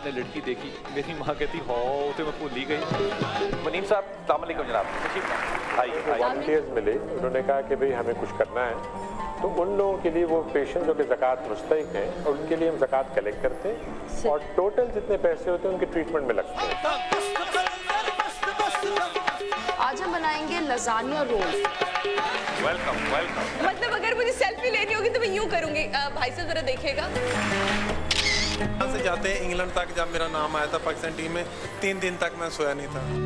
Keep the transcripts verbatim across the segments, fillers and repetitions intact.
आपने लड़की देखी? मेरी माँ कहती हो तो मैं भूल ही गई। मुनीम साहब अस्सलाम वालेकुम जनाब, आइए। वॉलंटियर्स मिले, उन्होंने कहा कि भाई हमें कुछ करना है, तो उन लोगों के लिए वो पेशेंट जो कि ज़कात मुस्तहिक हैं और उनके लिए हम ज़कात कलेक्ट करते हैं और टोटल जितने पैसे होते हैं उनके ट्रीटमेंट में लगते हैं। आज हम बनाएंगे लजानिया रोल। Welcome welcome. मतलब अगर मुझे सेल्फी लेनी होगी तो मैं यूं करूंगी। भाई साहब जरा देखिएगा। यहाँ से जाते हैं इंग्लैंड तक, जब मेरा नाम आया था पाकिस्तान टीम में, तीन दिन तक मैं सोया नहीं था।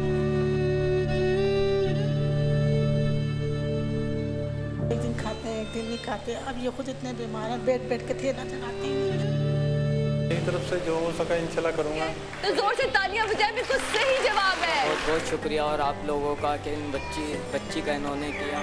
एक दिन खाते हैं, एक दिन नहीं खाते। अब ये खुद इतने बीमार हैं, बैठ बैठ के थेला चलाती हैं। मेरी तरफ से जो हो सका इंशाल्लाह करूँगा। तो जोर से तालियां बजाएं, बिल्कुल सही जवाब है। बहुत बहुत शुक्रिया और आप लोगों का कि इन बच्ची बच्ची का इन्होंने किया।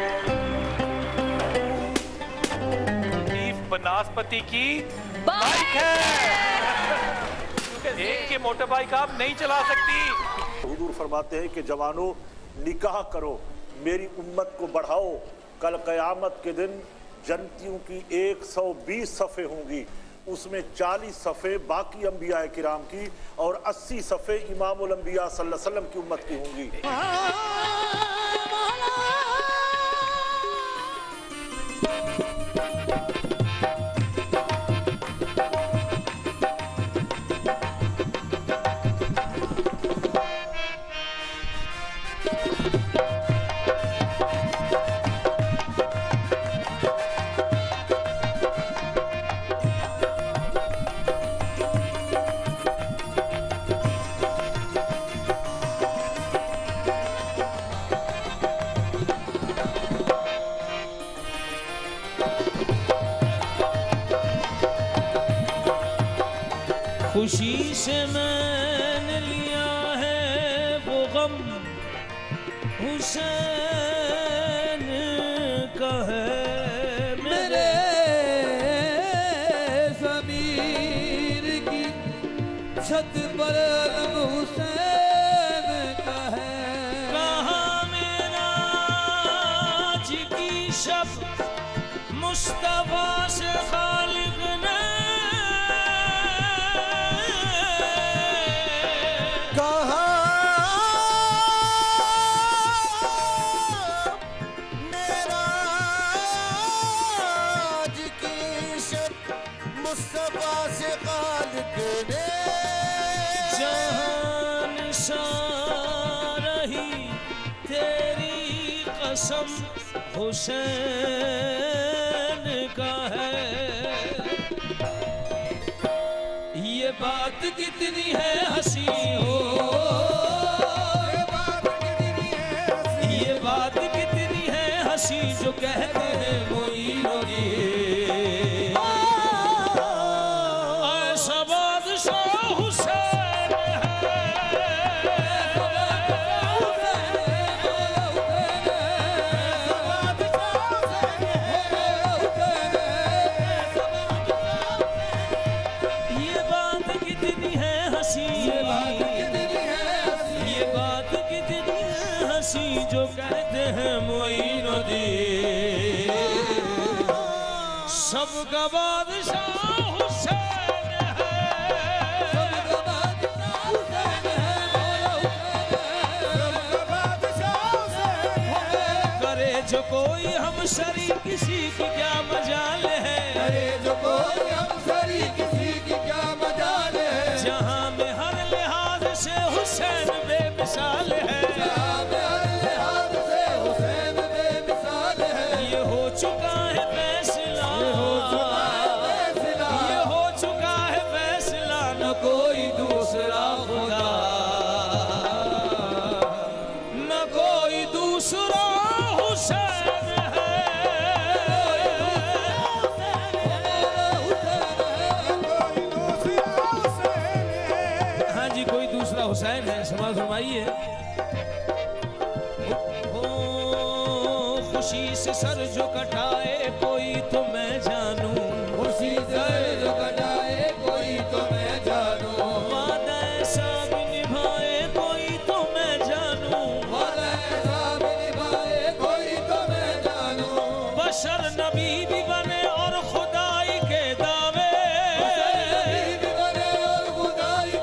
बनास्पति की बाइक है, एक के मोटर बाइक आप नहीं चला सकती। हुजूर फरमाते हैं कि जवानों निकाह करो, मेरी उम्मत को बढ़ाओ, कल क़यामत के दिन जन्नतियों की एक सौ बीस सफ़े होंगी, उसमें चालीस सफ़े बाकी अंबिया किराम की और अस्सी सफ़े इमामुल अंबिया सल्लल्लाहु अलैहि वसल्लम की उम्मत की होंगी। खुशी से मैंने लिया है वो गम, हुसैन का है मेरे ज़मीर की छत पर हुसैन का है। कहाँ मेरा आज की शब मुस्तफा से खालिक ने जहान सारही तेरी कसम हुसैन का है। ये बात कितनी है हंसी हो, ये बात कितनी है हंसी जो कहते हैं मोइनो जी। जो कहते हैं मोइनो दी, सबका बादशाह हुसैन है, सबका बादशाह हुसैन है। करे जो कोई हम शरी किसी की क्या मजाल है, करे जो कोई हम शरी किसी की क्या मजाल है। जहां में हर लिहाज से हुसैन बेमिसाल है, हुसैन है। समाज फरमाइए। खुशी से सर जो कटाए कोई तो मैं जानूं, खुशी से सर जो कटाए कोई तो मैं जानूं, वादा ऐसा भी निभाए कोई तो मैं जानूं, वादा ऐसा भी निभाए कोई तो मैं जानूं। बशर नबी भी बने और खुदाई के दावे, बशर नबी भी बने और खुदाई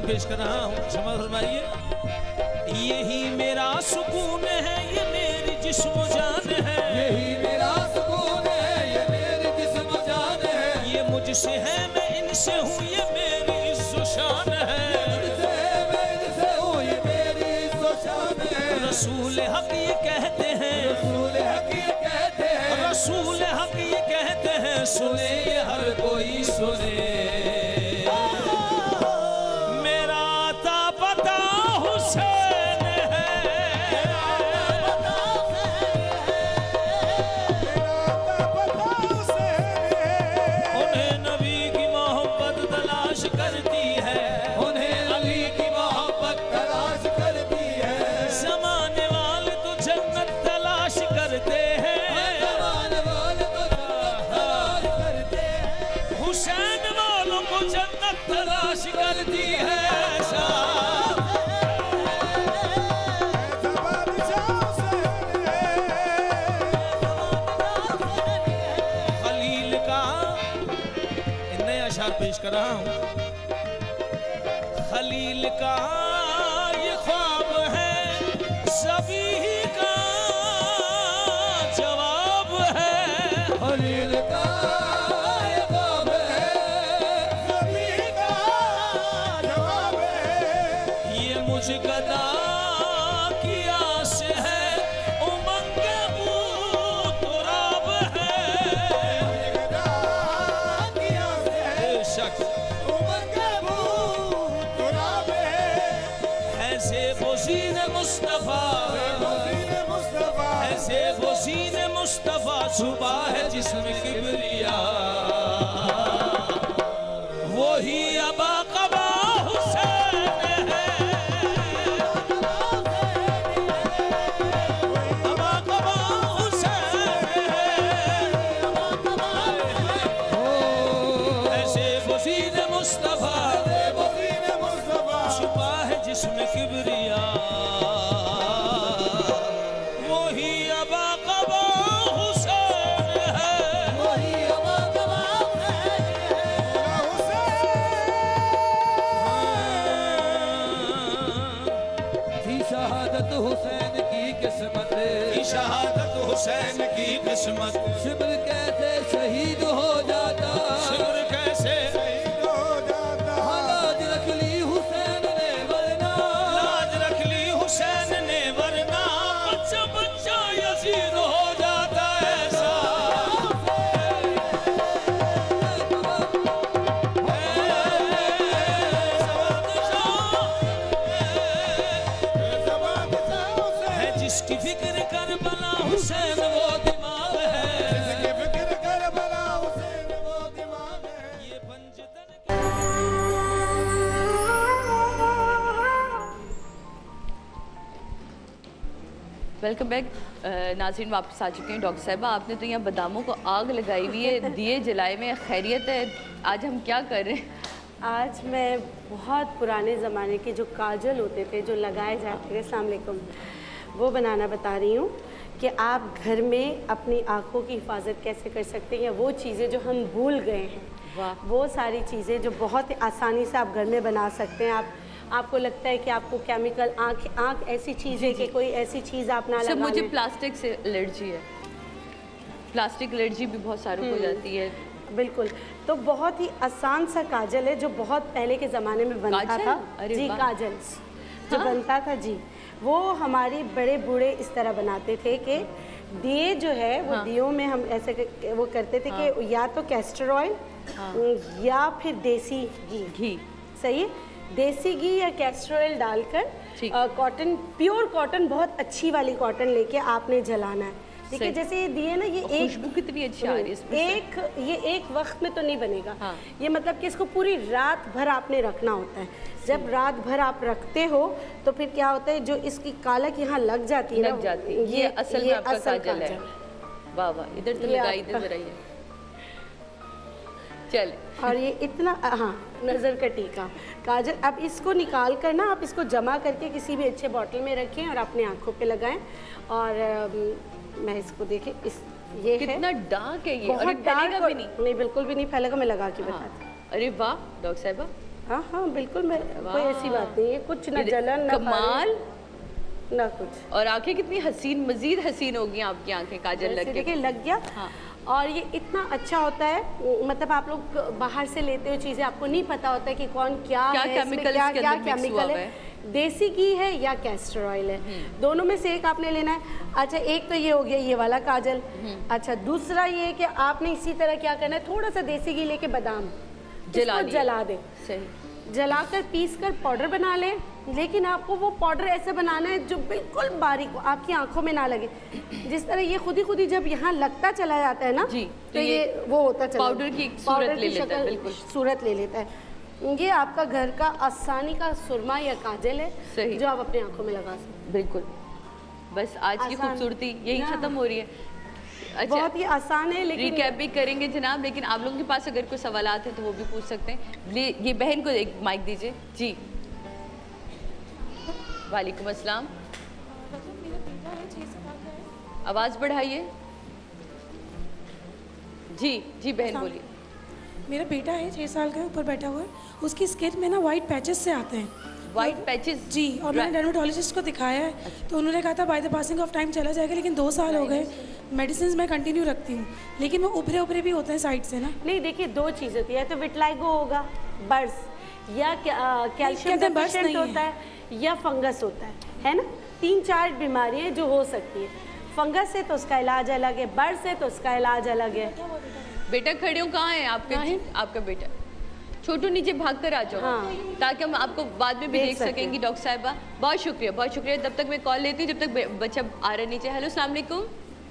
नज़म पेश कर रहा हूँ, क्षमा फरमाइए। यही मेरा सुकून है, ये मेरी जिस्म जान है, यही मेरा सुकून है, ये मेरी जिस्म जान है, ये मुझसे है मैं इनसे हूँ, ये मेरी इज्जो शान है, मुझसे है मैं इनसे हूँ, ये मेरी इज्जो शान है। रसूल हक ये कहते हैं, रसूल हक ये कहते हैं, रसूल हक ये कहते हैं, सुने ये हर कोई सुने। मेरा आता पता हुसैन है, उन्हें नबी की मोहब्बत तलाश करती है, उन्हें अली की मोहब्बत तलाश करती है। ज़माने वाले तो जन्नत तलाश करते हैं, ज़माने वाले तो जन्नत तलाश करते हैं, हुसैन वालों को जन्नत तलाश करती है। खलील का नए अशार पेश कर रहा हूँ। खलील का ये ख्वाब है, सभी का जवाब है, खलील का ये ख्वाब है, सभी का जवाब है। ये मुझ गदा की आस है, उमंग तुराब है, बेशक है ज़ेबो ज़ीन मुस्तफ़ा, है ज़ेबो ज़ीन मुस्तफ़ा, छुपा है जिस्म किबरिया, वही अबा कबा हुसैन है, अबा कबा हुसैन है, है ज़ेबो ज़ीन मुस्तफ़ा, छुपा है जिस्म किबरिया, वही अबा कबा हुसैन है, वही अबा कबा थी शहादत हुसैन की किस्मत, की शहादत हुसैन की किस्मत, शिब्र कैसे शहीद हो जाता, शिब्र कैसे शहीद हो जाता, लाज रख ली हुसैन ने वरना, लाज रख ली हुसैन ने वरना, बच्चा बच्चा यजीद हो जाता ऐसा, है जिसकी फिक्र करबला हुसैन वो दिमाग है, जिसकी फिक्र करबला हुसैन वो दिमाग है। ये पंजतन वेलकम बैक। नाज़रीन वापस आ चुके हैं। डॉक्टर साहिबा, आपने तो यहाँ बादामों को आग लगाई हुई है, दिए जलाए में, खैरियत है? आज हम क्या कर रहे हैं? आज मैं बहुत पुराने ज़माने के जो काजल होते थे, जो लगाए जाते थे, अस्सलाम वालेकुम, वो बनाना बता रही हूँ कि आप घर में अपनी आँखों की हिफाजत कैसे कर सकते हैं, या वो चीज़ें जो हम भूल गए हैं, वो सारी चीज़ें जो बहुत ही आसानी से आप घर में बना सकते हैं। आप आपको लगता है कि आपको केमिकल, आँख आँख ऐसी चीज़ है कि कोई ऐसी चीज़ आप ना लगाएं। मुझे प्लास्टिक से एलर्जी है, प्लास्टिक एलर्जी भी बहुत सारों को हो जाती है। बिल्कुल, तो बहुत ही आसान सा काजल है जो बहुत पहले के ज़माने में बनता था। जी, काजल जो हाँ? बनता था जी, वो हमारे बड़े बूढ़े इस तरह बनाते थे कि दिए जो है वो हाँ। दियों में हम ऐसे वो करते थे हाँ। कि या तो कैस्टर ऑयल हाँ। या फिर देसी घी घी सही है, देसी घी या कैस्टर ऑयल डालकर कॉटन, प्योर कॉटन, बहुत अच्छी वाली कॉटन लेके आपने जलाना है। ठीक है, जैसे ये दिए ना, ये एक खुशबू कितनी अच्छी आ रही है इसमें एक ये एक वक्त में तो नहीं बनेगा हाँ। ये मतलब कि इसको पूरी रात भर आपने रखना होता है। जब रात भर आप रखते हो तो फिर क्या होता है, जो इसकी कालक यहाँ लग जाती है, लग जाती है। ये असल में आपका काजल है। वाह वाह, इधर तो लगाई दे जरा ये। चल, और ये इतना हाँ नज़र का टीका काजल। अब इसको निकाल कर ना आप इसको जमा करके किसी भी अच्छे बॉटल में रखें और अपने आँखों पे लगाएं। और मैं इसको देखें, इस ये कितना है, डार्क है ये, बहुत और ये फैलेगा भी नहीं। नहीं, बिल्कुल भी नहीं फैलेगा। मैं लगा के बताती हूँ। अरे वाह डॉक्टर साहिबा, हाँ हाँ बिल्कुल, मैं कोई ऐसी बात नहीं है, कुछ न जलन न कमाल ना कुछ। और आंखें कितनी हसीन, मजीद हसीन होगी आपकी आंखें काजल लग के। देखिए लग गया। हाँ। और ये इतना अच्छा होता है, मतलब आप लोग बाहर से लेते हो चीज़ें, आपको नहीं पता होता है कि कौन क्या, क्या है, केमिकल क्या क्या केमिकल है, देसी घी है या कैस्टर ऑयल है, दोनों में से एक आपने लेना है। अच्छा एक तो ये हो गया ये वाला काजल। अच्छा दूसरा ये कि आपने इसी तरह क्या करना है, थोड़ा सा देसी घी लेके बादाम जला जला दे, सही जलाकर पीस कर पाउडर बना ले। लेकिन आपको वो पाउडर ऐसे बनाना है जो बिल्कुल बारीक हो, आपकी आंखों में ना लगे। जिस तरह ये खुद ही खुद ही जब यहाँ लगता चला जाता है ना जी, तो, तो ये, ये वो होता चला पाउडर की सूरत ले लेता है, बिल्कुल सूरत ले लेता है। ये आपका घर का आसानी का सुरमा या काजल है, सही, जो आप अपनी आंखों में लगा सकते। बिल्कुल, बस आज की खूबसूरती यही खत्म हो रही है। अच्छा, बहुत ही आसान है, लेकिन रिकैप भी करेंगे जनाब, लेकिन आप लोगों के पास अगर कोई सवालात हैं तो वो भी पूछ सकते हैं। ये बहन को एक माइक दीजिए जी। वालेकुम अस्सलाम, आवाज़ बढ़ाइए जी। जी बहन बोलिए। मेरा बेटा है छः साल का, ऊपर बैठा हुआ है, उसकी स्किन में ना वाइट पैचेस से आते हैं। वाइट पैचेस जी, और मैंने डर्मेटोलॉजिस्ट को दिखाया है। अच्छा। तो उन्होंने कहा था by the passing of time चला जाएगा, लेकिन दो साल हो गए, मेडिसिन मैं कंटिन्यू रखती हूँ, लेकिन वो उभरे उभरे भी होते हैं साइड से ना। नहीं देखिए, दो चीज़ होती है, तो विटलाइगो होगा, बर्स या कैल्शियम डेफिशिएंट होता है या फंगस होता है, है ना। तीन चार बीमारियाँ जो हो सकती है। फंगस है तो उसका इलाज अलग है, बर्स है तो उसका इलाज अलग है। बेटा खड़े हो, कहाँ है आपके है? आपका बेटा छोटू, नीचे भाग कर आ जाओ। हाँ। ताकि हम आपको बाद में भी देख, देख सकेंगी। डॉक्टर साहिबा बहुत शुक्रिया, बहुत शुक्रिया। तब तक मैं कॉल लेती हूँ जब तक बच्चा आ रहा नीचे। हेलो अस्सलाम वालेकुम।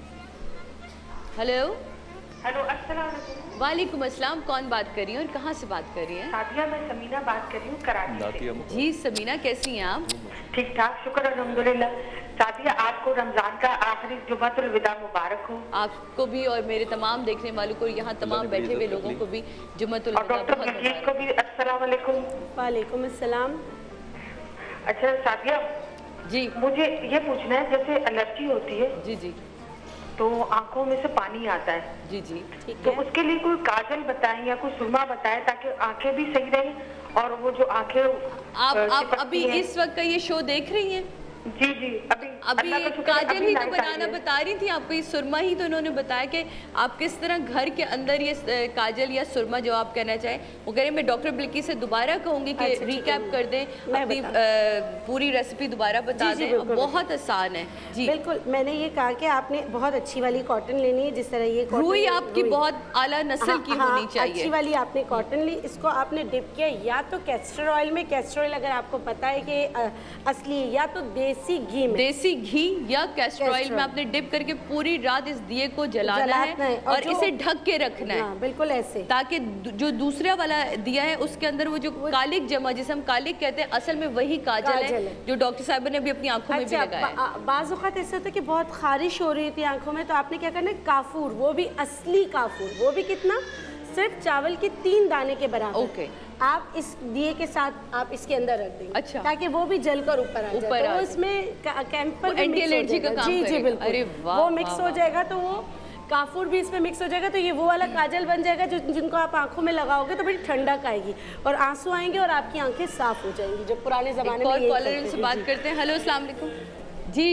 हेलो हेलो अस्सलाम वालेकुम। वालेकुम अस्सलाम, कौन बात कर रही है और कहाँ से बात कर रही हैं? सादिया, मैं समीना बात कर रही हूँ कराची से। जी समीना, कैसी हैं आप? ठीक ठाक, शुक्र अल्हम्दुलिल्लाह। सादिया, आपको रमजान का आखिरी जुमातुल विदा मुबारक हो। आपको भी और मेरे तमाम देखने वालों को, यहाँ तमाम बैठे हुए लोगों को भी जुमातुल विदा बहुत मुबारक को भी अस्सलाम वालेकुम। वालेकुम अस्सलाम। अच्छा सादिया जी, मुझे ये पूछना है, जैसे एलर्जी होती है जी जी, तो आंखों में से पानी आता है जी जी, ठीक तो है। उसके लिए कोई काजल बताएं या कोई सुरमा बताएं ताकि आंखें भी सही रहें और वो जो आंखें आप आप अभी इस वक्त का ये शो देख रही हैं? जी जी, अभी अभी काजल ही तो बनाना बता रही थी आपको, ये सुरमा ही तो उन्होंने बताया कि आप किस तरह घर के अंदर ये काजल या सुरमा जो आप कहना चाहें, वो कह रहे मैं डॉक्टर बिल्की से दोबारा कहूँगी कि अच्छा, रिकैप कर दें, अपनी पूरी रेसिपी दोबारा बता दें। बहुत आसान है जी। बिल्कुल, मैंने ये कहा कि आपने बहुत अच्छी वाली कॉटन लेनी है, जिस तरह ये रुई आपकी बहुत आला नस्ल की होनी चाहिए, अच्छी वाली आपने कॉटन ली। इसको आपने डिप किया या तो कैस्टर ऑयल में, कैस्टर ऑयल अगर आपको पता है कि असली है, या तो देसी घी में, देसी घी या कैस्टर ऑयल में आपने डिप करके पूरी रात इस दिए को जलाना, जलाना है, है और, और इसे ढक के रखना है, बिल्कुल ऐसे, ताकि जो दूसरा वाला दिया है उसके अंदर वो जो कालिक जमा, जिसे हम कालिक कहते हैं, असल में वही काजल, काजल है, है जो डॉक्टर साहब ने भी अपनी आंखों में भी लगाया। बाज़ औक़ात ऐसा होता है कि बहुत खारिश हो रही थी आंखों में, तो आपने क्या करना है, काफूर, वो भी असली काफूर, वो भी कितना, सिर्फ चावल के तीन दाने के बराबर। ओके, आप इस दिए के साथ आप इसके अंदर रख देंगे, अच्छा, ताकि वो भी जलकर ऊपर आ जाए, तो इसमें कैंपर एंटी एलर्जी का काम जी जी बिल्कुल, अरे वाह, वो मिक्स हो जाएगा, तो वो काफूर भी इसमें मिक्स हो जाएगा, तो ये वो वाला काजल बन जाएगा जो जिनको आप आंखों में लगाओगे तो बड़ी ठंडक आएगी और आंसू आएंगे और आपकी आंखें साफ हो जाएंगी, जो पुराने जमाने में। कॉलर से बात करते हैं। हेलो अस्सलाम वालेकुम जी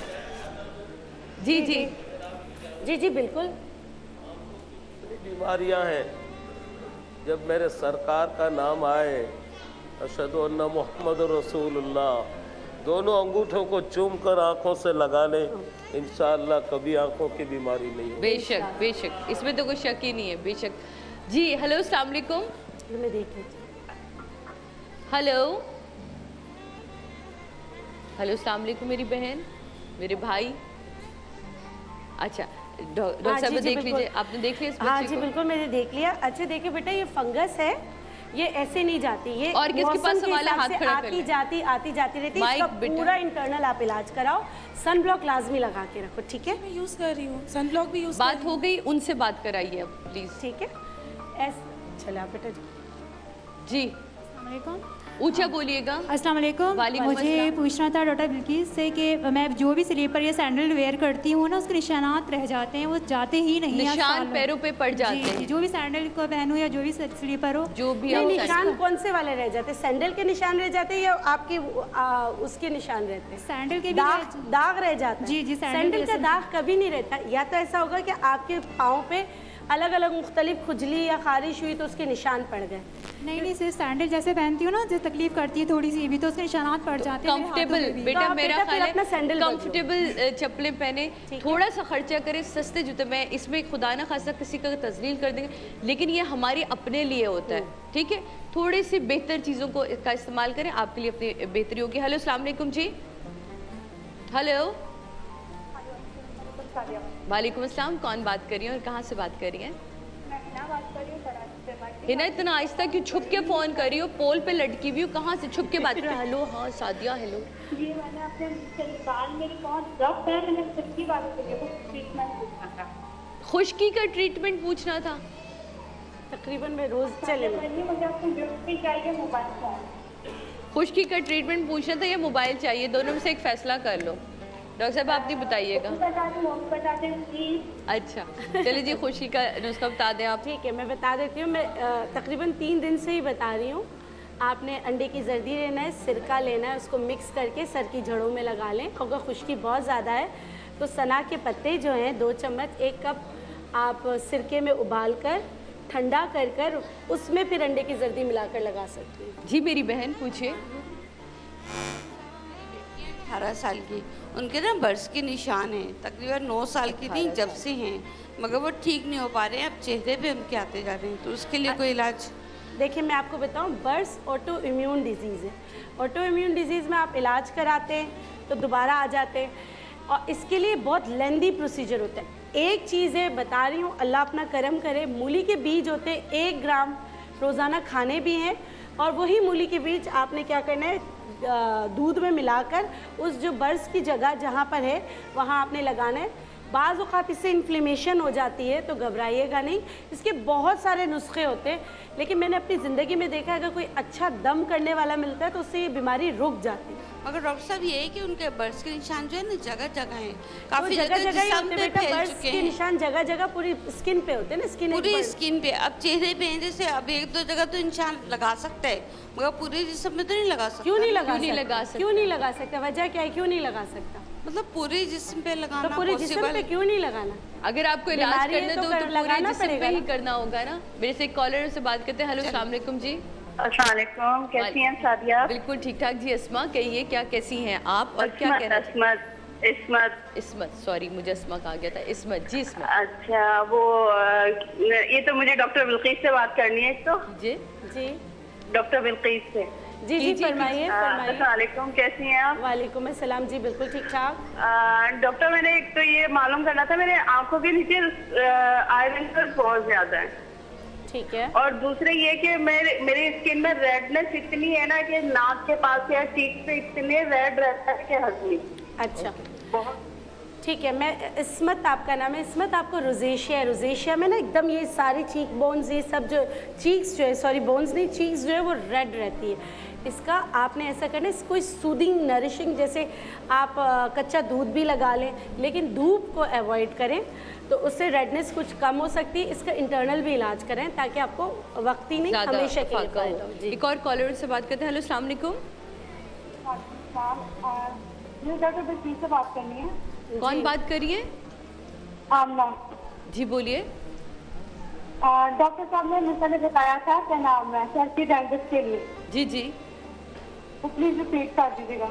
जी जी जी जी बिल्कुल। बीमारियां हैं, जब मेरे सरकार का नाम आए अशहदु अन्ना मुहम्मद रसूलुल्लाह, दोनों अंगूठों को चूम कर आँखों से लगा लें, इंशाअल्लाह कभी आँखों की बीमारी नहीं होगी। बेशक बेशक, इसमें तो कोई शक ही नहीं है, बेशक जी। हेलो अस्सलाम वालेकुम। हेलो हेलो अस्सलाम वालेकुम मेरी बहन, मेरे भाई। अच्छा डॉक्टर साहब देख लीजिए, आपने देख लिया? हाँ जी बिल्कुल, मैंने देख लिया। अच्छा देखिए बेटा, ये फंगस है, ये ऐसे नहीं जाती, ये और किसके पास सवाल है, हाथ खड़ा कर आती जाती आती जाती रहती है। इसका पूरा इंटरनल आप इलाज कराओ, सन ब्लॉक लाजमी लगा के रखो, ठीक है? मैं यूज कर रही हूँ, सन ब्लॉक भी यूज। बात हो गई, उनसे बात कराइए अब प्लीज, ठीक है? ऐसे चलो आप बेटा जी। जी अस्सलाम वालेकुम। ऊंचा बोलिएगा। अस्सलाम वालेकुम। मुझे पूछना था डॉक्टर बिल्किस से कि मैं जो भी स्लीपर या सैंडल वेयर करती हूँ ना, उसके निशानात रह जाते हैं, वो जाते ही नहीं, निशान पैरों पे पड़ जाते हैं। जी, जो भी सैंडल को पहनूं या जो भी स्लीपर हो, जो भी निशान कौन से वाले रह जाते हैं? सैंडल के निशान रह जाते हैं या आपके आ, उसके निशान रहते हैं? सैंडल के दाग दाग रह जाता है। जी जी, सैंडल का दाग कभी नहीं रहता। या तो ऐसा होगा कि आपके पाँव पे अलग अलग मुख्तलिफ खुजली या खारिश हुई तो उसके निशान पड़ गए। नहीं नहीं, सिर्फ सैंडल जैसे पहनती हूँ ना, जो तकलीफ करती है थोड़ी सी भी, तो उसके निशानात पड़ जाते हैं। कंफर्टेबल बेटा, मेरा ख्याल है कंफर्टेबल चप्पलें पहने, थोड़ा सा खर्चा करें, सस्ते जूते में, इसमें खुदा ना खासा किसी का तजलील कर देंगे, लेकिन ये हमारे अपने लिए होता है, ठीक है। थोड़ी सी बेहतर चीज़ों को का इस्तेमाल करें, आपके लिए अपनी बेहतरी होगी। हेलो अस्सलाम वालेकुम जी। हेलो वालेकुम अस्सलाम, कौन बात कर रही है और कहाँ से बात कर रही हैं? हिना, इतना आहिस्ता क्यों? छुप के फोन कर रही हो, पोल पे लटकी हुई हो, कहाँ से छुप के बात कर रही हो? हेलो, हाँ सादिया, हेलो जी। मैंने अपने बाल मेरे बहुत रफ है, मैंने खुश्की वालों के लिए कुछ ट्रीटमेंट पूछना था। खुश्की का ट्रीटमेंट पूछना था? तकरीबन मैं रोज चले मुझे अपनी गिफ्ट चाहिए, मोबाइल फोन। खुश्की का ट्रीटमेंट पूछना था या मोबाइल चाहिए? दोनों में से एक फैसला कर लो। डॉक्टर साहब आप नहीं बताइएगा। अच्छा चलिए जी, खुशी का नुस्खा बता दें आप। ठीक है, मैं बता देती हूँ। मैं तकरीबन तीन दिन से ही बता रही हूँ। आपने अंडे की जर्दी लेना है, सिरका लेना है, उसको मिक्स करके सर की जड़ों में लगा लें। अगर खुश्की बहुत ज़्यादा है तो सना के पत्ते जो हैं दो चम्मच, एक कप आप सिरके में उबाल कर ठंडा कर कर उसमें फिर अंडे की जर्दी मिलाकर लगा सकती हैं। जी मेरी बहन पूछिए। अठारह साल की, उनके ना बर्स के निशान हैं, तकरीबन नौ साल की थी जब से हैं, मगर वो ठीक नहीं हो पा रहे हैं, अब चेहरे पे उनके आते जा रहे हैं, तो उसके लिए कोई इलाज? देखिए मैं आपको बताऊं, बर्स ऑटो इम्यून डिजीज़ है। ऑटो इम्यून डिजीज़ में आप इलाज कराते हैं तो दोबारा आ जाते हैं, और इसके लिए बहुत लेंदी प्रोसीजर होता है। एक चीज़ है, बता रही हूँ, अल्लाह अपना करम करे, मूली के बीज होते हैं, एक ग्राम रोज़ाना खाने भी हैं, और वही मूली के बीज आपने क्या करना है, दूध में मिलाकर उस जो बर्स की जगह जहाँ पर है वहाँ आपने लगाना है। बाज़ औक़ात इससे इन्फ्लेमेशन हो जाती है तो घबराइएगा नहीं, इसके बहुत सारे नुस्खे होते हैं, लेकिन मैंने अपनी ज़िंदगी में देखा है अगर कोई अच्छा दम करने वाला मिलता है तो उससे ये बीमारी रुक जाती है। मगर डॉक्टर साहब ये है कि उनके बर्स के निशान जो है ना जगह जगह हैं, काफी जगह जगह ही होते पे फैल बर्स चुके के हैं। निशान जगह जगह पूरी स्किन पे होते हैं ना, स्किन पूरी स्किन पे। अब चेहरे पे हैं, जैसे अब एक दो जगह तो निशान लगा सकता है, मगर पूरे जिस्म में तो नहीं लगा सकता। क्यों नहीं लगा नहीं लगा सकता? क्यों नहीं लगा सकता? वजह क्या है, क्यों नहीं लगा सकता? मतलब पूरे जिस्म पे लगाना तो पूरे जिस्म पे क्यों नहीं लगाना? अगर आपको इलाज करना तो, तो, तो पूरे जिस्म पे ही ना? करना होगा ना। मेरे से एक कॉलर से बात करते हैं। हेलो अस्सलाम वालेकुम जी। अस्सलाम वालेकुम, कैसी हैं सादिया? बिल्कुल ठीक ठाक जी। अस्मा कहिए, क्या कैसी हैं आप और क्या कहना? इस्मत इस्मत इस्मत सॉरी मुझे अस्मा कहा गया था। इस्मत जी। इस्मत अच्छा, वो ये तो मुझे डॉक्टर बिल्किस से बात करनी है। तो जी जी डॉक्टर बिल्किस से। जी जी फरमाइए फरमाइए। अस्सलाम वालेकुम, कैसी हैं आप? वालेकुम अस्सलाम जी, बिल्कुल ठीक ठाक। डॉक्टर मैंने एक तो ये मालूम करना था, मेरे आंखों के नीचे आयरन बहुत ज्यादा है। ठीक है। और दूसरे ये कि मेरे मेरी स्किन में रेडनेस इतनी है ना कि नाक के पास या चीक पे इतने रेड रहता है कि हद नहीं। अच्छा ठीक है। मैं इस्मत आपका नाम है, इस्मत आपको रोजेशिया है। रोजेशिया में ना एकदम ये सारी चीक बोन्स, ये सब जो चीक्स जो है, सॉरी बोन्स नहीं, चीक्स जो है वो रेड रहती है। इसका आपने ऐसा करना है, कोई सूदिंग नरिशिंग, जैसे आप आ, कच्चा दूध भी लगा लें, लेकिन धूप को अवॉइड करें तो उससे रेडनेस कुछ कम हो सकती है। इसका इंटरनल भी इलाज करें ताकि आपको वक्त ही नहीं हमेशा के लिए फायदा हो। एक और कॉलर से बात करते हैं। हेलो अस्सलाम वालेकुम। डॉक्टर बिल्किस से बात करनी है। कौन बात करिए? आमना जी बोलिए। डॉक्टर साहब ने मुझे बताया था क्या नाम है सर की डैंड्रफ के लिए। जी जी तो प्लीज रिपीट कर दीजिएगा।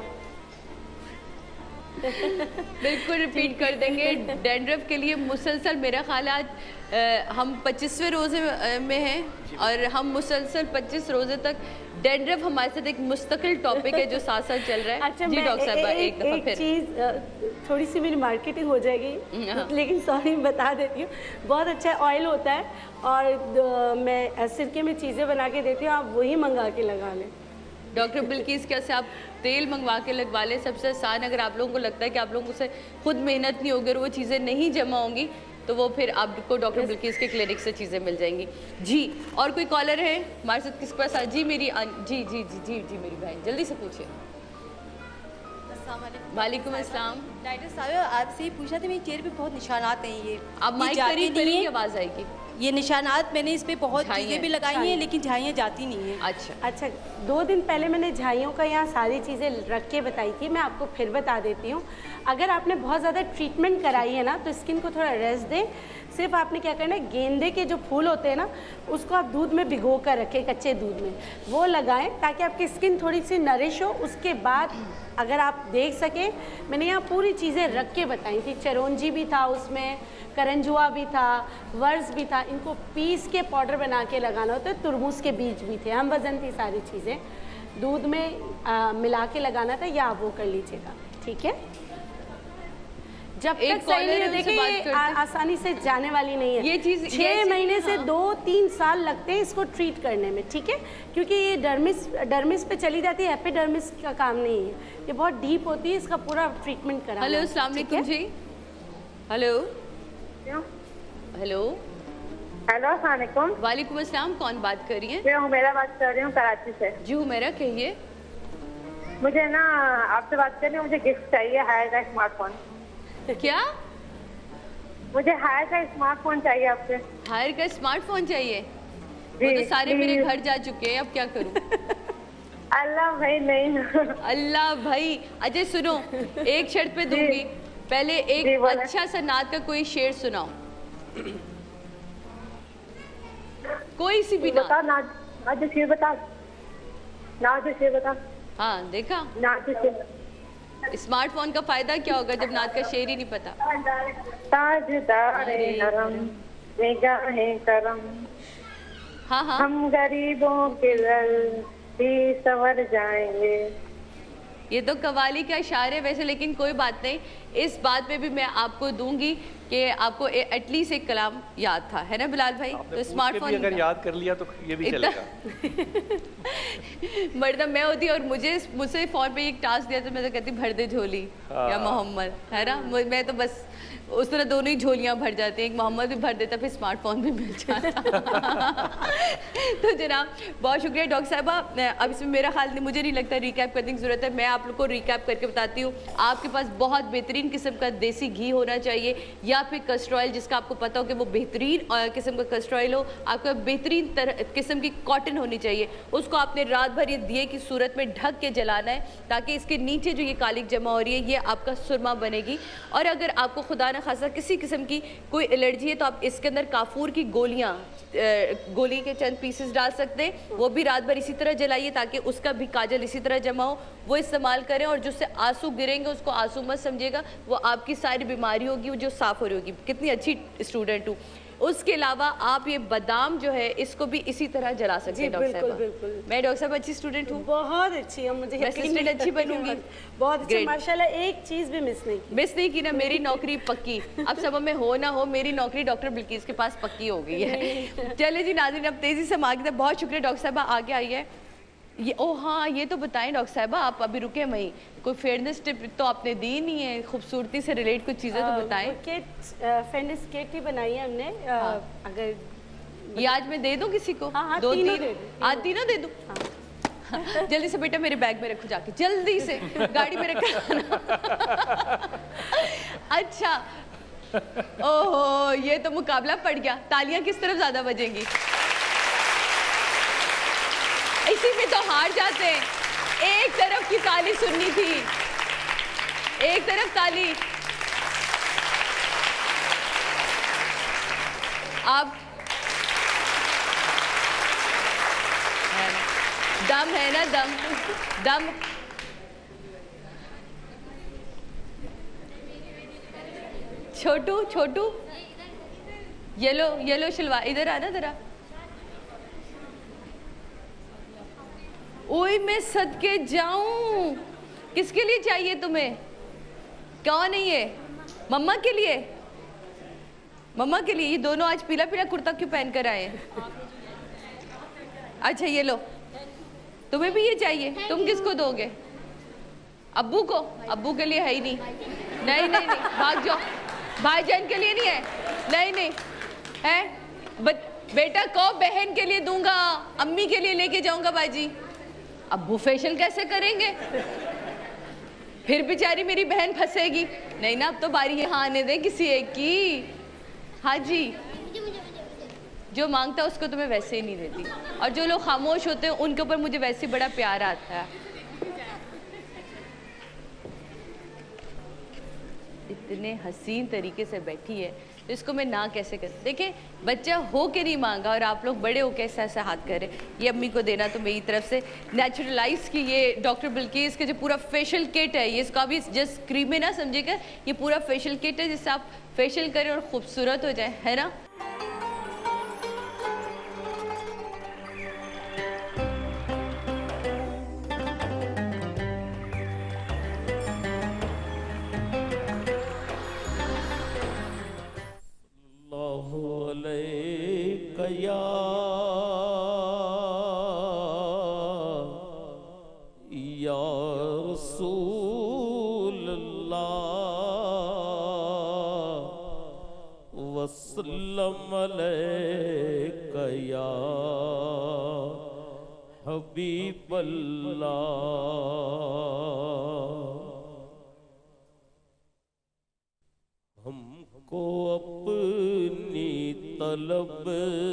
बिल्कुल रिपीट कर देंगे। डैंड्रफ के लिए मुसलसल मेरा ख्याल आज आ, हम पच्चीसवें रोज़े में हैं और हम मुसलसल पच्चीस रोज़े तक डैंड्रफ हमारे साथ एक मुस्तकिल टॉपिक है जो साथ साथ चल रहा है। अच्छा, जी डॉक्टर साहब एक, एक, एक, एक चीज़ थोड़ी सी मेरी मार्केटिंग हो जाएगी लेकिन सॉरी बता देती हूँ, बहुत अच्छा ऑयल होता है और मैं सिरके में चीज़ें बना के देती हूँ, आप वही मंगा के लगा लें। डॉक्टर बिल्किस कैसे आप तेल मंगवा के लगवा लें, सबसे आसान। अगर आप लोगों को लगता है कि आप लोगों से खुद मेहनत नहीं होगी और वो चीज़ें नहीं जमा होंगी तो तो वो फिर आपको डॉक्टर बिल्किस के क्लिनिक से चीज़ें मिल जाएंगी जी। और कोई कॉलर है हमारे साथ किसके पास? जी मेरी जी जी जी जी जी मेरी बहन, जल्दी से पूछिए। वालेकुम अस्सलाम। डॉक्टर साहब आपसे पूछा था, मेरे चेहरे पे बहुत निशानात हैं। ये आप माइक करीब करेंगे, आवाज़ आएगी। ये निशानात मैंने इस पे बहुत चीज़ें भी लगाई हैं, लेकिन झाइयाँ जाती नहीं हैं। अच्छा अच्छा, दो दिन पहले मैंने झाइयों का यहाँ सारी चीज़ें रख के बताई थी, मैं आपको फिर बता देती हूँ। अगर आपने बहुत ज़्यादा ट्रीटमेंट कराई है ना तो स्किन को थोड़ा रेस्ट दें। सिर्फ आपने क्या करना है, गेंदे के जो फूल होते हैं ना उसको आप दूध में भिगो कर रखें, कच्चे दूध में वो लगाएं ताकि आपकी स्किन थोड़ी सी नरिश हो। उसके बाद अगर आप देख सकें, मैंने यहाँ पूरी चीज़ें रख के बताई थी। चिरौंजी भी था उसमें, करंजुआ भी था, वर्स भी था। इनको पीस के पाउडर बना के लगाना होता है। तुरमुज के बीज भी थे, हम वज़न थी सारी चीज़ें, दूध में आ, मिला के लगाना था, या आप वो कर लीजिएगा, ठीक है। जब तक सही नहीं है, देखिए ये आसानी से जाने वाली नहीं है। ये चीज़ छः महीने से दो तीन साल लगते हैं इसको ट्रीट करने में, ठीक है, क्योंकि ये डर्मिस डर्मिस पे चली जाती है, एपिडर्मिस का काम नहीं है। ये बहुत डीप होती है, इसका पूरा ट्रीटमेंट कराना। हेलो अस्सलाम वालेकुम जी। हेलो हेलो हेलो अस्सलाम वालेकुम। वालेकुम अस्सलाम, कौन बात कर रही है? मैं हुमेरा बात कर रही हूँ कराची से। जी हुमेरा कहिए। मुझे ना आपसे बात करनी है, मुझे गिफ्ट चाहिए हायर का स्मार्टफोन। क्या? मुझे हायर का स्मार्टफोन चाहिए आपसे। हायर का स्मार्टफोन चाहिए? वो तो सारे मेरे घर जा चुके हैं, अब क्या करूं? अल्लाह भाई नहीं। अल्लाह भाई। अजय सुनो, एक शर्त पे दूंगी, पहले एक अच्छा सा नात का कोई शेर सुनाओ, कोई सी भी बता। नात नात शेर बता, नात शेर बता। हाँ देखा, नात शेर। स्मार्टफोन का फायदा क्या होगा जब नात का शेर ही नहीं पता? ताजदारे हरम निगाहें करम, हाँ हाँ, हम गरीबों के दल भी संवर जाएंगे। ये तो कवाली का इशारा है वैसे, लेकिन कोई बात नहीं, इस बात पे भी मैं आपको दूंगी कि आपको एटलीस्ट एक कलाम याद था, है ना बिलाल भाई? तो स्मार्टफोन अगर याद कर लिया तो ये भी चलेगा। मर्द मैं होती और मुझे मुझसे फोन पे एक टास्क दिया तो मैं तो कहती भर दे झोली या मोहम्मद, है ना? मैं तो बस उस तरह दोनों ही झोलियां भर जाती हैं, एक मोहम्मद भी भर देता, फिर स्मार्टफोन भी मिल जाता। तो जनाब बहुत शुक्रिया डॉक्टर साहबा। अब इसमें मेरा ख्याल नहीं, मुझे नहीं लगता रिकैप करने की ज़रूरत है, मैं आप लोग को रिकैप करके बताती हूँ। आपके पास बहुत बेहतरीन किस्म का देसी घी होना चाहिए, या फिर कस्टर ऑयल जिसका आपको पता हो कि वो बेहतरीन किस्म का कस्टर ऑयल हो। आपका बेहतरीन तरह किस्म की कॉटन होनी चाहिए, उसको आपने रात भर ये दिए की सूरत में ढक के जलाना है, ताकि इसके नीचे जो ये कालिक जमा हो रही है ये आपका सुरमा बनेगी। और अगर आपको खुदा न खासा किसी किस्म की कोई एलर्जी है तो आप इसके अंदर काफूर की गोलियां, गोली के चंद पीसेस डाल सकते हैं, वो भी रात भर इसी तरह जलाइए ताकि उसका भी काजल इसी तरह जमा हो, वो इस्तेमाल करें। और जिससे आंसू गिरेंगे उसको आंसू मत समझिएगा, वो आपकी सारी बीमारी होगी वो जो साफ हो रही होगी। कितनी अच्छी स्टूडेंट हूँ। उसके अलावा आप ये बादाम जो है इसको भी इसी तरह जला सकते हैं। डॉक्टर साहब बिल्कुल, मैं डॉक्टर साहब अच्छी स्टूडेंट हूँ, बहुत अच्छी है, मुझे असिस्टेंट अच्छी बनूंगी, बहुत अच्छी माशाल्लाह, एक चीज भी मिस नहीं की। मिस नहीं की ना, मेरी नौकरी पक्की। अब सब में हो ना हो, मेरी नौकरी डॉक्टर बिल्किस के पास पक्की हो गई है। चले जी नाज़रीन, अब तेजी से मांगते हैं। बहुत शुक्रिया डॉक्टर साहब, आगे आइए। ये ओ हाँ, ये तो बताएं डॉक्टर साहबा, आप अभी रुके वहीं, कोई फेयरनेस टिप तो आपने दी नहीं है, खूबसूरती से रिलेट कुछ चीज़ें तो बताएं। फेयरनेस किट ही बनाई है हमने। हाँ। अगर ये आज मैं दे दूं किसी को? हाँ, हाँ, दो तीनों तीन आज तीनों दे दूं? हाँ। जल्दी से बेटा मेरे बैग में रखो जाके, जल्दी से गाड़ी में रखा। अच्छा, ओहो ये तो मुकाबला पड़ गया, तालियां किस तरफ ज्यादा बजेंगी? इसी में तो हार जाते हैं। एक तरफ की ताली सुननी थी, एक तरफ ताली। आप दम है ना, दम दम छोटू छोटू येलो येलो शलवार, इधर आना जरा। ओए मैं सदके जाऊं, किसके लिए चाहिए तुम्हें? कौन है ये? मम्मा के लिए? मम्मा के लिए? ये दोनों आज पीला पीला कुर्ता क्यों पहन कर आए हैं? अच्छा ये लो, तुम्हें भी ये चाहिए, तुम किसको दोगे? अब्बू को? अब्बू के लिए है ही नहीं, नहीं नहीं नहीं, भाग जाओ, भाईजान के लिए नहीं है, नहीं नहीं है बट बेटा को बहन के लिए दूंगा, अम्मी के लिए लेके जाऊंगा बाजी। अब वो फेशियल कैसे करेंगे, फिर बेचारी मेरी बहन फंसेगी। नहीं ना, अब तो बारी यहाँ आने दे किसी एक की। हाँ जी, जो मांगता है उसको तो मैं वैसे ही नहीं देती, और जो लोग खामोश होते हैं उनके ऊपर मुझे वैसे ही बड़ा प्यार आता है। इतने हसीन तरीके से बैठी है तो इसको मैं ना कैसे कर। देखिए बच्चा हो के नहीं मांगा और आप लोग बड़े हो के ऐसा ऐसा हाथ कर रहे, ये अम्मी को देना तो मेरी तरफ से नेचुरलाइज की ये डॉक्टर बिल्किस के जो पूरा फेशियल किट है, ये इसका भी जस्ट क्रीम में ना समझिएगा, ये पूरा फेशियल किट है जिससे आप फेशियल करें और खूबसूरत हो जाए, है ना। वसल्लम अलैका या हबीबल्लाह। हमको अपनी तलब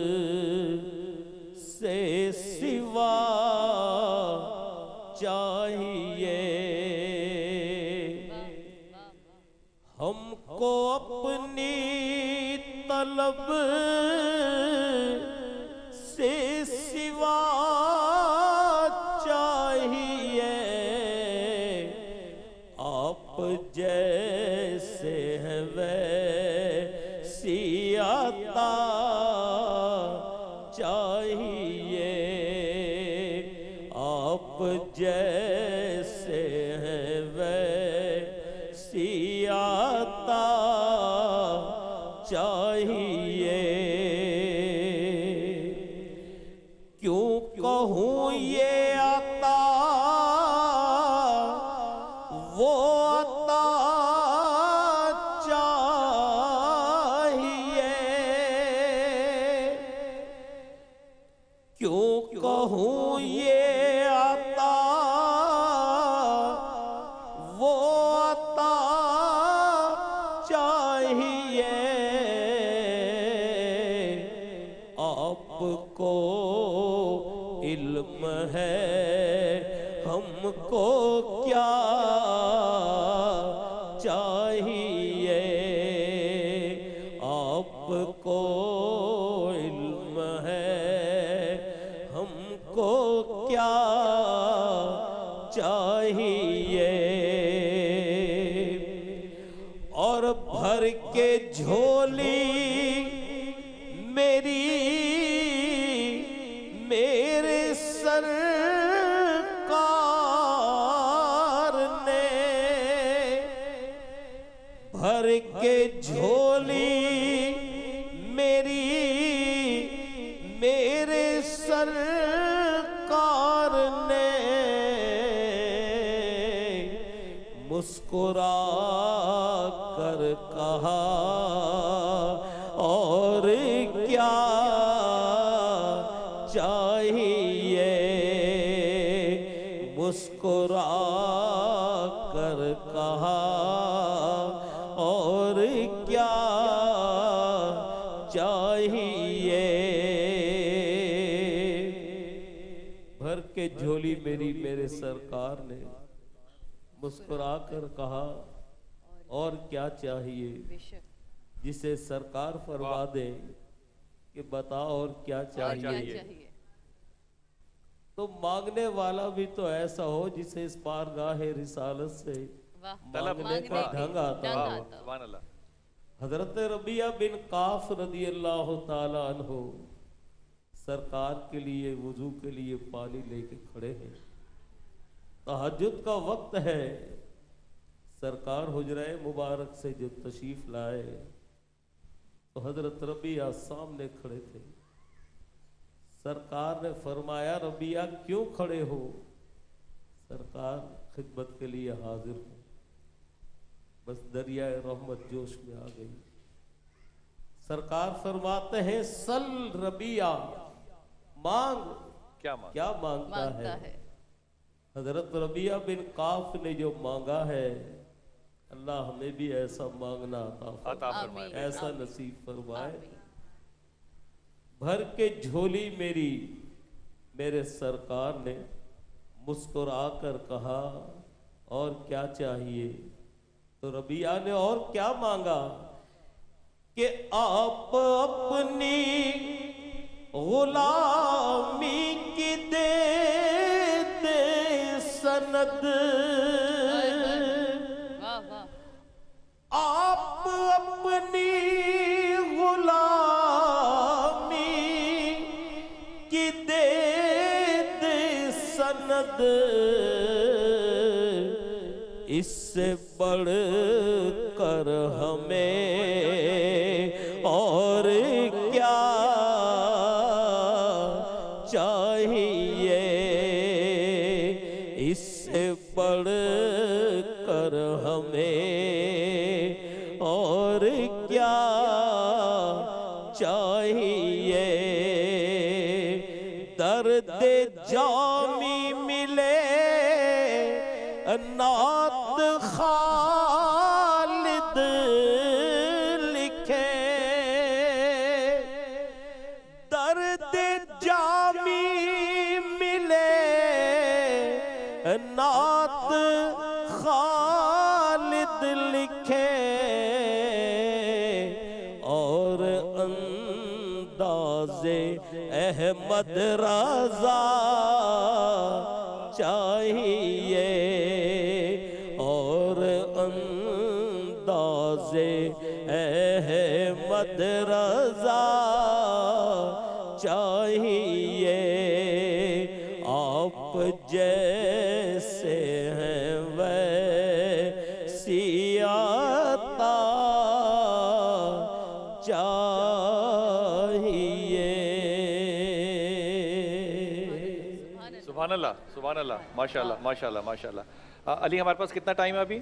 से सिवा चाहिए, हमको अपनी तलब से सिवा चाहिए, आप जैसे हैं वैसी आता चाहिए, आप जैसे हैं वैसी आता चाहिए। क्यों कहूँ ये आता वो आता चाहिए, क्यों कहूँ ये आता वो आता चाहिए, आपको इल्म है हमको क्या चाहिए, आपको इल्म है हमको क्या चाहिए। और भर के झोली मेरी मेरे सरकार ने, भर के झोली मेरी मेरे सरकार ने, मुस्कुरा कर कहा और क्या चाहिए, मुस्कुरा कर कहा और क्या चाहिए। भर के झोली मेरी मेरे सरकार ने, मुस्कुरा कर कहा और क्या चाहिए। जिसे सरकार फरमा दे कि बताओ और क्या चाहिए, तो मांगने वाला भी तो ऐसा हो जिसे इस पारगाहे रिसालत से मांगने का ढंग आता हो। हजरत रबिया बिन काफ रदी अल्लाह ताला अन्हो सरकार के लिए वुजू के लिए पानी लेके खड़े हैं, तहज्जुद का वक्त है, सरकार हुजरा मुबारक से जो तशरीफ लाए तो हजरत रबिया सामने खड़े थे। सरकार ने फरमाया रबिया क्यों खड़े हो। सरकार खिदमत के लिए हाजिर हो। बस दरिया रहमत जोश में आ गई। सरकार फरमाते हैं सल रबिया, मांग। क्या मांग क्या मांगता, मांगता है, है। हजरत रबिया बिन काफ ने जो मांगा है, अल्लाह हमें भी ऐसा मांगना अता फरमाए, ऐसा नसीब फरमाए। भर के झोली मेरी मेरे सरकार ने मुस्कुरा कर कहा, और क्या चाहिए? तो रबिया ने और क्या मांगा कि आप अपनी गुलामी की दे दे सनद, आप अपनी गुलामी की दे दे सनद, इससे बढ़ कर हमें और क्या चाहिए? इससे बढ़ कर हमें और क्या चाहिए? दर्द जामी मिले नात खालिद लिखे, दर्द जामी मिले नात खालिद लिखे, और अंदाज़े अहमद रज़ा चाहिए, और अंदाज़े अहमद रज़ा चाहिए। आप जैसे हैं वैसी आता चाहिए। सुभान अल्लाह, सुभान अल्लाह, माशाल्लाह माशाल्लाह माशाल्लाह। अली हमारे पास कितना टाइम है अभी?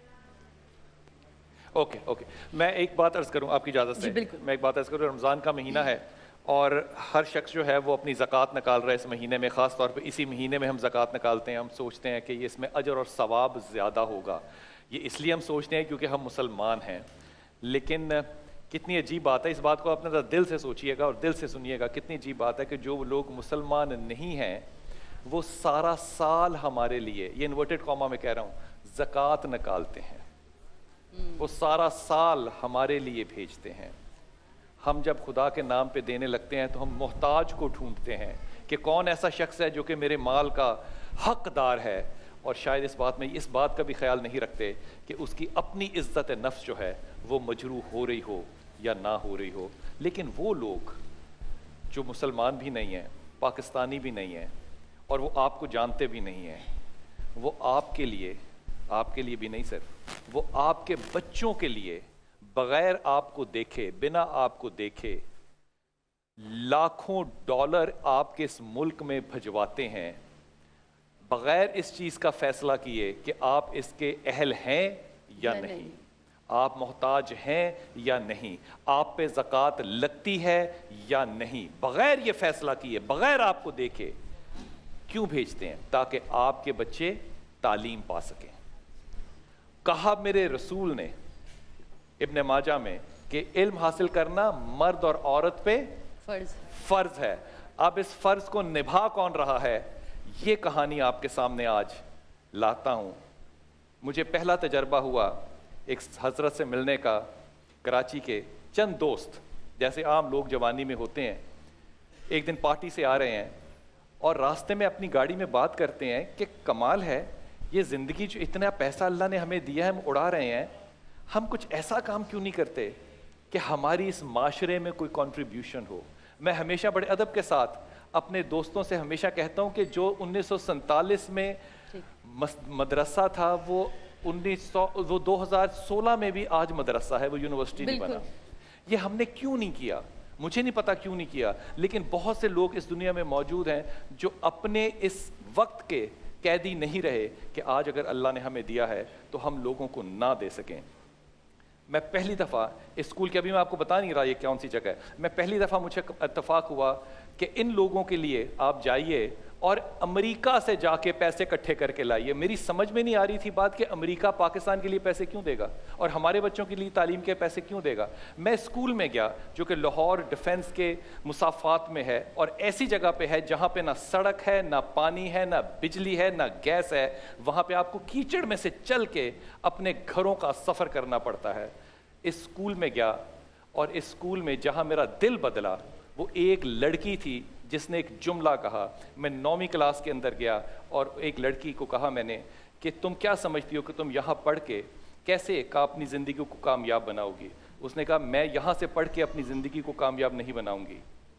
ओके ओके, मैं एक बात अर्ज़ करूं आपकी इजाज़त से। मैं एक बात अर्ज़ करूं, रमज़ान का महीना है और हर शख्स जो है वो अपनी ज़कात निकाल रहा है इस महीने में। ख़ास तौर पे इसी महीने में हम ज़कात निकालते हैं। हम सोचते हैं कि ये इसमें अजर और सवाब ज़्यादा होगा। ये इसलिए हम सोचते हैं क्योंकि हम मुसलमान हैं। लेकिन कितनी अजीब बात है, इस बात को अपने दिल से सोचिएगा और दिल से सुनिएगा। कितनी अजीब बात है कि जो लोग मुसलमान नहीं हैं वो सारा साल हमारे लिए, ये इन्वर्टेड कॉमा में कह रहा हूँ, ज़कात निकालते हैं। वो सारा साल हमारे लिए भेजते हैं। हम जब खुदा के नाम पे देने लगते हैं तो हम मोहताज को ढूंढते हैं कि कौन ऐसा शख्स है जो कि मेरे माल का हकदार है, और शायद इस बात में इस बात का भी ख्याल नहीं रखते कि उसकी अपनी इज्जत नफ्स जो है वो मजरूह हो रही हो या ना हो रही हो। लेकिन वो लोग जो मुसलमान भी नहीं हैं, पाकिस्तानी भी नहीं हैं, और वो आपको जानते भी नहीं हैं, वो आपके लिए, आपके लिए भी नहीं सिर्फ, वो आपके बच्चों के लिए बगैर आपको देखे, बिना आपको देखे लाखों डॉलर आपके इस मुल्क में भिजवाते हैं, बगैर इस चीज़ का फैसला किए कि आप इसके अहल हैं या नहीं, नहीं। आप मोहताज हैं या नहीं, आप पे ज़कात लगती है या नहीं, बगैर ये फैसला किए, बगैर आपको देखे क्यों भेजते हैं? ताकि आपके बच्चे तालीम पा सकें। कहा मेरे रसूल ने इब्ने माजा में कि इल्म हासिल करना मर्द और औरत पे फर्ज फर्ज है। अब इस फर्ज को निभा कौन रहा है, ये कहानी आपके सामने आज लाता हूँ। मुझे पहला तजर्बा हुआ एक हजरत से मिलने का। कराची के चंद दोस्त, जैसे आम लोग जवानी में होते हैं, एक दिन पार्टी से आ रहे हैं और रास्ते में अपनी गाड़ी में बात करते हैं कि कमाल है, ये ज़िंदगी जो इतना पैसा अल्लाह ने हमें दिया है हम उड़ा रहे हैं, हम कुछ ऐसा काम क्यों नहीं करते कि हमारी इस माशरे में कोई कंट्रीब्यूशन हो। मैं हमेशा बड़े अदब के साथ अपने दोस्तों से हमेशा कहता हूँ कि जो उन्नीस सौ सैंतालीस में मदरसा था वो उन्नीस सौ वो दो हज़ार सोलह में भी आज मदरसा है, वो यूनिवर्सिटी नहीं बना। ये हमने क्यों नहीं किया, मुझे नहीं पता क्यों नहीं किया, लेकिन बहुत से लोग इस दुनिया में मौजूद हैं जो अपने इस वक्त के कैदी नहीं रहे कि आज अगर अल्लाह ने हमें दिया है तो हम लोगों को ना दे सकें। मैं पहली दफ़ा इस स्कूल के, अभी मैं आपको बता नहीं रहा ये कौन सी जगह है, मैं पहली दफ़ा मुझे इत्तेफाक हुआ कि इन लोगों के लिए आप जाइए और अमेरिका से जाके पैसे इकट्ठे करके लाइए। मेरी समझ में नहीं आ रही थी बात कि अमेरिका पाकिस्तान के लिए पैसे क्यों देगा और हमारे बच्चों के लिए तालीम के पैसे क्यों देगा। मैं स्कूल में गया जो कि लाहौर डिफेंस के मुसाफात में है और ऐसी जगह पे है जहाँ पे ना सड़क है, ना पानी है, ना बिजली है, ना गैस है। वहाँ पे आपको कीचड़ में से चल के अपने घरों का सफ़र करना पड़ता है। इस स्कूल में गया और इस स्कूल में जहाँ मेरा दिल बदला वो एक लड़की थी जिसने एक जुमला कहा। मैं नौवीं क्लास के अंदर गया और एक लड़की को कहा मैंने कि तुम क्या समझती हो कि तुम यहाँ पढ़ के कैसे का अपनी ज़िंदगी को कामयाब बनाओगी। उसने कहा मैं यहाँ से पढ़ के अपनी ज़िंदगी को कामयाब नहीं बनाऊंगी।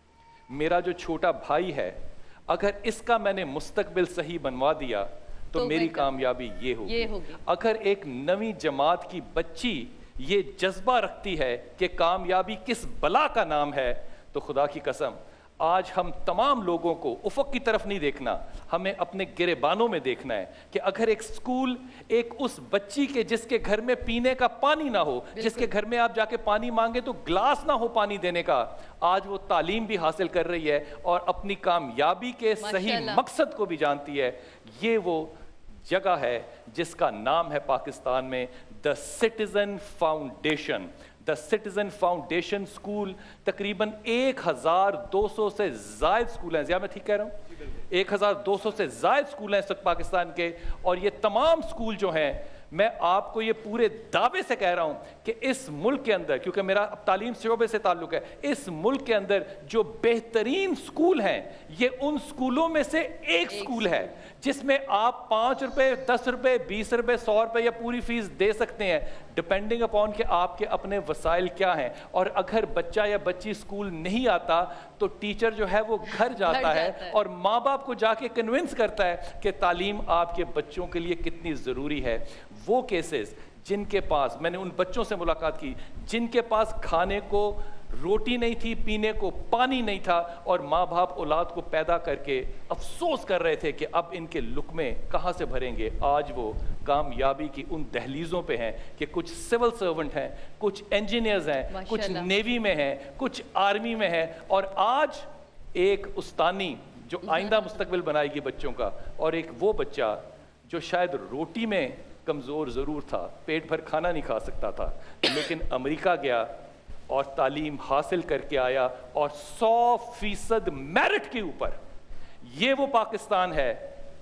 मेरा जो छोटा भाई है अगर इसका मैंने मुस्तकबिल सही बनवा दिया तो, तो मेरी कामयाबी ये होगी। ये होगी। अगर एक नवीं जमात की बच्ची ये जज्बा रखती है कि कामयाबी किस बला का नाम है तो खुदा की कसम आज हम तमाम लोगों को उफ़क़ की तरफ नहीं देखना, हमें अपने गिरेबानों में देखना है कि अगर एक स्कूल एक उस बच्ची के जिसके घर में पीने का पानी ना हो, जिसके घर में आप जाके पानी मांगे तो ग्लास ना हो पानी देने का, आज वो तालीम भी हासिल कर रही है और अपनी कामयाबी के सही मकसद को भी जानती है। ये वो जगह है जिसका नाम है पाकिस्तान में the citizen foundation. The citizen foundation school तकरीबन एक हज़ार दो सौ से ज़ायद स्कूल हैं। मैं ठीक कह रहा हूँ? एक हज़ार दो सौ से ज़ायद स्कूल हैं इस वक्त पाकिस्तान के। और ये तमाम स्कूल जो हैं मैं आपको ये पूरे दावे से कह रहा हूँ कि इस मुल्क के अंदर, क्योंकि मेरा अब तालीम शोबे से ताल्लुक़ है, इस मुल्क के अंदर जो बेहतरीन स्कूल हैं ये उन स्कूलों में से एक स्कूल है जिसमें आप पाँच रुपये, दस रुपये, बीस रुपये, सौ रुपये या पूरी फीस दे सकते हैं डिपेंडिंग अपॉन कि आपके अपने वसाइल क्या हैं। और अगर बच्चा या बच्ची स्कूल नहीं आता तो टीचर जो है वो घर जाता, जाता है, है और माँ बाप को जाके कन्विंस करता है कि तालीम आपके बच्चों के लिए कितनी ज़रूरी है। वो केसेस जिनके पास, मैंने उन बच्चों से मुलाकात की जिनके पास खाने को रोटी नहीं थी, पीने को पानी नहीं था और माँ बाप औलाद को पैदा करके अफसोस कर रहे थे कि अब इनके लुक़मे कहाँ से भरेंगे, आज वो कामयाबी की उन दहलीज़ों पे हैं कि कुछ सिविल सर्वेंट हैं, कुछ इंजीनियर्स हैं, कुछ नेवी में हैं, कुछ आर्मी में हैं और आज एक उस्तानी जो आइंदा मुस्तकबिल बनाएगी बच्चों का, और एक वो बच्चा जो शायद रोटी में कमज़ोर ज़रूर था, पेट भर खाना नहीं खा सकता था, लेकिन अमेरिका गया और तालीम हासिल करके आया और सौ फीसद मेरिट के ऊपर। ये वो पाकिस्तान है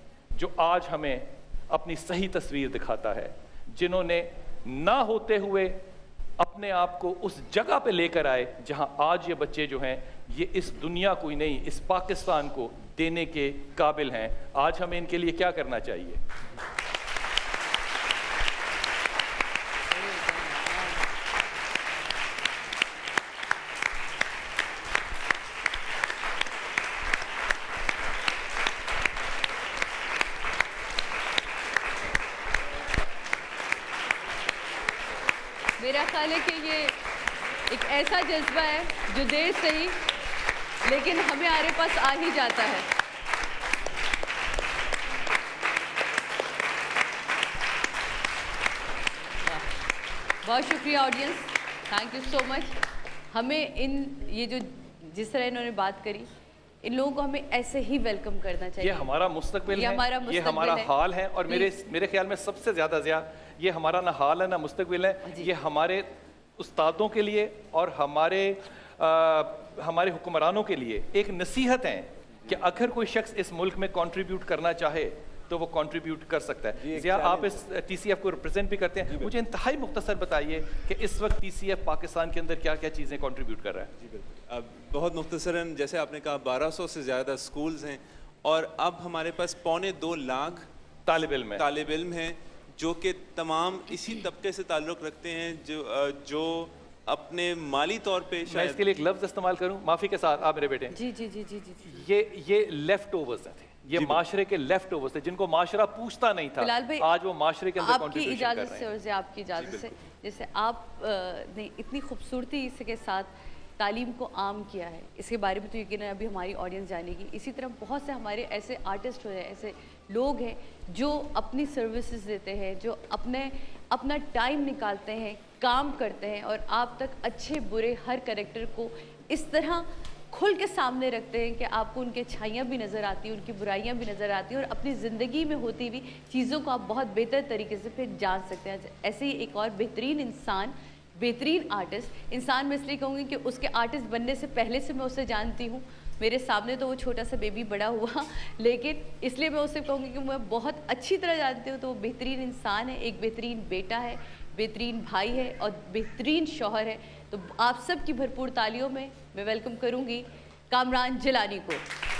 जो आज हमें अपनी सही तस्वीर दिखाता है, जिन्होंने ना होते हुए अपने आप को उस जगह पे लेकर आए जहां आज ये बच्चे जो हैं ये इस दुनिया को ही नहीं, इस पाकिस्तान को देने के काबिल हैं। आज हमें इनके लिए क्या करना चाहिए? मेरा ख्याल है कि ये एक ऐसा जज्बा है जो देर से ही लेकिन हमें हमारे पास आ ही जाता है। बहुत शुक्रिया audience, thank you so much. हमें इन ये जो जिस तरह इन्होंने बात करी, इन लोगों को हमें ऐसे ही वेलकम करना चाहिए। ये हमारा मुस्तकबिल ये है, हमारा ये हमारा है। हाल है और मेरे मेरे ख्याल में सबसे ज़्यादा ज़्यादा ये हमारा ना हाल है ना मुस्तकबिल है। ये हमारे उस्तादों के लिए और हमारे आ, हमारे हुक्मरानों के लिए एक नसीहत है कि अगर कोई शख्स इस मुल्क में कंट्रीब्यूट करना चाहे तो वो कंट्रीब्यूट कर सकता है। ज़िया, आप इस टीसीएफ को रिप्रेजेंट भी करते हैं, मुझे इंतहाई मुख्तसर बताइए कि इस वक्त टीसीएफ पाकिस्तान के अंदर क्या क्या चीज़ें कंट्रीब्यूट कर रहा है? जी बिल्कुल, अब बहुत मुख्तसरन जैसे आपने कहा बारह सौ से ज़्यादा स्कूल्स हैं और अब हमारे पास पौने दो लाख तालिब इल्म तालिब इल्म हैं जो कि तमाम इसी तबके से ताल्लुक़ रखते हैं जो जो अपने माली तौर पे मैं इसके लिए एक लफ्ज़ इस्तेमाल करूं माफ़ी के साथ, आप मेरे बेटे जी जी जी जी जी ये ये लेफ्ट ओवर्स थे, ये माशरे के लेफ्ट ओवर्स थे जिनको माशरा पूछता नहीं था, फिलहाल भाई आज वो माशरे के अंदर आपकी इजाज़त से और आपकी इजाज़त से जैसे आप ने इतनी खूबसूरती के साथ तालीम को आम किया है, इसके बारे में तो यकीन अभी हमारी ऑडियंस जानेगी। इसी तरह बहुत से हमारे ऐसे आर्टिस्ट हो, ऐसे लोग हैं जो अपनी सर्विसेज देते हैं, जो अपने अपना टाइम निकालते हैं, काम करते हैं और आप तक अच्छे बुरे हर कैरेक्टर को इस तरह खुल के सामने रखते हैं कि आपको उनकी अच्छाइयाँ भी नज़र आती हैं, उनकी बुराइयाँ भी नज़र आती हैं और अपनी ज़िंदगी में होती हुई चीज़ों को आप बहुत बेहतर तरीके से फिर जान सकते हैं। ऐसे ही एक और बेहतरीन इंसान, बेहतरीन आर्टिस्ट, इंसान मैं इसलिए कहूँगी कि उसके आर्टिस्ट बनने से पहले से मैं उसे जानती हूँ। मेरे सामने तो वो छोटा सा बेबी बड़ा हुआ, लेकिन इसलिए मैं उससे कहूँगी कि मैं बहुत अच्छी तरह जानती हूँ। तो वो बेहतरीन इंसान है, एक बेहतरीन बेटा है, बेहतरीन भाई है और बेहतरीन शौहर है। तो आप सब की भरपूर तालियों में मैं वेलकम करूँगी कामरान जिलानी को।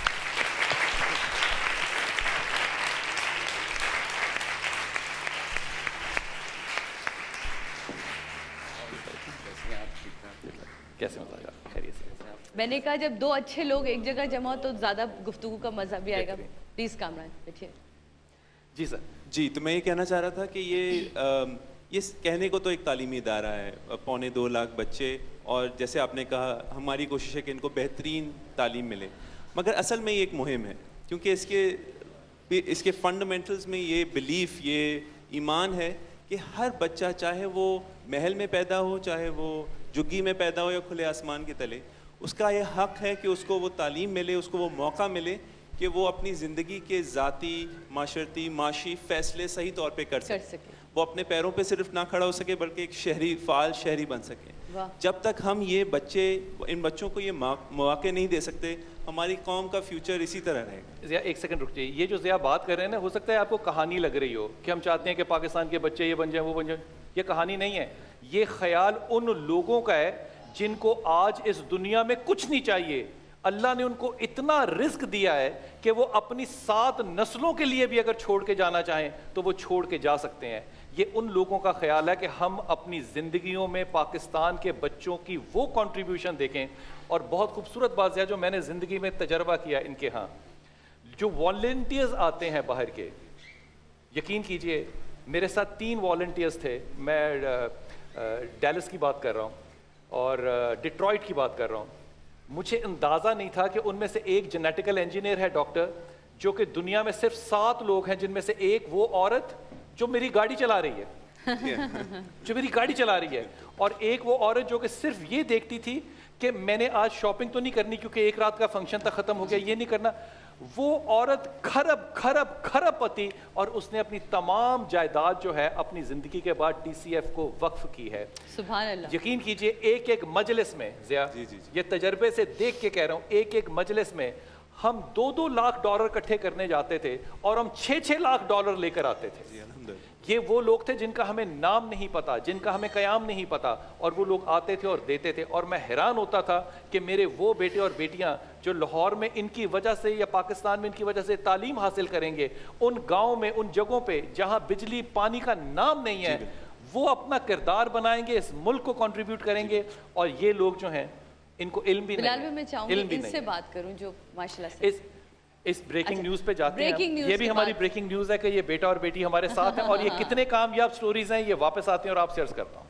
कैसे मजा आएगा? खैरियत से? मैंने कहा जब दो अच्छे लोग एक जगह जमा हो तो ज़्यादा गुफ्तगू का मज़ा भी आएगा। प्लीज़ कामरान बैठिए। जी सर। जी, तो मैं ये कहना चाह रहा था कि ये आ, ये कहने को तो एक तालीमी इदारा है, पौने दो लाख बच्चे, और जैसे आपने कहा हमारी कोशिश है कि इनको बेहतरीन तालीम मिले, मगर असल में ये एक मुहिम है क्योंकि इसके इसके फंडामेंटल्स में ये बिलीफ, ये ईमान है कि हर बच्चा, चाहे वो महल में पैदा हो, चाहे वो झुग्गी में पैदा हो या खुले आसमान के तले, उसका ये हक है कि उसको वो तालीम मिले, उसको वो मौका मिले कि वो अपनी ज़िंदगी के ज़ाती, माशरती, माशी फ़ैसले सही तौर पे कर सके, कर सके। वो अपने पैरों पे सिर्फ ना खड़ा हो सके बल्कि एक शहरी, फ़ाल शहरी बन सके। जब तक हम ये बच्चे, इन बच्चों को ये मौके नहीं दे सकते, हमारी कौम का फ्यूचर इसी तरह रहेगा। ज़िया एक सेकंड रुक जाइए। ये जो ज़िया बात कर रहे हैं ना, हो सकता है आपको कहानी लग रही हो कि हम चाहते हैं कि पाकिस्तान के बच्चे ये बन जाएं, वो बन जाएं। ये कहानी नहीं है, ये ख्याल उन लोगों का है जिनको आज इस दुनिया में कुछ नहीं चाहिए। अल्लाह ने उनको इतना रिस्क दिया है कि वो अपनी सात नस्लों के लिए भी अगर छोड़ के जाना चाहें तो वो छोड़ के जा सकते हैं। ये उन लोगों का ख्याल है कि हम अपनी ज़िंदगियों में पाकिस्तान के बच्चों की वो कंट्रीब्यूशन देखें। और बहुत खूबसूरत बात है जो मैंने ज़िंदगी में तजर्बा किया इनके यहाँ, जो वॉलंटियर्स आते हैं बाहर के, यकीन कीजिए मेरे साथ तीन वॉलंटियर्स थे। मैं डैलस की बात कर रहा हूँ और डिट्रॉइट की बात कर रहा हूँ। मुझे अंदाज़ा नहीं था कि उनमें से एक जेनेटिकल इंजीनियर है, डॉक्टर, जो कि दुनिया में सिर्फ सात लोग हैं जिनमें से एक वो औरत जो मेरी गाड़ी चला रही है जो मेरी गाड़ी चला रही है, और एक वो औरत जो कि सिर्फ ये देखती थी कि मैंने आज शॉपिंग तो नहीं करनी क्योंकि एक रात का फंक्शन तक ख़त्म हो गया, ये नहीं करना। वो औरत खरब खरब खरब पति, और उसने अपनी तमाम जायदाद जो है अपनी ज़िंदगी के बाद टीसीएफ को वक्फ की है। सुभान अल्लाह। यकीन कीजिए एक एक मजलिस में, ज़िया ये तजर्बे से देख के कह रहा हूँ, एक एक मजलिस में हम दो दो लाख डॉलर इकट्ठे करने जाते थे और हम छः छः लाख डॉलर लेकर आते थे। ये वो लोग थे जिनका हमें नाम नहीं पता, जिनका हमें कयाम नहीं पता, और वो लोग आते थे और देते थे। और मैं हैरान होता था कि मेरे वो बेटे और बेटियां जो लाहौर में इनकी वजह से या पाकिस्तान में इनकी वजह से तालीम हासिल करेंगे, उन गाँव में, उन जगहों पे जहाँ बिजली पानी का नाम नहीं है, वो अपना किरदार बनाएंगे, इस मुल्क को कंट्रीब्यूट करेंगे। और ये लोग जो हैं इनको इल्म भी नहीं, मैं चाहूंगी इनसे बात करूं जो माशाल्लाह से इस इस ब्रेकिंग अच्छा, न्यूज़ पे जाते हैं। ये भी हमारी ब्रेकिंग न्यूज़ है कि ये बेटा और बेटी हमारे साथ हैं और ये कितने कामयाब स्टोरीज हैं, ये वापस आते हैं और आपसे अर्ज करता हूँ।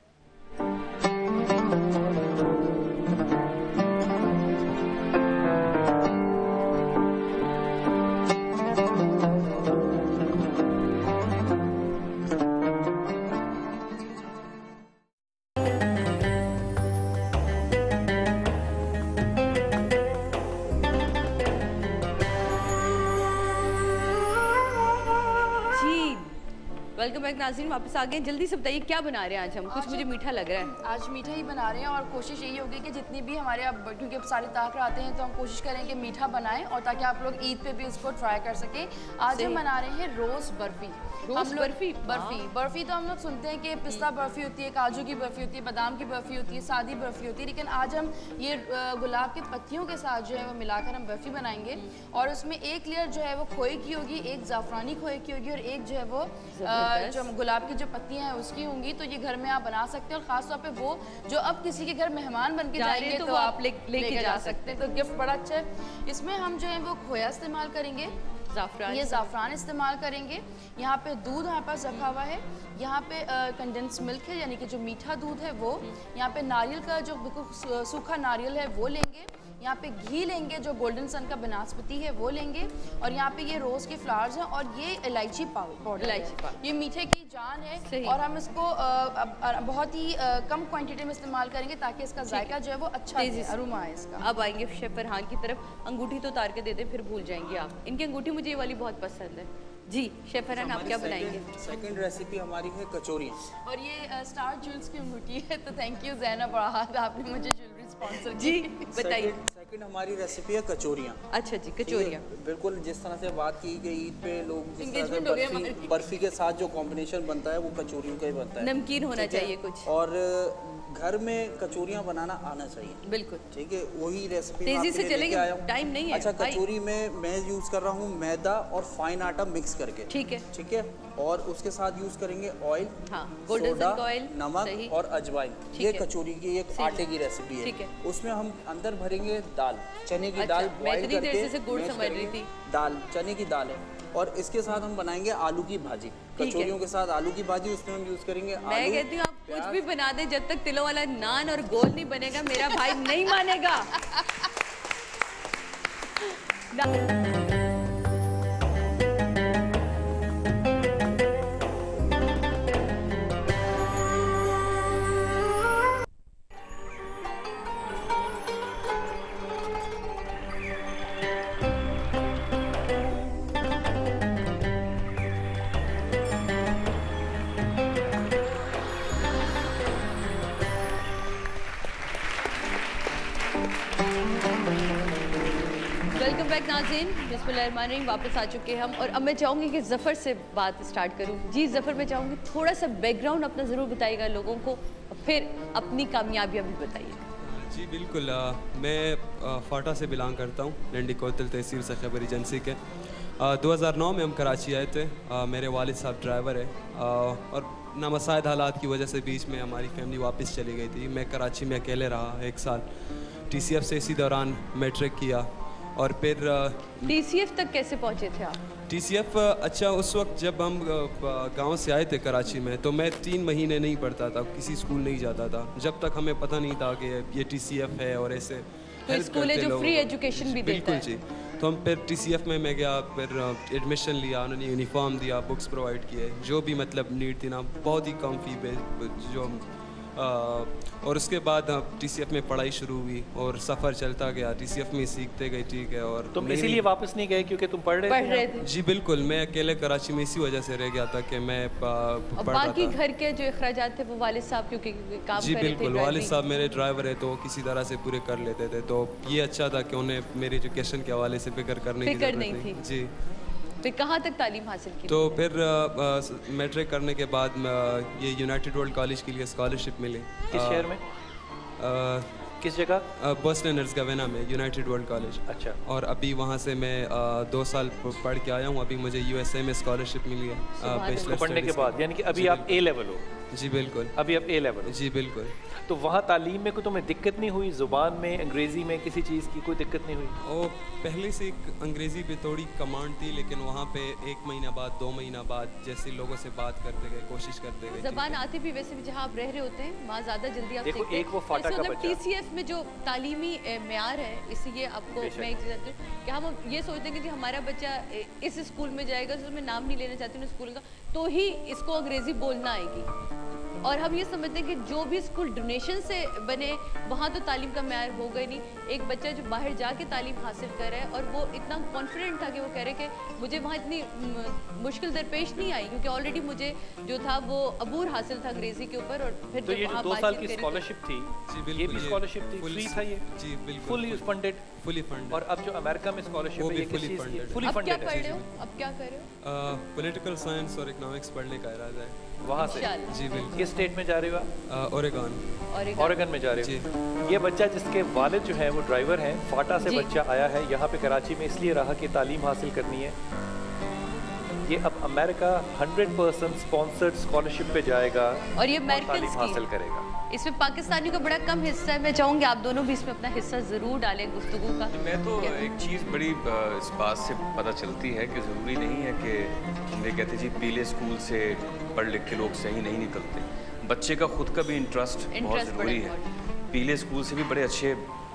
वेलकम बैक नाज़रीन, वापस आ गए। जल्दी से बताइए क्या बना रहे हैं आज हम? कुछ मुझे मीठा लग रहा है। आज मीठा ही बना रहे हैं और कोशिश यही होगी कि जितनी भी हमारे अब, क्योंकि अब सारे ताक़ आते हैं तो हम कोशिश करें कि मीठा बनाएं और ताकि आप लोग ईद पे भी उसको ट्राई कर सकें। आज हम बना रहे हैं रोज़ बर्फ़ी। रोज़ बर्फ़ी बर्फ़ी बर्फ़ी तो हम लोग सुनते हैं कि पिस्ता बर्फ़ी होती है, काजू की बर्फ़ी होती है, बादाम की बर्फ़ी होती है, सादी बर्फ़ी होती है, लेकिन आज हम ये गुलाब के पत्तियों के साथ जो है वो मिलाकर हम बर्फ़ी बनाएंगे। और उसमें एक लेयर जो है वो खोए की होगी, एक ज़ाफ़रानी खोए की होगी और एक जो है वो जो गुलाब की जो पत्तियां हैं उसकी होंगी। तो ये घर में आप बना सकते हैं और ख़ास तौर पे वो जो अब किसी के घर मेहमान बन के जाएंगे तो, तो आप लेके ले जा सकते हैं। तो गिफ्ट बड़ा अच्छा है। इसमें हम जो है वो खोया इस्तेमाल करेंगे, ज़ाफ़रान, ये ज़ाफ़रान इस्तेमाल करेंगे। यहाँ पे दूध हमारे पास रखा हुआ है, यहाँ पे कंडेंस मिल्क है यानी कि जो मीठा दूध है वो, यहाँ पे नारियल का जो बिल्कुल सूखा नारियल है वो लेंगे, यहाँ पे घी लेंगे जो गोल्डन सन का बनास्पति है वो लेंगे, और यहाँ पे ये रोज़ के फ्लावर्स हैं, और ये इलायची पाउडर, इलायची पाउडर, ये मीठे की जान है। और हम इसको आ, आ, बहुत ही आ, कम क्वांटिटी में इस्तेमाल करेंगे ताकि इसका जायका जो है वो अच्छा है, अरोमा है इसका। अब आएंगे शेफ फरहान की तरफ। अंगूठी तो उतार के दे दें, फिर भूल जाएंगे आप। इनकी अंगूठी मुझे ये वाली बहुत पसंद है जी। शेफ फरहान आप क्या बनाएंगे? सेकंड रेसिपी हमारी है कचौरियाँ, और ये स्टार ज्वेल्स की अंगूठी है, तो थैंक यू ज़ैनब फरहान, आपने मुझे ज्वेलरी स्पॉन्सर जी। बताइए। सेकंड हमारी रेसिपी है कचौरियाँ। अच्छा जी, कचौरियाँ बिल्कुल जिस तरह से बात की गई ईद पे लोग जिस तरह से बर्फी बर्फी के साथ जो कॉम्बिनेशन बनता है वो कचौरियों का ही बनता है। नमकीन होना चाहिए कुछ, और घर में कचौरियाँ बनाना आना चाहिए। बिल्कुल ठीक है, वही रेसिपी तेजी से चलेंगे, टाइम नहीं है। अच्छा, कचौरी में मैं यूज कर रहा हूँ मैदा और फाइन आटा मिक्स करके। ठीक है ठीक है, और उसके साथ यूज करेंगे ऑयल, हाँ, सोडा, ऑयल, नमक और अजवाइन। ये कचौरी की एक आटे की रेसिपी है। उसमें हम अंदर भरेंगे दाल, चने की दाल बॉइल करके, दाल चने की दाल है, और इसके साथ हम बनाएंगे आलू की भाजी। कचौरियों के साथ आलू की भाजी, उसमें हम यूज करेंगे आलू। मैं कहती हूँ आप कुछ भी बना दे, जब तक तिलों वाला नान और गोल नहीं बनेगा मेरा भाई नहीं मानेगा। वेलकम बैक नाज़रीन, बिस्मिल्लाहिर्रहमानिर्रहीम। वापस आ चुके हैं हम, और अब मैं चाहूँगी कि ज़फ़र से बात स्टार्ट करूँ। जी ज़फ़र, मैं चाहूँगी थोड़ा सा बैकग्राउंड अपना ज़रूर बताइएगा लोगों को, फिर अपनी कामयाबियाँ भी बताइए। जी बिल्कुल, आ, मैं आ, फाटा से बिलोंग करता हूँ, लंडी कोतल तहसील से खैबर एजेंसी के। दो हज़ार नौ में हम कराची आए थे। आ, मेरे वालिद साहब ड्राइवर है, आ, और नामसाइद हालात की वजह से बीच में हमारी फैमिली वापस चली गई थी। मैं कराची में अकेले रहा एक साल। टी सी एफ से इसी दौरान मैट्रिक किया, और फिर टी सी एफ तक कैसे पहुँचे थे आप? टी सी एफ अच्छा, उस वक्त जब हम गांव से आए थे कराची में, तो मैं तीन महीने नहीं पढ़ता था, किसी स्कूल नहीं जाता था, जब तक हमें पता नहीं था कि ये टी सी एफ है और ऐसे तो स्कूल है जो फ्री एजुकेशन भी देता है। बिल्कुल जी। तो हम फिर टी सी एफ में मैं गया, फिर एडमिशन लिया, उन्होंने यूनिफॉर्म दिया, बुक्स प्रोवाइड किए, जो भी मतलब नीड थी ना, बहुत ही कम फी पे जो आ, और उसके बाद टी सी एफ में पढ़ाई शुरू हुई और सफ़र चलता गया, टी सी एफ में सीखते गए। ठीक है, और तुम इसीलिए वापस नहीं गए क्योंकि तुम पढ़ रहे पढ़ रहे थे? जी बिल्कुल, मैं अकेले कराची में इसी वजह से रह गया था कि मैं पढ़ रहा था। बाकी घर के जो अखराजात थे वो वालिद साहब क्योंकि काम जी बिल्कुल, वालिद साहब मेरे ड्राइवर है, तो किसी तरह से पूरे कर लेते थे। तो ये अच्छा था कि उन्हें मेरी एजुकेशन के हवाले से फिक्र करने की जरूरत नहीं थी। जी। फिर कहाँ तक तालीम हासिल की? तो फिर मैट्रिक करने के बाद ये यूनाइटेड वर्ल्ड कॉलेज के लिए स्कॉलरशिप मिली। किस शहर में? आ, किस जगह? बोस्टन हर्ज़गोविना में यूनाइटेड वर्ल्ड कॉलेज। अच्छा। और अभी वहाँ से मैं आ, दो साल पढ़ के आया हूँ। अभी मुझे यूएसए में स्कॉलरशिप मिली है बैचलर पढ़ने के बाद, यानी कि अभी आप ए लेवल हो? जी बिल्कुल, अभी आप ए लेवल? जी बिल्कुल। तो वहाँ तालीम में कोई तुम्हें दिक्कत नहीं हुई? ज़ुबान में, अंग्रेज़ी में, किसी चीज़ की कोई दिक्कत नहीं हुई? ओ, पहले से एक अंग्रेज़ी पे थोड़ी कमांड थी, लेकिन वहाँ पे एक महीना बाद, दो महीना बाद जैसे लोगों से बात करते गए, कोशिश करते गए। ज़बान आती भी वैसे भी जहाँ आप रह रहे होते हैं वहाँ ज़्यादा जल्दी आप देखो, एक वो फाटा का बच्चा, टी सी एफ में जो तालीमी मेयार है, इसलिए आपको मैं एक चीज़ कि हम ये सोचते हैं कि हमारा बच्चा इस स्कूल में जाएगा, उसमें नाम नहीं लेना चाहती हूँ स्कूल का, तो ही इसको अंग्रेज़ी बोलना आएगी। और हम ये समझते हैं कि जो भी स्कूल डोनेशन से बने वहाँ तो तालीम का म्यार होगा ही नहीं। एक बच्चा जो बाहर जाके तालीम हासिल कर रहा है और वो इतना कॉन्फिडेंट था कि वो कह रहे कि मुझे वहाँ इतनी मुश्किल दरपेश नहीं आई, क्योंकि ऑलरेडी मुझे जो था वो अबूर हासिल था अंग्रेजी के ऊपर। और फिर तो ये जो दो साल की स्कॉलरशिप थी, ये भी स्कॉलरशिप थी, फ्री था ये? जी बिल्कुल, फुली फंडेड। Fully funded. और अब जो अमेरिका में स्कॉलरशिप है, ये किस चीज़ की? फुली अब क्या फंडेड पढ़ रहे हो? अब क्या कर रहे हो? पॉलिटिकल साइंस और इकोनॉमिक्स पढ़ने का इरादा है वहाँ से। जी बिल्कुल। किस स्टेट में जा रहे हो आप? ओरेगन। ओरेगन में जा रहे हो? ये बच्चा जिसके वालिद जो है वो ड्राइवर हैं, फाटा से बच्चा आया है यहाँ पे कराची में, इसलिए रहा कि तालीम हासिल करनी है। ये अब America hundred percent sponsored scholarship पे जाएगा और ये तालीम हासिल करेगा। इसमें पाकिस्तानियों का बड़ा कम हिस्सा है। मैं चाहूँगी आप दोनों भी इसमें अपना हिस्सा ज़रूर डालें गुफ्तगू का। मैं तो एक चीज़ बड़ी इस बात से पता चलती है कि ज़रूरी नहीं है कि वे कहते जी पीले स्कूल से पढ़ लिख के लोग सही नहीं निकलते। बच्चे का खुद का भी इंटरेस्ट बहुत ज़रूरी है। पीले स्कूल से भी बड़े अच्छे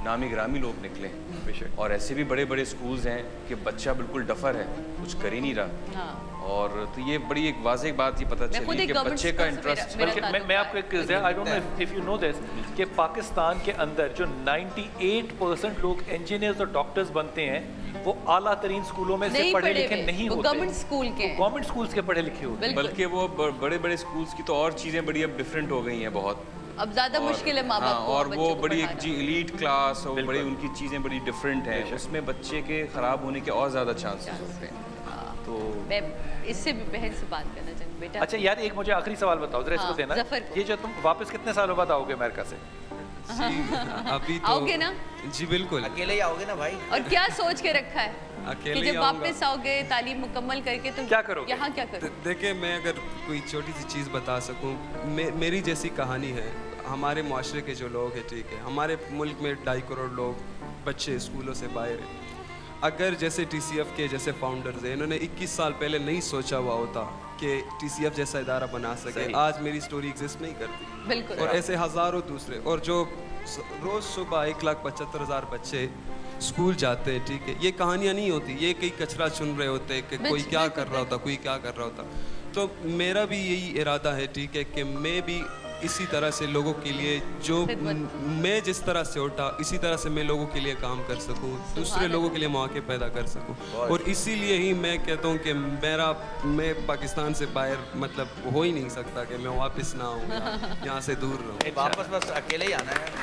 नामी ग्रामी लोग निकले बेशक, और ऐसे भी बड़े बड़े स्कूल्स हैं कि बच्चा बिल्कुल डफर है, कुछ कर ही नहीं रहा। हाँ। और तो ये बड़ी एक वाज़ेह बात ये पता चली कि बच्चे का इंटरेस्ट। बल्कि मैं, मैं आपको एक I don't know if you know this कि पाकिस्तान के अंदर जो अट्ठानवे परसेंट लोग इंजीनियर्स और डॉक्टर्स बनते हैं वो आला तरीन स्कूलों में से पढ़े लिखे नहीं होते, गवर्नमेंट स्कूल के गवर्नमेंट स्कूल्स के पढ़े लिखे होते, बल्कि वो बड़े बड़े स्कूल्स की तो और चीज़ें बड़ी अब डिफरेंट हो गई हैं बहुत। अब ज्यादा मुश्किल है माँ बाप को, और वो बड़ी एक जी एलीट क्लास और बड़ी उनकी चीज़ें बड़ी डिफरेंट हैं, उसमें बच्चे के ख़राब होने के और ज़्यादा चांसेस होते हैं। तो मैं इससे भी बहन से बात करना चाहूँगी बेटा। अच्छा यार एक मुझे आखिरी सवाल बताओ जरा, इसको देना, ये जो तुम वापस कितने सालों बाद आओगे अमेरिका से? अभी तो आओगे ना? जी बिल्कुल। अकेले ही आओगे ना भाई? और क्या सोच के रखा है अकेले कि जब वापस आओगे तालीम मुकम्मल करके तुम क्या करोगे? यहाँ क्या करोगे? देखिए मैं अगर कोई छोटी सी चीज़ बता सकूँ, मे, मेरी जैसी कहानी है। हमारे माशरे के जो लोग हैं, ठीक है, हमारे मुल्क में ढाई करोड़ लोग बच्चे स्कूलों से बाहर हैं। अगर जैसे टीसीएफ के जैसे फाउंडर्स हैं, इन्होंने इक्कीस साल पहले नहीं सोचा हुआ होता कि टीसीएफ जैसा इदारा बना सके, आज मेरी स्टोरी एग्जिस्ट नहीं करती। बिल्कुल। और ऐसे हज़ारों दूसरे, और जो रोज़ सुबह एक लाख पचहत्तर हज़ार बच्चे स्कूल जाते हैं, ठीक है, ये कहानियाँ नहीं होती, ये कई कचरा चुन रहे होते कि कोई क्या कर रहा होता, कोई क्या कर रहा होता। तो मेरा भी यही इरादा है, ठीक है, कि मैं भी इसी तरह से लोगों के लिए, जो मैं जिस तरह से उठा इसी तरह से मैं लोगों के लिए काम कर सकूं, दूसरे लोगों के लिए मौके पैदा कर सकूं। और इसीलिए ही मैं कहता हूं कि मेरा मैं पाकिस्तान से बाहर मतलब हो ही नहीं सकता कि मैं वापस ना आऊँ, यहाँ से दूर रहूँ। वापस बस अकेले ही आना है।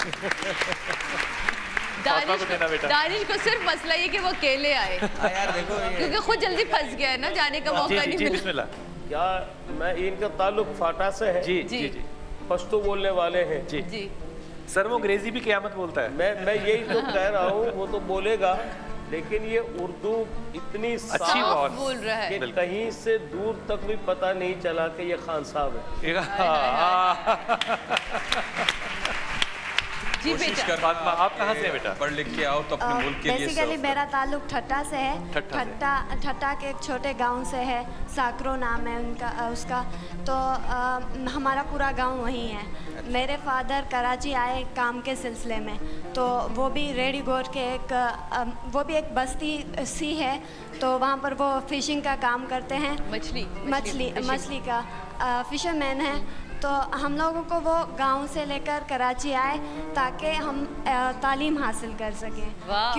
दानिश को, दानिश को सिर्फ मसला ये कि वो अकेले आए यार देखो, क्योंकि खुद जल्दी फंस गया है ना, जाने का मौका नहीं मिला। क्या मैं इनका ताल्लुक फाटा से है? जी जी जी। पश्तो बोलने वाले हैं जी जी। सर वो अंग्रेजी भी क़यामत बोलता है। मैं मैं यही तो कह रहा हूँ, वो तो बोलेगा, लेकिन ये उर्दू इतनी अच्छी बोल रहा है कि कहीं से दूर तक भी पता नहीं चला कि ये खान साहब है। जी बेटा। फातिमा आप कहाँ से हैं बेटा? पढ़ लिख के आओ तो अपने मुल्क के लिए। बेसिकली मेरा ताल्लुक ठट्टा से है। ठट्टा ठट्टा के एक छोटे गांव से है, साकरो नाम है उनका उसका। तो आ, हमारा पूरा गांव वहीं है। मेरे फादर कराची आए काम के सिलसिले में, तो वो भी रेडी गोर के एक आ, वो भी एक बस्ती सी है, तो वहाँ पर वो फिशिंग का काम करते हैं, मछली मछली मछली का फिशरमैन है। तो हम लोगों को वो गांव से लेकर कराची आए ताकि हम तालीम हासिल कर सकें,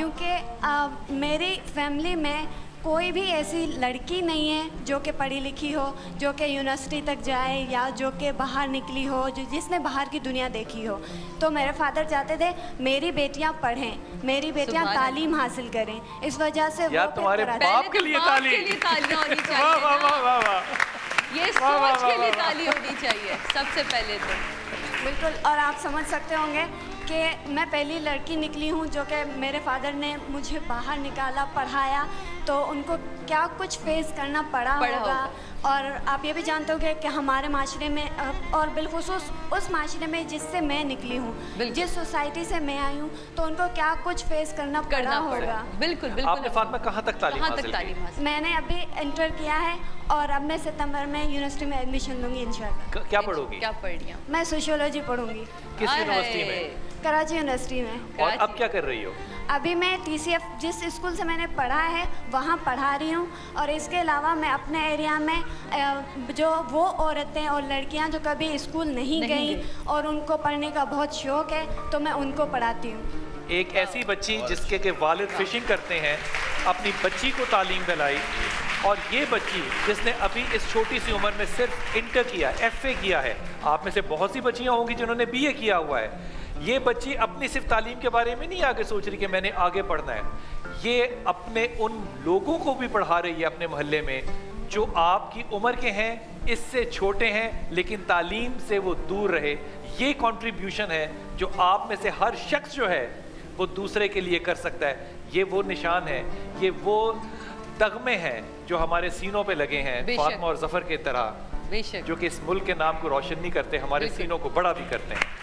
क्योंकि मेरी फैमिली में कोई भी ऐसी लड़की नहीं है जो कि पढ़ी लिखी हो, जो कि यूनिवर्सिटी तक जाए या जो कि बाहर निकली हो, जो जिसने बाहर की दुनिया देखी हो। तो मेरे फादर चाहते थे मेरी बेटियां पढ़ें, मेरी बेटियां तालीम हासिल करें, इस वजह से यार वो तुम्हारे बाप के लिए तालीम होनी चाहिए, ये सोच के लिए ताली होनी चाहिए सबसे पहले तो। बिल्कुल। और आप समझ सकते होंगे कि मैं पहली लड़की निकली हूँ जो कि मेरे फादर ने मुझे बाहर निकाला, पढ़ाया, तो उनको क्या कुछ फेस करना पड़ा, पड़ा होगा। और आप ये भी जानते होंगे कि हमारे माशरे में और बिलखुसूस उस माशरे में जिससे मैं निकली हूँ, जिस सोसाइटी से मैं आई हूँ, तो उनको क्या कुछ फेस करना, करना पड़ा होगा। बिल्कुल बिल्कुल। आपने फातिमा कहाँ तक तालीम हासिल की? मैंने अभी इंटर किया है और अब मैं सितंबर में यूनिवर्सिटी में एडमिशन लूंगी इंशाल्लाह। क्या पढ़ोगी? क्या पढ़ रही? मैं सोशियोलॉजी पढ़ूंगी। किस यूनिवर्सिटी में? कराची यूनिवर्सिटी में। और अब क्या कर रही हो? अभी मैं टीसीएफ जिस स्कूल से मैंने पढ़ा है वहाँ पढ़ा रही हूँ, और इसके अलावा मैं अपने एरिया में जो वो औरतें और लड़कियाँ जो कभी स्कूल नहीं, नहीं गई और उनको पढ़ने का बहुत शौक़ है, तो मैं उनको पढ़ाती हूँ। एक ऐसी बच्ची जिसके के वालिद फिशिंग करते हैं, अपनी बच्ची को तालीम दिलाई, और ये बच्ची जिसने अभी इस छोटी सी उम्र में सिर्फ इंटर किया, एफए किया है। आप में से बहुत सी बच्चियाँ होंगी जिन्होंने बीए किया हुआ है। ये बच्ची अपनी सिर्फ तालीम के बारे में नहीं आगे सोच रही कि मैंने आगे पढ़ना है, ये अपने उन लोगों को भी पढ़ा रही है अपने मोहल्ले में जो आपकी उम्र के हैं, इससे छोटे हैं, लेकिन तालीम से वो दूर रहे। ये कंट्रीब्यूशन है जो आप में से हर शख्स जो है वो दूसरे के लिए कर सकता है। ये वो निशान है, ये वो तगमे हैं जो हमारे सीनों पे लगे हैं, फातिमा और जफर के तरह, जो कि इस मुल्क के नाम को रोशन नहीं करते, हमारे सीनों को बड़ा भी करते हैं।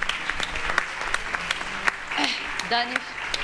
दानिश,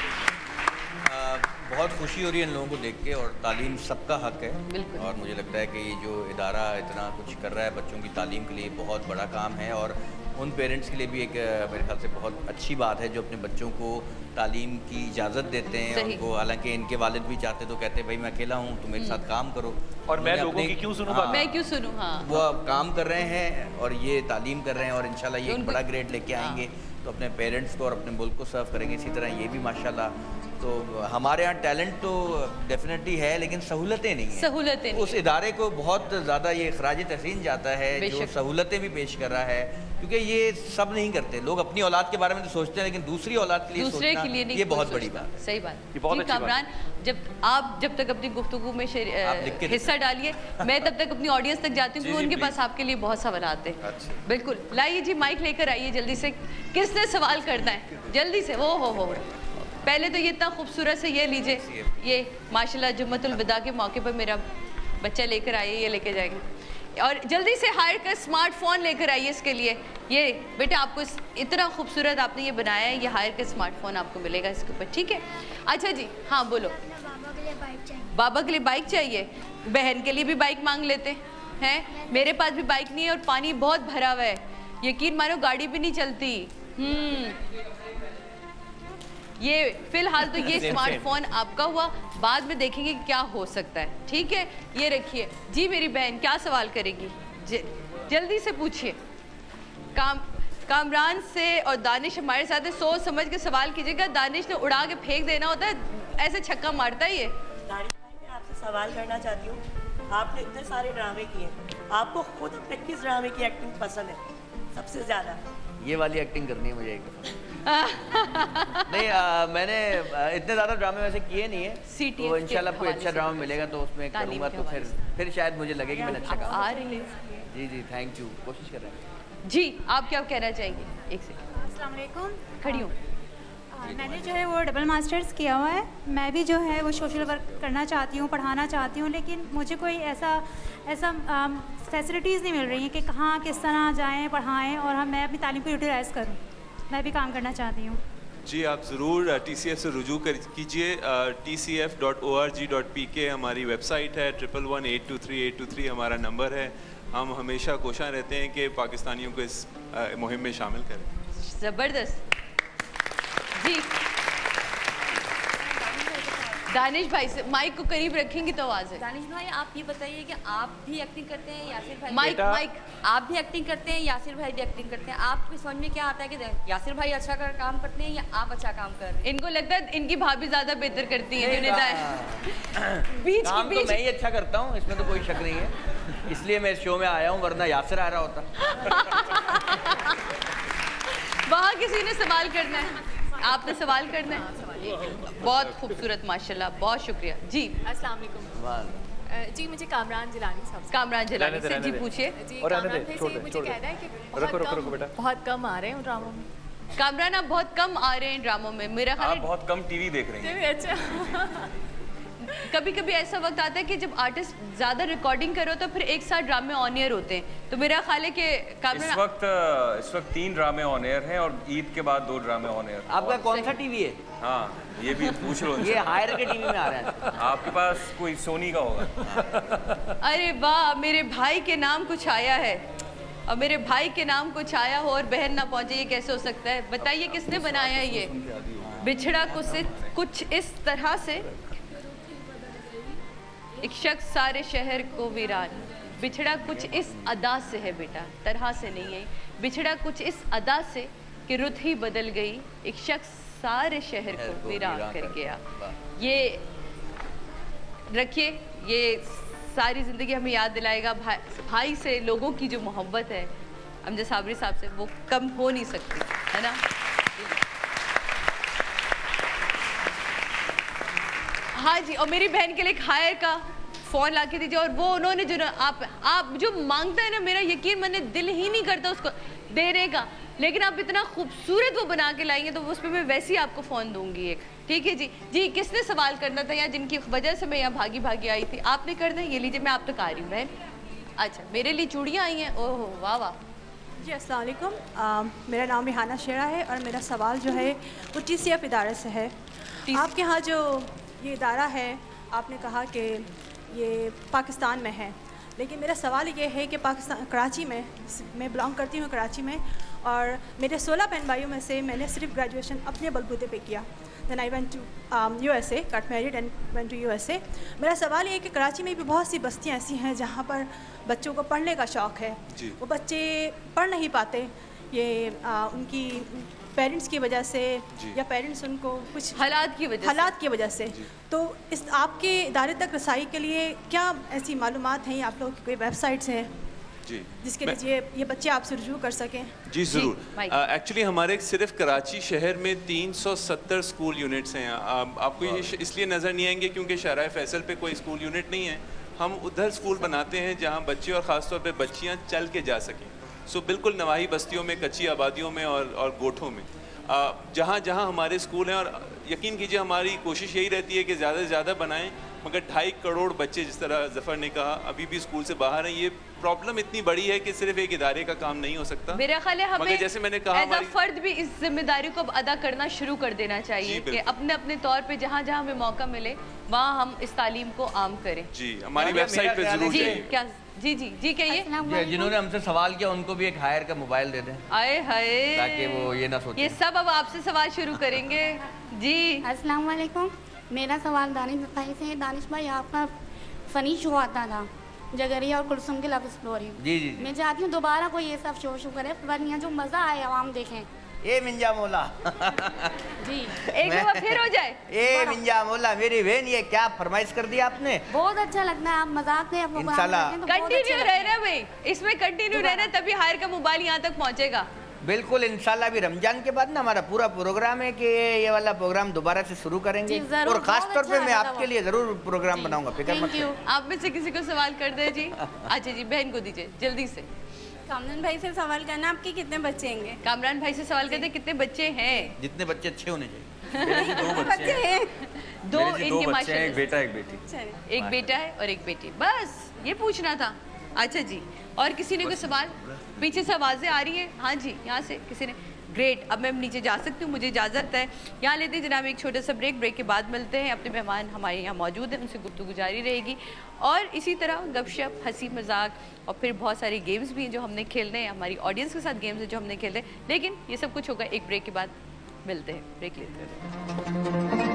बहुत खुशी हो रही है इन लोगों को देख के, और तालीम सबका हक है, और मुझे लगता है कि ये जो इदारा इतना कुछ कर रहा है बच्चों की तालीम के लिए बहुत बड़ा काम है। और उन पेरेंट्स के लिए भी एक मेरे ख्याल से बहुत अच्छी बात है जो अपने बच्चों को तालीम की इजाज़त देते हैं। उनको, हालांकि इनके वालिद भी चाहते तो कहते हैं भाई मैं अकेला हूँ, तुम मेरे साथ काम करो, और मैं लोगों की क्यों सुनूं, हाँ, मैं क्यों सुनूं। हाँ। वो अब काम कर रहे हैं और ये तालीम कर रहे हैं और इंशाल्लाह ये एक बड़ा ग्रेड लेके आएंगे तो अपने पेरेंट्स को और अपने मुल्क को सर्व करेंगे। इसी तरह ये भी माशाल्लाह। तो हमारे यहाँ टैलेंट तो डेफिनेटली है, लेकिन सहूलतें नहीं हैं। सहूलतें उस इदारे को बहुत ज़्यादा ये खराज तहसीन जाता है जो सहूलतें भी पेश कर रहा है, क्योंकि ये सब नहीं करते। लोग अपनी औलाद के बारे में तो सोचते हैं, लेकिन दूसरी औलाद के लिए दूसरे सोचना के लिए नहीं, ये बहुत बड़ी बात है। सही बात। ये बहुत अच्छी कामरान, जब आप जब तक अपनी गुफ्तगू में हिस्सा डालिए, मैं तब तक अपनी ऑडियंस तक जाती हूँ, उनके पास आपके लिए बहुत सवाल आते हैं। बिल्कुल, लाइए जी माइक लेकर आइए जल्दी से। किसने सवाल करना है जल्दी से? वो हो हो पहले तो ये इतना खूबसूरत से ये लीजिए, ये माशाल्लाह जुम्मतुल विदा के मौके पर मेरा बच्चा लेकर आइए, ये लेके जाएगा। और जल्दी से हायर का स्मार्टफोन लेकर आइए इसके लिए। ये बेटा आपको इस, इतना खूबसूरत आपने ये बनाया है, ये हायर का स्मार्टफोन आपको मिलेगा इसके ऊपर, ठीक है? अच्छा जी, हाँ बोलो। बाबा के लिए बाइक चाहिए। बाबा के लिए बाइक चाहिए, बहन के लिए भी बाइक मांग लेते हैं। मेरे पास भी बाइक नहीं है और पानी बहुत भरा हुआ है, यकीन मानो गाड़ी भी नहीं चलती। हम्म ये फिलहाल तो ये स्मार्टफोन आपका हुआ, बाद में देखेंगे क्या हो सकता है, ठीक है? ये रखिए जी। मेरी बहन क्या सवाल करेगी? ज, जल्दी से पूछिए। काम कामरान से और दानिश हमारे साथ है, सोच समझ के सवाल कीजिएगा। दानिश ने उड़ा के फेंक देना होता है, ऐसे छक्का मारता है ये। दानिश भाई, मैं आपसे सवाल करना चाहती हूँ। आपने इतने सारे ड्रामे किए, आपको खुद अपने किस ड्रामे की एक्टिंग पसंद है सबसे ज़्यादा? ये वाली एक्टिंग करनी है मुझे एक नहीं आ, मैंने आ, इतने ज़्यादा ड्रामे वैसे किए नहीं है, तो इंशाल्लाह कोई अच्छा ड्रामा मिलेगा तो उसमें करूँगा, तो फिर फिर शायद मुझे लगे कि मैंने अच्छा काम आ रही है। जी जी थैंक यू, कोशिश कर रहे हैं जी। आप क्या कहना चाहेंगे? एक सेकंड। अस्सलाम वालेकुम। खड़ी हूँ। मैंने जो है वो डबल मास्टर्स किया हुआ है। मैं भी जो है वो सोशल वर्क करना चाहती हूँ, पढ़ाना चाहती हूँ, लेकिन मुझे कोई ऐसा ऐसा फैसिलिटीज़ नहीं मिल रही हैं कि कहाँ किस तरह जाएं, पढ़ाएं और हम मैं अपनी तालीम को यूटिलाइज़ करूँ। मैं भी काम करना चाहती हूँ। जी आप ज़रूर टी सी एफ से रुजू कर कीजिए। T C F dot O R G dot P K हमारी वेबसाइट है, triple one eight two three eight two three हमारा नंबर है। हम हमेशा कोशिश रहते हैं कि पाकिस्तानियों को इस मुहिम में शामिल करें। ज़बरदस्त जी। दानिश भाई से माइक को करीब रखेंगे तो आवाज़ है। दानिश भाई आप ये बताइए कि आप भी एक्टिंग करते हैं, यासिर भाई माइक माइक आप भी एक्टिंग करते हैं, यासिर भाई भी एक्टिंग करते हैं, आपको समझ में क्या आता है कि यासिर भाई अच्छा कर, काम करते हैं या आप अच्छा काम कर रहे हैं? इनको लगता है इनकी भाभी ज़्यादा बेहतर करती है। बीच काम तो मैं ही अच्छा करता हूँ, इसमें तो कोई शक नहीं है, इसलिए मैं इस शो में आया हूँ, वरना यासिर आ रहा होता। वहाँ किसी ने सवाल करना है, आपने सवाल करना है। बहुत खूबसूरत माशाल्लाह, बहुत शुक्रिया जी। अस्सलाम वालेकुम जी। मुझे कामरान जिलानी साहब कामरान जिलानी से जी पूछिए। जी कामरान भाई से मुझे कहना है कि बहुत कम बहुत कम आ रहे हैं ड्रामों में। कामरान आप बहुत कम आ रहे हैं ड्रामों में, मेरा ख्याल आप बहुत कम टीवी देख रहे हैं। अच्छा कभी कभी ऐसा वक्त आता है कि जब आर्टिस्ट ज़्यादा रिकॉर्डिंग करो तो फिर एक साथ ड्रामे ऑन एयर होते हैं, तो मेरा ख्याल है कि इस वक्त इस वक्त तीन ड्रामे ऑन एयर हैं और ईद के बाद दो ड्रामे ऑन एयर। आपका कौन सा टीवी है? हाँ ये भी पूछ लो। ये हायर के टीवी में आ रहा है। आपके पास कोई सोनी का होगा। अरे वाह, मेरे भाई के नाम कुछ आया है और मेरे भाई के नाम कुछ आया हो और बहन ना पहुंचे, ये कैसे हो सकता है? बताइए किसने बनाया है ये? बिछड़ा कुछ कुछ इस तरह से एक शख्स सारे शहर को वीरान, बिछड़ा कुछ इस अदा से है बेटा, तरह से नहीं है। बिछड़ा कुछ इस अदा से कि रुत ही बदल गई, एक शख्स सारे शहर को वीरान कर गया। ये रखिए, ये सारी ज़िंदगी हमें याद दिलाएगा भाई, भाई से लोगों की जो मोहब्बत है अमजद साबरी साहब से, वो कम हो नहीं सकती, है ना? हाँ जी, और मेरी बहन के लिए एक हायर का फ़ोन ला के दीजिए। और वो उन्होंने जो ना आप आप जो मांगता है ना, मेरा यकीन मैंने दिल ही नहीं करता उसको देने का, लेकिन आप इतना खूबसूरत वो बना के लाएंगे तो उस पर मैं वैसे ही आपको फ़ोन दूंगी एक। ठीक है जी। जी किसने सवाल करना था या जिनकी वजह से मैं यहाँ भागी भागी आई थी? आपने करना है? ये लीजिए, मैं आप तक आ रही हूँ बहन। अच्छा, मेरे लिए चूड़ियाँ आई हैं। ओहो वाह वाह जी। अस्सलाम वालेकुम, मेरा नाम रिहाना शेरा है और मेरा सवाल जो है वो टी सी एफ इदारे से है। आपके यहाँ जो ये इदारा है, आपने कहा कि ये पाकिस्तान में है, लेकिन मेरा सवाल ये है कि पाकिस्तान कराची में, मैं बिलोंग करती हूँ कराची में, और मेरे सोलह बहन भाइयों में से मैंने सिर्फ ग्रेजुएशन अपने बलबूते पे किया। Then I went to U S A, got married and went to U S A. मेरा सवाल ये है कि कराची में भी बहुत सी बस्तियाँ ऐसी हैं जहाँ पर बच्चों को पढ़ने का शौक़ है, वो बच्चे पढ़ नहीं पाते, ये आ, उनकी पेरेंट्स की वजह से या पेरेंट्स उनको कुछ हालात की वजह हालात की वजह से। तो इस आपके इदारे तक रसाई के लिए क्या ऐसी मालूमात हैं, आप लोगों की कोई वेबसाइट्स हैं जी जिसके लिए ये बच्चे आपसे रुजू कर सकें? जी ज़रूर। एक्चुअली uh, हमारे सिर्फ कराची शहर में तीन सौ सत्तर स्कूल यूनिट्स हैं। uh, आपको ये इसलिए नज़र नहीं आएंगे क्योंकि शहर फैसल पे कोई स्कूल यूनिट नहीं है। हम उधर स्कूल बनाते हैं जहाँ बच्चे और ख़ासतौर पे बच्चियाँ चल के जा सकें। सो बिल्कुल नवाही बस्तियों में, कच्ची आबादियों में और और गोठों में, जहाँ जहाँ हमारे स्कूल हैं। और यकीन कीजिए हमारी कोशिश यही रहती है कि ज़्यादा से ज़्यादा बनाएं, मगर ढाई करोड़ बच्चे, जिस तरह ज़फ़र ने कहा, अभी भी स्कूल से बाहर हैं। ये प्रॉब्लम इतनी बड़ी है कि सिर्फ एक इदारे का काम नहीं हो सकता। मेरा ख्याल है हमें जैसे मैंने कहा एज अ फर्द भी इस जिम्मेदारी को अब अदा करना शुरू कर देना चाहिए कि अपने अपने तौर पे जहाँ जहाँ हमें मौका मिले वहाँ हम इस तालीम को आम करें। जी, हमारी वेबसाइट पे जरूर जाइए। क्या जी जी जी कहिए। जिन्होंने हमसे सवाल किया उनको भी एक हायर का मोबाइल दे दें, आए हाय, ताकि वो ये ना सोचे। ये सब अब आपसे सवाल शुरू करेंगे। जी अस्सलाम वालेकुम, मेरा सवाल दानिश भाई से है। दानिश भाई, आपका फनी शो आता था जगरिया और कुलसुम की लव स्टोरी। जी जी, मैं चाहती हूँ दोबारा कोई ये सब शो शो करे, वरना जो मज़ा आए आवाम देखें। ए मिंजा मोला जी, एक बार फिर हो जाए। ए मिंजा मोला मेरी बहन, ये क्या फरमाइश कर दी आपने? बहुत अच्छा लगता है, आप मजाक में कंटिन्यू रहना भाई, इसमें कंटिन्यू रहना, तभी हायर का मोबाइल यहाँ तक पहुँचेगा। बिल्कुल, इंशाल्लाह भी रमजान के बाद ना हमारा पूरा प्रोग्राम है कि ये वाला प्रोग्राम दोबारा से शुरू करेंगे, और खास तौर पे मैं आपके लिए जरूर प्रोग्राम बनाऊंगा, फिक्र मत करो। आप में से किसी को सवाल कर दे जी। अच्छा जी, बहन को दीजिए जल्दी से। कामरान भाई से सवाल करना, आपके कितने बच्चे होंगे? कामरान भाई से सवाल करते कितने बच्चे हैं? जितने बच्चे अच्छे होने चाहिए। मेरे दो बच्चे हैं। दो इनके माशाल्लाह, एक बेटा एक बेटी। एक बेटा है और एक बेटी, बस ये पूछना था। अच्छा जी, और किसी ने कोई सवाल? पीछे से आवाजें आ रही है। हाँ जी, यहाँ से किसी ने। ग्रेट, अब मैं नीचे जा सकती हूँ, मुझे इजाज़त है। यहाँ लेते हैं जनाब एक छोटा सा ब्रेक। ब्रेक के बाद मिलते हैं। अपने मेहमान हमारे यहाँ मौजूद हैं, उनसे गुफ्तगू जारी रहेगी, और इसी तरह गपशप, हंसी मजाक, और फिर बहुत सारी गेम्स भी हैं जो हमने खेलने हैं, हमारी ऑडियंस के साथ गेम्स हैं जो हमने खेले। लेकिन ये सब कुछ होगा एक ब्रेक के बाद। मिलते हैं, ब्रेक लेते हैं।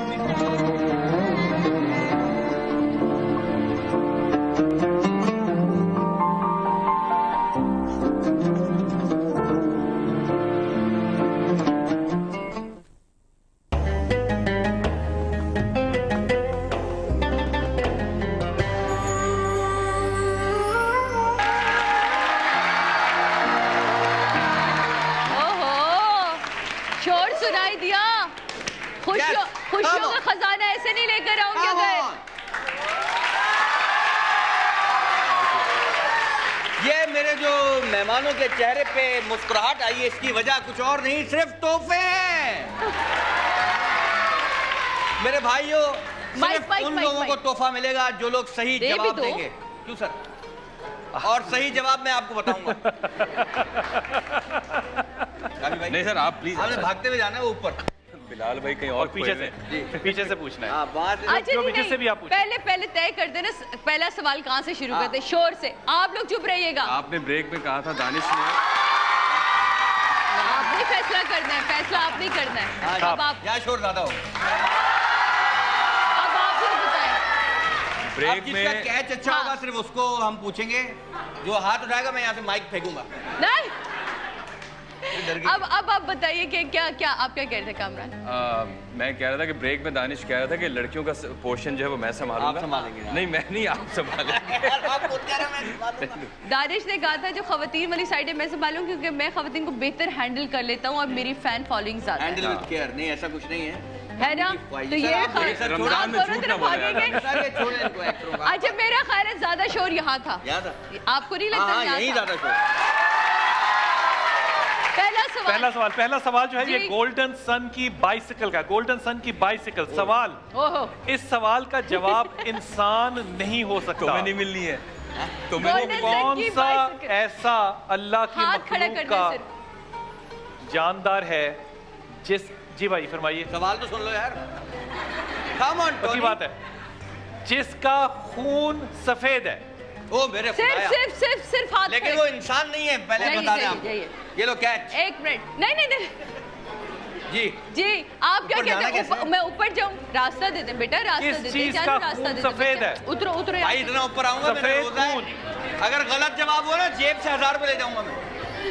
खुशियों का खजाना ऐसे नहीं लेकर आऊंगी अगर। ये मेरे जो मेहमानों के चेहरे पे मुस्कुराहट आई है, इसकी वजह कुछ और नहीं, सिर्फ तोहफे हैं। मेरे भाइयों, सिर्फ उन लोगों को तोहफा मिलेगा जो लोग सही जवाब देंगे। क्यों सर? और सही जवाब मैं आपको बताऊंगा। नहीं सर, आप प्लीज। आपने भागते हुए जाना है ऊपर। बिलाल भाई कहीं और पीछे से पीछे से पूछना है। आ, जो पीछे से भी आप पूछें। पहले पहले तय कर देना, पहला सवाल कहाँ से शुरू करते? शोर से। आप लोग चुप रहिएगा। आपने ब्रेक में कहा था दानिश ने। आपने फैसला करना है, फैसला आप नहीं करना है। अब आप क्या शोर ज्यादा हो? अब आप लोग बताएं। ब्रेक में कैच अच्छा होगा सिर्फ उसको हम पूछेंगे, जो हाथ उठाएगा मैं यहाँ से माइक फेंकूंगा। नहीं, अब अब आप बताइए कि क्या क्या आप क्या कह रहे थे कामरान? मैं कह रहा था कि ब्रेक में दानिश कह रहा था कि लड़कियों का पोर्शन जो है वो मैं संभालूंगा। आप संभालेंगे? नहीं मैं नहीं, आप संभालेंगे। दानिश ने कहा था जो खवातीन वाली साइड है मैं संभालूं, क्योंकि मैं खवातीन को बेहतर हैंडल कर लेता हूँ और मेरी फैन फॉलोइंग ज्यादा है। Handle with care. नहीं ऐसा कुछ नहीं है, है ना? तो ये रमजान में झूठ ना बोलेंगे। अच्छा, मेरा ख्याल है ज्यादा शोर यहाँ था, आपको नहीं लगता? यही ज्यादा शोर। पहला सवाल पहला सवाल पहला सवाल जो है ये गोल्डन सन की बाइसिकल का, गोल्डन सन की बाइसिकल सवाल। ओहो, इस सवाल का जवाब इंसान नहीं हो सकता। तुम्हें नहीं मिलनी है। तुम्हें कौन सा ऐसा अल्लाह की मखलूक का जानदार है जिस। जी भाई फरमाइए। सवाल तो सुन लो यार। कम ऑन, अच्छी बात है। जिसका खून सफेद है, ओ मेरे सिर्फ सिर्फ सिर्फ सिर्फ हाथ। लेकिन वो इंसान नहीं है, पहले बता दें आप। ये लो कैच। एक मिनट, नहीं नहीं नहीं जी जी, आप क्या कहते हैं? मैं ऊपर जाऊं? रास्ता दे दें बेटा, रास्ता दे दें। क्या रास्ता दे सफेद है? उतरो उतरो। भाई इतना ऊपर आऊंगा मैं, रोजा है। अगर गलत जवाब हो ना जेब से हजार रुपए ले जाऊंगा मैं।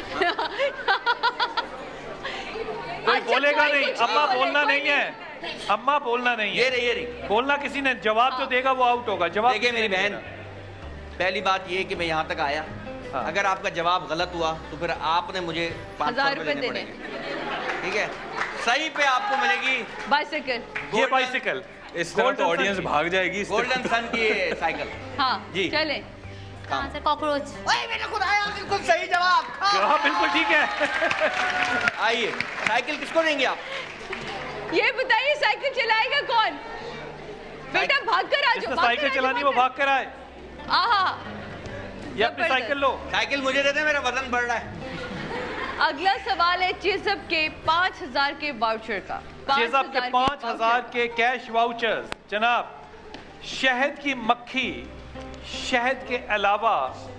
कोई बोलेगा नहीं, अम्मा बोलना नहीं है, अम्मा बोलना नहीं है। ये रही, ये रही। बोलना किसी ने, जवाब जो देगा वो आउट होगा। जवाब देखिए मेरी बहन, पहली बात ये कि मैं यहाँ तक आया, अगर आपका जवाब गलत हुआ तो फिर आपने मुझे हजार रुपए देने, ठीक है? सही पे आपको मिलेगी बाइसिकल। ये बाइसिकल, इस तरह तो ऑडियंस भाग जाएगी। गोल्डन सन की साइकिल। हाँ जी चले। कहाँ से? कॉकरोच। ओए मेरे खुद आया, बिल्कुल सही जवाब। हाँ बिल्कुल ठीक है। आइए, साइकिल किसको देंगे आप? ये बताइए साइकिल चलाएगा कौन? बेटा भाग कर आ जाओ। साइकिल चलानी वो भाग कर आए। आहा, ये अपनी साइकिल लो। साइकिल मुझे दे दे, मेरा वजन बढ़ रहा है। अगला सवाल है चेज़अप के पाँच हजार के वाउचर का। चेज़अप के पाँच हजार के कैश वाउचर्स। जनाब, शहद की मक्खी, शहद के अलावा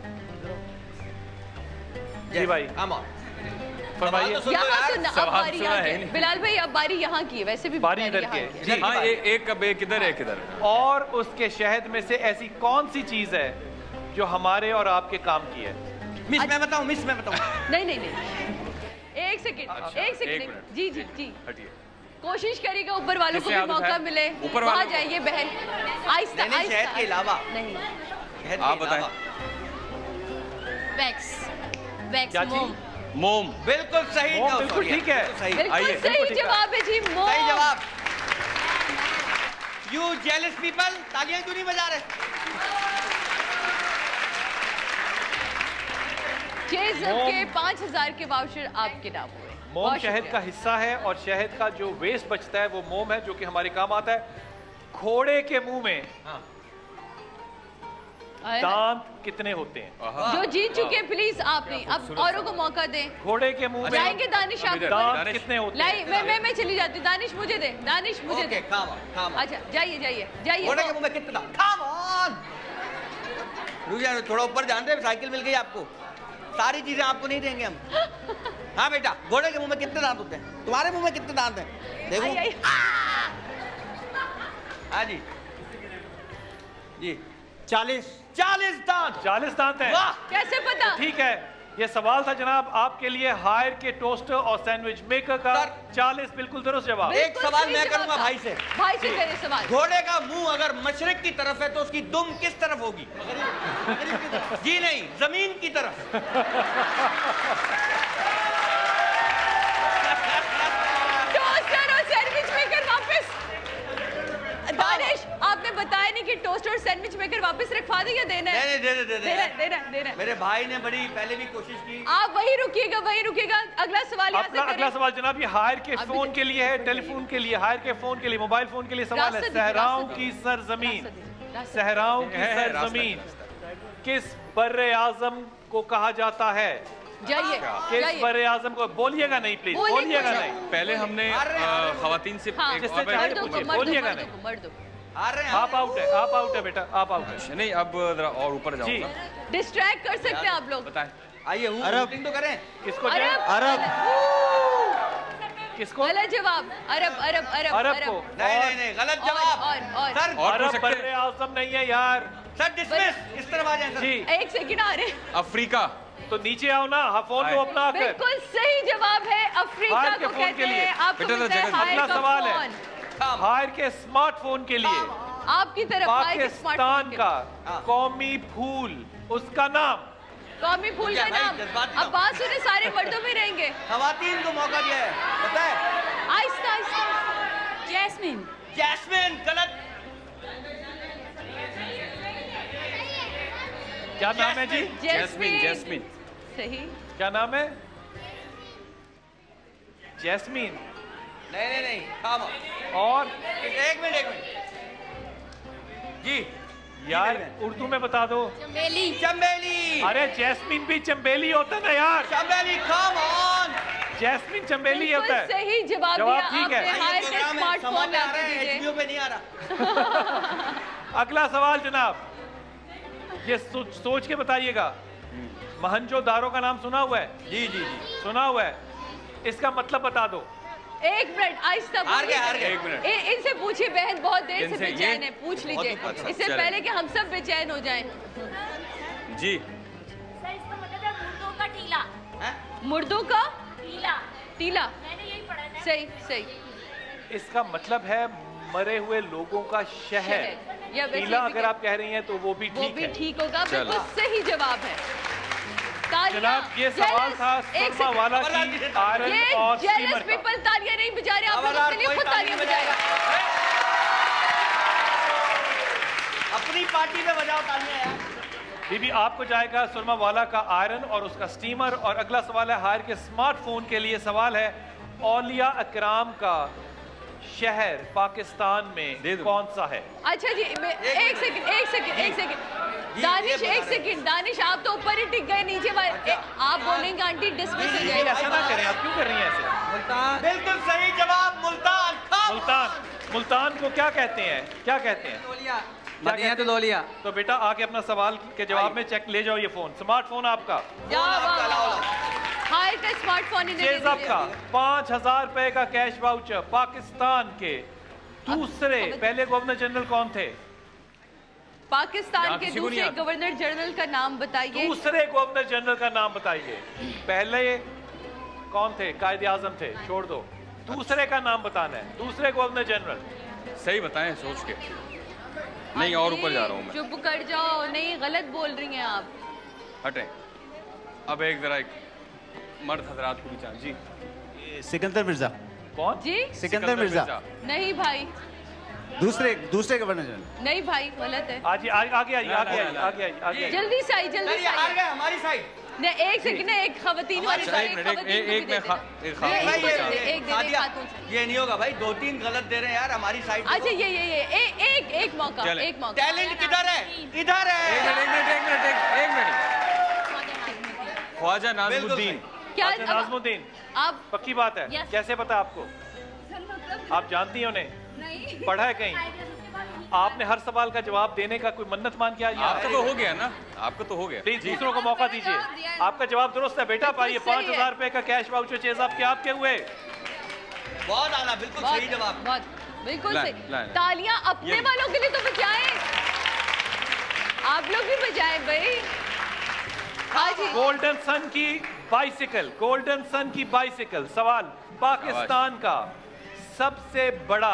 जी भाई फरमाइए। यहाँ सुनना, अब बारी यहाँ की। बिलाल भाई अब बारी यहाँ की है, वैसे भी बारी इधर की है। जी हाँ, एक कब एक इधर एक इधर। और उसके शहद में से ऐसी कौन सी चीज है जो हमारे और आपके काम की है? मिस मैं बताऊं, मिस मैं बताऊं। नहीं नहीं नहीं, एक सेकंड, एक सेकंड। जी जी जी, हटिए। कोशिश करिएगा ऊपर वालों को भी मौका मिले। ऊपर वहाँ जाइए बहन, आहिस्ता आहिस्ता। शहद के अलावा नहीं, आप बताएं। वैक्स, वैक्स मोम। मोम, बिल्कुल सही। मोम बिल्कुल ठीक है। बिल्कुल सही जवाब है जी, मोम। सही जवाब। यू जेलस पीपल, तालियां क्यों नहीं बजा रहे? चेज़अप के पाँच हजार के वाउचर आपके नाम हुए। मोम शहद का हिस्सा है और शहद का जो वेस्ट बचता है वो मोम है, जो कि हमारे काम आता है। घोड़े के मुंह में हाँ। दांत कितने होते हैं? जो जीत चुके प्लीज आप नहीं, अब औरों को मौका दें। घोड़े के मुंह में जाएंगे दानिश आप? दांत कितने होते हैं? मैं मैं मैं चली जाती हूँ। दानिश मुझे दे, दानिश मुझे दे। अच्छा जाइए जाइए जाइए। घोड़े के मुंह में कितना? Come on. रुक जाओ, थोड़ा ऊपर ध्यान दे। साइकिल मिल गई आपको, सारी चीजें आपको नहीं देंगे हम। हाँ बेटा, घोड़े के मुंह में कितने दांत होते हैं? तुम्हारे मुंह में कितने दांत हैं? देखो। हाँ जी जी, चालीस चालीस दांत। चालीस दांत हैं। कैसे पता? ठीक है, ये सवाल था जनाब आपके लिए हायर के टोस्टर और सैंडविच मेकर का। चालीस बिल्कुल दुरुस्त जवाब। एक सवाल मैं करूंगा भाई से। भाई से करें सवाल। घोड़े का मुंह अगर मशरिक की तरफ है तो उसकी दुम किस तरफ होगी? जी नहीं, जमीन की तरफ। टोस्टर और सैंडविच मेकर वापस। दानिश, आपने बताया नहीं कि टोस्टर और सैंडविच मेकर वापस रखवा दें या देना है? दे दे दे देना देना देना। मेरे भाई ने बड़ी पहले भी कोशिश की। आप वही रुकिएगा, वही रुकिएगा। अगला सवाल यहाँ से अगला सवाल जनाब, ये हायर के फोन के लिए है, टेलीफोन के लिए, हायर के फोन के लिए, मोबाइल फोन के लिए सवाल है। सहराओं की सरजमीन, सहराओं की सरजमीन किस बर्रे आजम को कहा जाता है? जाइए, किस बर्रे आजम को? बोलिएगा नहीं प्लीज, बोलिएगा नहीं। पहले हमने खवातीन से बोलिएगा नहीं। आप आउट है, आप आउट है बेटा, आप आउट है। नहीं, अब जरा और ऊपर जाऊंगा। डिस्ट्रैक्ट कर सकते हैं आप लोग। बताएं। आइए, अरब तो करें। किसको? अरब। किसको? गलत जवाब। अरब अरब अरब अरब को। नहीं नहीं नहीं, गलत जवाब। और और सर, अरब बर्रे आजम नहीं है यार। सर डिसमिस, इस तरफ आ जाएं सर। जी, एक सेकंड आ रहे। अफ्रीका। तो नीचे आओ ना, हाँ फोन को अपना आकर। बिल्कुल सही जवाब है, अफ्रीका को कहते हैं। आपको अगला सवाल है हायर के स्मार्टफोन के लिए आपकी तरफ पाकिस्तान का कौमी फूल, उसका नाम? कौमी फूल का नाम? अब बात सुने, सारे मर्दों में रहेंगे। खवातीन को मौका दिया है, पता है? आहिस्ता आहिस्ता। जैस्मिन। जैस्मिन गलत। क्या नाम है जी? जैस्मिन। जैस्मिन सही। क्या नाम है? जैस्मिन। नहीं नहीं नहीं, काम और एक मिनट एक मिनट जी यार, उर्दू में बता दो। चंबेली। चंबेली। अरे जैस्मिन भी चंबेली होता है ना यार। चंबेली, कम ऑन। जैस्मिन चंबेली होता है। सही जवाब जवाब ठीक है। स्मार्टफोन पे नहीं आ रहा। अगला सवाल जनाब, ये सो, सोच के बताइएगा। महंजोदारो का नाम सुना हुआ है? जी जी जी सुना हुआ है। इसका मतलब बता दो। एक मिनट आहिस्ता हार गए, हार गए। एक मिनट। इनसे पूछिए, बहन बहुत देर से इनसे बेचैन ये- है, पूछ लीजिए अच्छा, इससे चलें। पहले कि हम सब बेचैन हो जाएं। जी सर इसका मतलब है मुर्दों का टीला। मुर्दों का टीला। टीला। मैंने यही पढ़ा था। सही सही। इसका मतलब है मरे हुए लोगों का शहर। या वैसे टीला भी अगर आप कह रही हैं तो वो भी वो ठीक भी है। ठीक होगा, चलो। बिल्कुल सही जवाब है। तालियां। जनाब ये सवाल था एक सुरमा वाला की आयरन ये और जेलस स्टीमर का। पीपल तालियां नहीं बजा रहे, आप लोग खबरदार, अपने लिए कोई खुद तालियां ताली बजाएगा। अपनी पार्टी में बजाओ तालियां यार। बीबी आपको जाएगा सुरमा वाला का आयरन और उसका स्टीमर। और अगला सवाल है हायर के स्मार्टफोन के लिए। सवाल है औलिया अकराम का शहर पाकिस्तान में कौन सा है? अच्छा जी, मैं एक सेकंड एक सेकंड एक सेकंड दानिश, एक सेकंड दानिश, आप तो ऊपर ही टिक गए, नीचे वाले आप बोलेंगे आंटी डिसमिस हो जाएगा। ऐसा ना करें, आप क्यों कर रही हैं ऐसे? मुल्तान। बिल्कुल सही जवाब, मुल्तान। मुल्तान। मुल्तान को क्या कहते हैं? क्या कहते हैं? मदीना तो लोलिया। तो बेटा आके अपना सवाल के जवाब में चेक ले जाओ ये फोन, स्मार्टफोन आपका। हायर का स्मार्टफोन इन्हें दे चेज़अप का पाँच हजार रुपए का कैश वाउचर। पाकिस्तान के दूसरे पहले गवर्नर जनरल कौन थे? पाकिस्तान के दूसरे गवर्नर जनरल का नाम बताइए। दूसरे गवर्नर जनरल का नाम बताइए। पहले कौन थे? कायदे आजम थे, छोड़ दो। दूसरे का नाम बताना है, दूसरे गवर्नर जनरल। सही बताएं सोच के। नहीं और ऊपर जा रहा हूँ मैं। चुप कर जाओ, नहीं गलत बोल रही हैं आप। हटें। अब एक जरा एक मर्द हजरात को भी चाहें जी। सिकंदर मिर्जा। कौन? जी सिकंदर मिर्जा। नहीं भाई, दूसरे दूसरे गवर्नर जनरल। नहीं भाई गलत है। आगे आगे आगे आइए आगे आइए आगे आइए आगे आइए। जल्दी से आई, जल्दी से आई। हार गए हमारी साइड। नहीं एक सेकंड, एक खवातीन वाली अच्छा, साइड, एक एक मिनट, खवातीन एक- को भी एक दे में देते। खा- एक नहीं, खातून एक को दे बचा। दे, एक दे दे सादिया, खातून से। ये नहीं होगा भाई, दो तीन गलत दे रहे हैं यार, हमारी साइड। अच्छा ये ये ये ए- एक एक मौका, चलें। एक मौका। टैलेंट किधर है? इधर है। एक मिनट एक मिनट एक मिनट एक एक मिनट। ख्वाजा नाज़मुद्दीन। क्या अच्छा, नाज़मुद्दीन आप पक्की बात है? कैसे पता आपको? आप जानती हैं उन्हें? नहीं। पढ़ा है कहीं? आपने हर सवाल का जवाब देने का कोई मन्नत मान के आज आपका तो हो गया ना, आपका तो हो गया। प्लीज दूसरों को मौका दीजिए। आपका जवाब दुरुस्त है बेटा। पाइए पाँच हजार रुपए का कैश वाउचर चेज़अप के आपके हुए। बहुत आला, बिल्कुल बहुत- सही जवाब। बहुत बिल्कुल लाए, सही। लाए। तालियां अपने ये- वालों के लिए तो बजाएं, आप लोग भी बजाएं भाई। हाँ जी। गोल्डन सन की बाइसिकल, गोल्डन सन की बाइसिकल। सवाल पाकिस्तान का सबसे बड़ा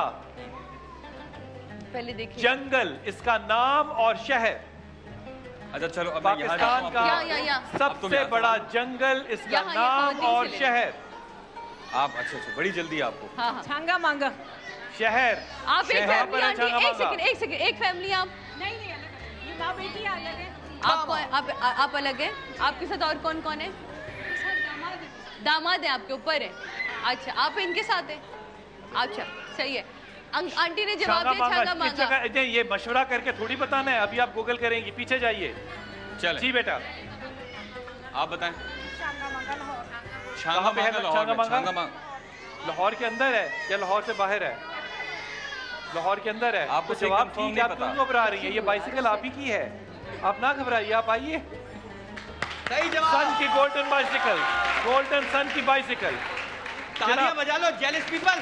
पहले देखिए जंगल, इसका नाम और शहर। अच्छा चलो अब मैं यहाँ पाकिस्तान का या, या, या। सबसे बड़ा जंगल, इसका यहाँ, यहाँ, नाम खवातीन और से ले। शहर। आप अच्छा अच्छा बड़ी जल्दी आपको। हाँ हाँ। छांगा मांगा। शहर। आप एक शहर फैमिली पर है आंटी, छांगा एक मांगा। सेकंड एक सेकंड एक फैमिली आप नहीं नहीं अलग है। ये माँ बेटी अलग है। आपको आप आप अलग हैं। आपके साथ और कौन कौन है? दामाद है आपके ऊपर है। अच्छा आप इनके साथ हैं। अच्छा सही है। अं- आंटी ने जवाब दिया छांगा इस मांगा। जगह- नहीं, ये मशवरा करके थोड़ी बताना है, अभी आप गूगल करेंगी। पीछे जाइए। चले जी बेटा आप बताएं। छांगा मांगा लाहौर। छांगा पे है मांगा लाहौर छांगा में, मांगा? छांगा मांगा। लाहौर के अंदर है या लाहौर से बाहर है? लाहौर के अंदर है। आपको तो सही जवाब confirm ठीक है, नहीं आप पता। क्यों घबरा रही है? ये बाइसिकल आप ही की है, आप ना घबराइए, आप आइए। सही जवाब। सन की गोल्डन बाइसिकल, गोल्डन सन की बाइसिकल। तालियां बजा लो जेलस पीपल।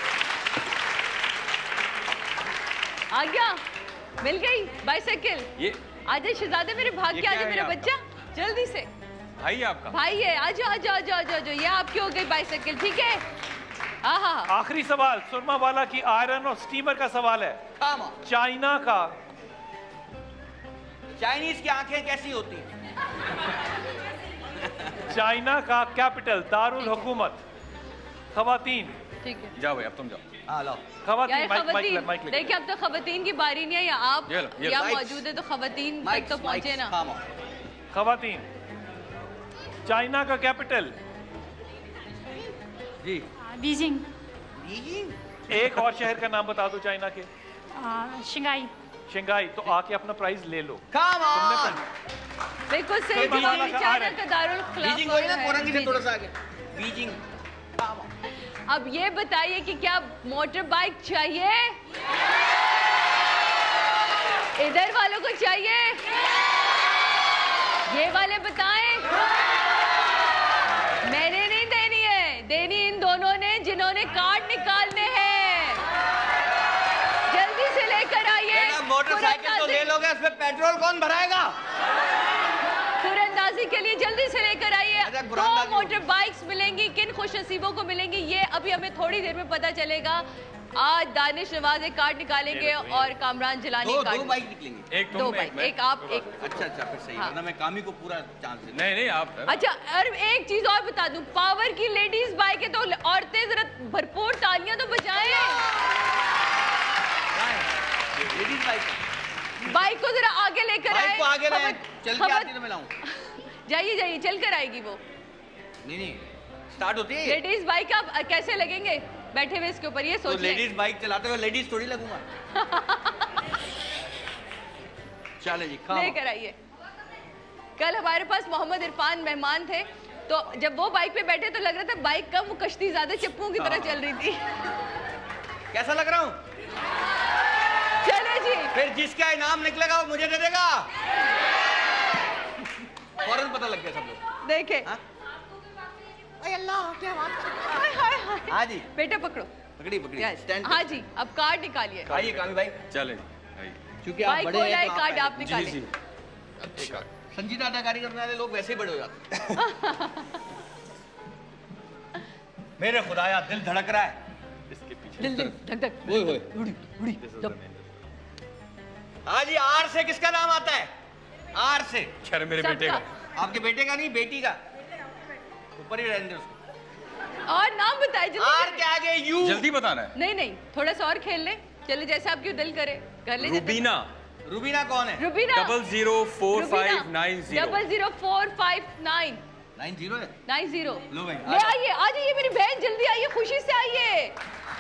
आ गया, मिल गई बाइसाइकिल। ये आजा शहजादे मेरे, भाग ये के क्या आजा है मेरा आपका? बच्चा, जल्दी से। भाई आपका भाई है, आजा आजा आजा आजा आजा। ये आपकी हो गई बाइसाइकिल, ठीक है। हाँ हाँ आखिरी सवाल सुरमा वाला की आयरन और स्टीमर का सवाल है। चाइना का चाइनीज की आंखें कैसी होती हैं? चाइना का कैपिटल दारुल हुकूमत। खवातीन ठीक है। जाओ भाई अब तुम जाओ। हाँ लो। खवातीन यार माइक माइक खवातीन, ले, माइक ले। देखिए अब तो खवातीन की बारी नहीं है, या आप ये लो, ये लो। या माइक्स। मौजूद है तो खवातीन तक तो पहुंचे ना। खवातीन चाइना का कैपिटल। जी बीजिंग। बीजिंग। एक और शहर का नाम बता दो चाइना के। शंघाई। शंघाई। तो आके अपना प्राइज ले लो। Come on! बिल्कुल सही तो जवाब। बीजिंग चाइना का दारुल बीजिंग वही ना, कोरंगी से थोड़ा सा आगे। बीजिंग। अब ये बताइए कि क्या मोटर बाइक चाहिए? इधर वालों को चाहिए? ये वाले बताएं। मैंने नहीं देनी है, देनी इन दोनों ने जिन्होंने कार्ड निकालने हैं। जल्दी से लेकर आइए। मोटरसाइकिल तो ले लोगे, उसमें पेट्रोल कौन भराएगा? तुरंदाजी के लिए जल्दी से लेकर आइए। दो मोटर बाइक्स मिलेंगी, किन खुशनसीबों को मिलेंगी ये अभी हमें थोड़ी देर में पता चलेगा। आज दानिश नवाज एक कार्ड निकालेंगे और कामरान जिलानी दो, कार्ड दो बाइक निकलेंगी। एक दो बाइक, एक आप एक। अच्छा अच्छा फिर सही हाँ। है, मैं कामी को पूरा चांस दे। नहीं नहीं आप। अच्छा और एक चीज और बता दूं, पावर की लेडीज बाइक है तो औरतें जरा भरपूर तालियां तो बजाएं। लेडीज बाइक बाइक को जरा आगे लेकर आए। बाइक को आगे ले, चल के आती तो मैं लाऊं। जाइए जाइए, चल कर आएगी वो। नहीं नहीं स्टार्ट होती है। लेडीज बाइक आप कैसे लगेंगे बैठे हुए इसके ऊपर, ये सोच तो लेडीज बाइक चलाते हुए लेडीज थोड़ी लगूंगा। चले जी लेकर आइए। कल हमारे पास मोहम्मद इरफान मेहमान थे, तो जब वो बाइक पे बैठे तो लग रहा था बाइक कम, कश्ती ज्यादा, चप्पुओं की तरह चल रही थी। कैसा लग रहा हूँ? चले जी। फिर जिसका इनाम निकलेगा वो मुझे दे देगा। फौरन पता लग गया सब लोग। देखे अल्लाह क्या बात। हाय हाय हाय। हाँ जी बेटा पकड़ो। पकड़ी पकड़ी स्टैंड। हाँ जी अब कार्ड निकालिए। आइए कामी भाई चले। क्योंकि आप बड़े हैं तो कार्ड आप निकालिए। जी, जी। अच्छा संजीदा अदाकारी करने वाले लोग वैसे ही बड़े हो जाते हैं। मेरे खुदाया दिल धड़क रहा है। इसके पीछे दिल दिल धक धक। ओए ओए उड़ी उड़ी। हाँ जी आर से किसका नाम आता है? आर से। खैर मेरे बेटे का। आपके बेटे का नहीं, बेटी का। ऊपर ही रहने दो उसको। और नाम बताए जल्दी। आर के आगे यू। जल्दी बताना है। नहीं नहीं थोड़ा सा और खेल ले, चले जैसे आपकी दिल करे कर ले। रुबीना। रुबीना कौन है? Rubina double zero four five nine zero. Double zero four five nine nine zero है। Nine zero. लो भाई ले आइए, आ जाइए मेरी बहन, जल्दी आइए, खुशी से आइए।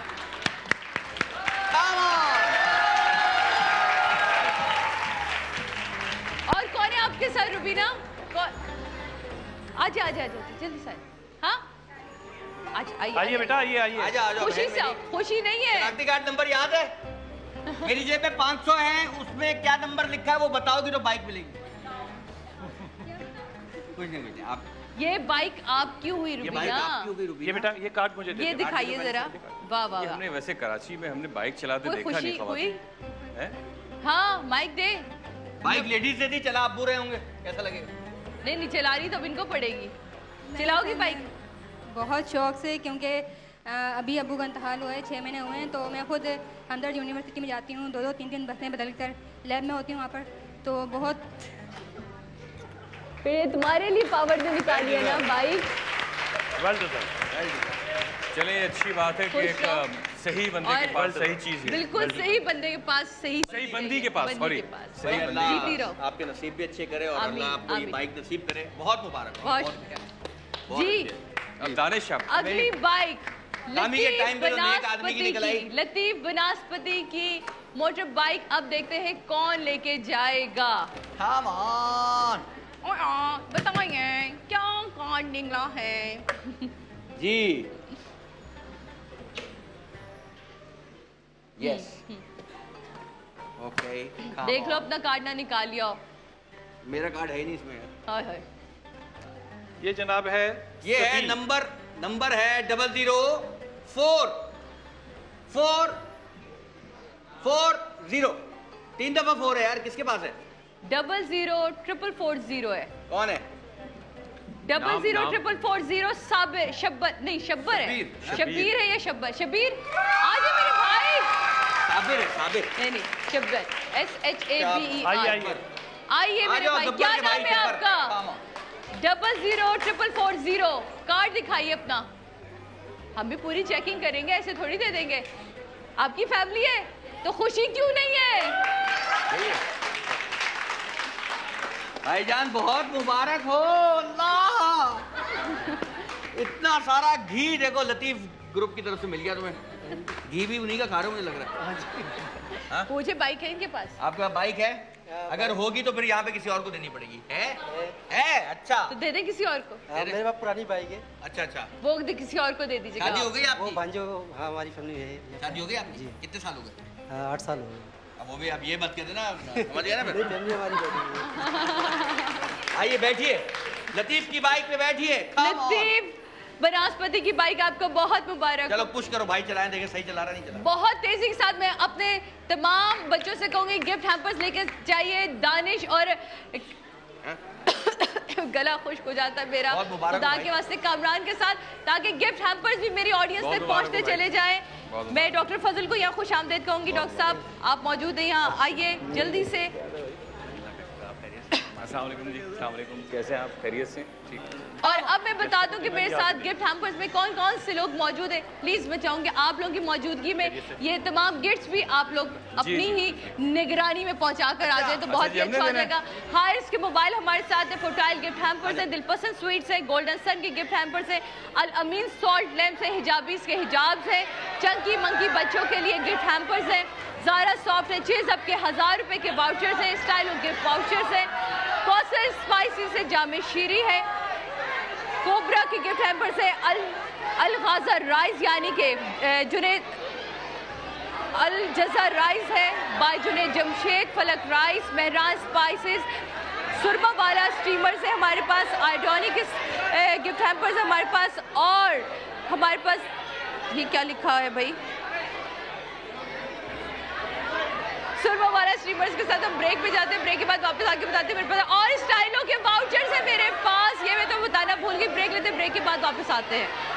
और कौन है आपके साथ रुबीना? कौन? आजा आजा आजा जल्दी से। हाँ आज आइए आइए बेटा आइए आइए। आजा आजा। खुशी से आओ। खुशी नहीं है। शनाख्ती कार्ड नंबर याद है? मेरी जेब में पाँच सौ है, उसमें क्या नंबर लिखा है वो बताओगी तो बाइक मिलेगी। कुछ नहीं बेटे आप। ये बाइक आपकी हुई रुबीना। ये बाइक आपकी हुई रुबीना। ये बेटा ये कार्ड मुझे दे। ये दिखाइए जरा। वाह वाह। ये हमने वैसे कराची में हमने बाइक चलाते देखा नहीं हुई है। हाँ माइक दे। बाइक लेडीज से थी, चला आप बुरे होंगे, कैसा लगेगा? नहीं नहीं चला रही तो इनको पड़ेगी। चलाओगी बाइक? बहुत शौक से, क्योंकि अभी अबू का इंतकाल हुआ है, छः महीने हुए हैं, तो मैं खुद हमदर्द यूनिवर्सिटी में जाती हूँ, दो दो तीन तीन बसें बदल कर लैब में होती हूँ वहाँ पर, तो बहुत। फिर तुम्हारे लिए पावर ने निकाली है ना बाइक। चले अच्छी बात है कि एक सही बंदे के पास सही चीज है। बिल्कुल सही बंदे के पास सही सही बंदी के पास सॉरी सही। अल्लाह आपके नसीब भी अच्छे करे और अल्लाह आपको ये बाइक नसीब करे। बहुत मुबारक। बहुत जी। अब दानिश साहब अगली बाइक लतीफ बनास्पति की, लतीफ बनास्पति की मोटर बाइक। अब देखते हैं कौन लेके जाएगा। बताइए क्या कार्ड निकला है? जी यस ओके। देख लो अपना कार्ड ना निकाल लिया। मेरा कार्ड है नहीं इसमें। हाय हाय। ये जनाब है, ये है नंबर नंबर है double zero four four four zero. तीन दफा फोर है यार, किसके पास है? Double zero triple four zero है। कौन है? Double zero triple four zero. Sabir Shabbir नहीं शब्बर है। शबीर है या शब्बर? शबीर आज है मेरे भाई। साबिर है साबिर। नहीं नहीं Shabbir S H A B E R. आइए आइए मेरे भाई, क्या नाम है आपका? Double zero triple four zero. Card दिखाइए अपना, हम भी पूरी चेकिंग करेंगे, ऐसे थोड़ी दे देंगे। आपकी फैमिली है तो खुशी क्यों नहीं है? भाईजान बहुत मुबारक हो। अल्लाह इतना सारा घी देखो लतीफ ग्रुप की तरफ से मिल गया तुम्हें। घी भी उन्हीं का खा रहे हो मुझे लग रहा है। मुझे बाइक है इनके पास। आपके पास बाइक है? अगर होगी तो फिर यहाँ पे किसी और को देनी पड़ेगी। है है अच्छा तो दे दे किसी और को। मेरे पास पुरानी बाइक है। अच्छा अच्छा वो दे किसी और को दे दीजिए। शादी हो गई आपकी? वो भांजो हाँ हमारी फैमिली है। शादी हो गई आपकी? कितने साल हो गए? आठ साल हो गए। अब वो भी अब ये मत कहते ना, समझ गया ना? फैमिली हमारी आइए बैठिए, लतीफ की बाइक पे बैठिए। लतीफ बनास्पति की बाइक आपको बहुत मुबारक। चलो पुश करो भाई, चलाएं, देखें सही चला रहा नहीं चला। बहुत तेजी के साथ मैं अपने तमाम बच्चों से कहूंगी गिफ्ट हैम्पर्स लेके जाइए। दानिश और गला खुश्क हो जाता है मेरा खुदा के वास्ते कामरान के साथ, ताकि गिफ्ट हैम्पर्स भी मेरी ऑडियंस तक पहुंचते चले जाएं। मैं डॉक्टर फजल को यहाँ खुश आमदेद कहूंगी। डॉक्टर साहब आप मौजूद हैं यहाँ, आइए जल्दी से। अस्सलाम वालेकुम जी। अस्सलाम वालेकुम, कैसे हैं आप? खैरियत से? ठीक। और अब मैं बता दूं कि मेरे साथ गिफ्ट हैम्पर्स में कौन कौन से लोग मौजूद हैं। प्लीज मैं चाहूंगी आप लोगों की मौजूदगी में ये तमाम गिफ्ट्स भी आप लोग अपनी ही निगरानी में पहुंचा कर आ जाए तो बहुत ही अच्छा हो जाएगा। हायर्स के मोबाइल हमारे साथ है, फोटाइल गिफ्ट हैम्पर्स है, दिलपसंद स्वीट्स है, गोल्डन सन के गिफ्ट हैम्पर्स है, अल अमीन सॉल्ट लैम्प्स है, हिजाबीज के हिजाब्स है, चंकी मंकी बच्चों के लिए गिफ्ट हैम्पर्स है, ज़ारा सॉफ्ट है, चीज अब के हजार रुपए के वाउचर्स है, स्टाइल गिफ्ट वाउचर्स है, कौसर स्पाइसी से जामे शीरी है, कोबरा की गिफ्ट हैम्पर से अल अल गाजा राइस यानी के जुनेद अल जजा राइस है, बाय जुनेद जमशेद फलक राइस, मेहरान स्पाइसेस, सुरमा वाला स्टीमर से हमारे पास आयोडोनिक गिफ्ट हैम्पर्स हमारे पास, और हमारे पास ये क्या लिखा है भाई, सुरमा वाला स्ट्रीमर्स के साथ हम ब्रेक पे जाते हैं, ब्रेक के बाद वापस आके बताते हैं मेरे पास और स्टाइलों के वाउचर्स हैं मेरे पास। ये मैं तो बताना भूल गई, ब्रेक लेते हैं, ब्रेक के बाद वापस आते हैं।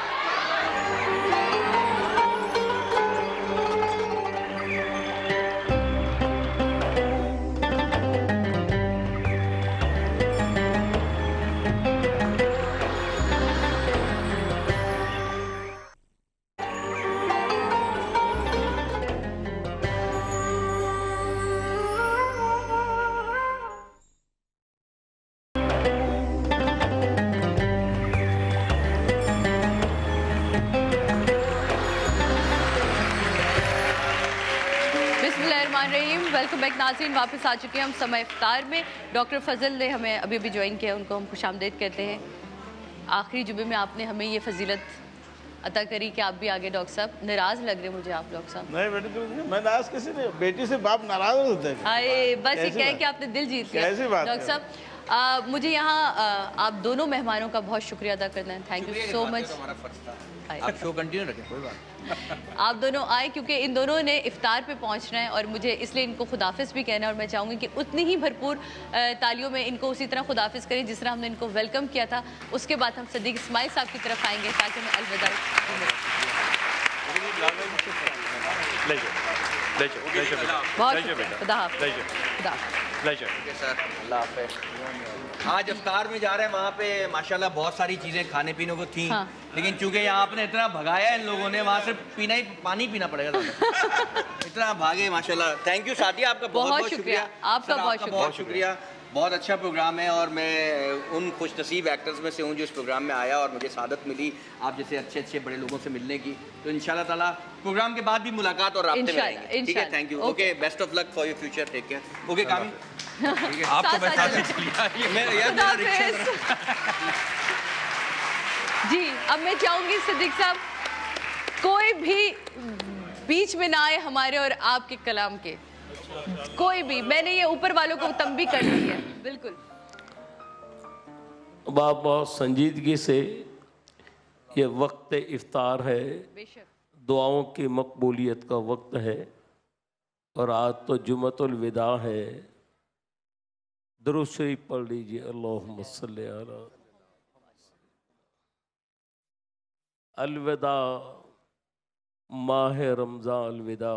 वेलकम बैक नाज़रीन, वापस आ चुके हैं हम समय इफ्तार में। डॉक्टर फजल ने हमें अभी अभी ज्वाइन किया, उनको हम खुशामदीद कहते हैं। आखिरी जुमे में आपने हमें ये फजीलत अता करी कि आप भी आगे। डॉक्टर साहब नाराज़ लग रहे मुझे आप डॉक्टर साहब। नहीं बेटी, मैं नाराज़ किसी नहीं, बेटी से बाप नाराज़ होते हैं। अरे बस ये कह के आपने दिल जीत लिया डॉक्टर साहब। आ, मुझे यहाँ आप दोनों मेहमानों का बहुत शुक्रिया अदा करना है। Thank you so much. आप शो कंटिन्यू रखें, कोई बात। आप दोनों आए क्योंकि इन दोनों ने इफ्तार पे पहुंचना है और मुझे इसलिए इनको खुदाफिज भी कहना है, और मैं चाहूँगी कि उतनी ही भरपूर तालियों में इनको उसी तरह खुदाफिज करें जिस तरह हमने इनको वेलकम किया था। उसके बाद हम सदीक इस्माइल साहब की तरफ आएंगे ताकि मैं अलविदा। आज इफ्तार में जा रहे हैं, वहाँ पे माशाल्लाह बहुत सारी चीज़ें खाने पीने को थी, हाँ। लेकिन चूंकि यहाँ आपने इतना भगाया इन लोगों ने, वहाँ से पीना ही पानी पीना पड़ेगा इतना भागे माशाल्लाह। थैंक यू सादिया, आपका बहुत बहुत शुक्रिया। आपका बहुत शुक्रिया, बहुत अच्छा प्रोग्राम है और मैं उन खुश नसीब एक्टर्स में से हूँ जो इस प्रोग्राम में आया और मुझे सादत मिली आप जैसे अच्छे अच्छे बड़े लोगों से मिलने की। तो इंशाल्लाह ताला प्रोग्राम के बाद भी मुलाकात और राब्ते में रहेंगे। ठीक है, thank you. Okay, best of luck for your future, take care. Okay कामी, आपको जी। अब मैं चाहूंगी सिद्दीक साहब कोई भी बीच में ना आए हमारे और आपके कलाम के, कोई भी। मैंने ये ऊपर वालों को तंबी कर दी है। बिल्कुल बहुत बहुत संजीदगी से ये वक्त इफ्तार है, दुआओं की मकबूलियत का वक्त है और आज तो जुमतुल विदा है। दुरूद शरीफ पढ़ लीजिए, अल्लाहुम्मा सल्ली अला। अलविदा माह रमज़ान, अलविदा।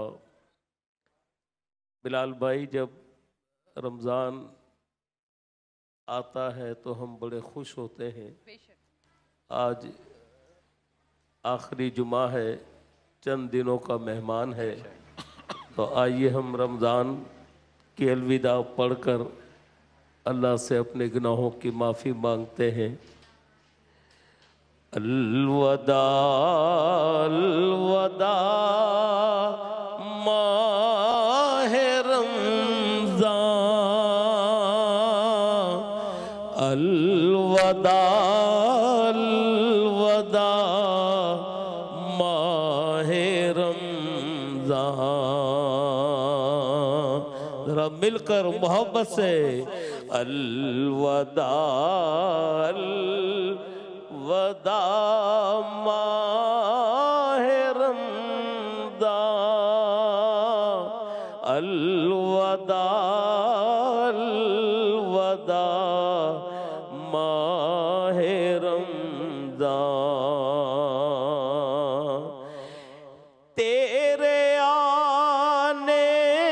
बिलाल भाई, जब रमज़ान आता है तो हम बड़े खुश होते हैं। आज आखिरी जुमा है, चंद दिनों का मेहमान है, तो आइए हम रमज़ान की अलविदा पढ़कर अल्लाह से अपने गुनाहों की माफ़ी मांगते हैं। अलवदा अलवदा माह रमज़ान, अलवदा अलवदा माह रमज़ान। जरा मिलकर मोहब्बत से अलवदा अलवदा माहे रमज़ान, अलवदा अलवदा माहे रमज़ान। तेरे आने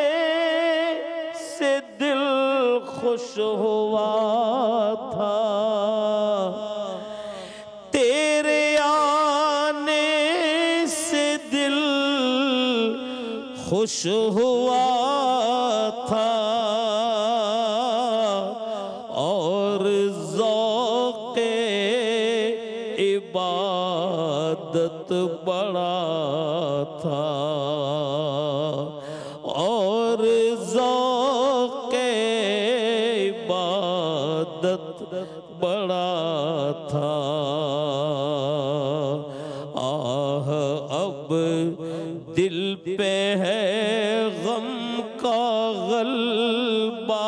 से दिल खुश हुआ था, तेरे आने से दिल खुश हुआ था, और ज़ौक़े इबादत बड़ा था, और ज़ौक़े इबादत बड़ा था। आह अब दिल पे है गम का गलबा,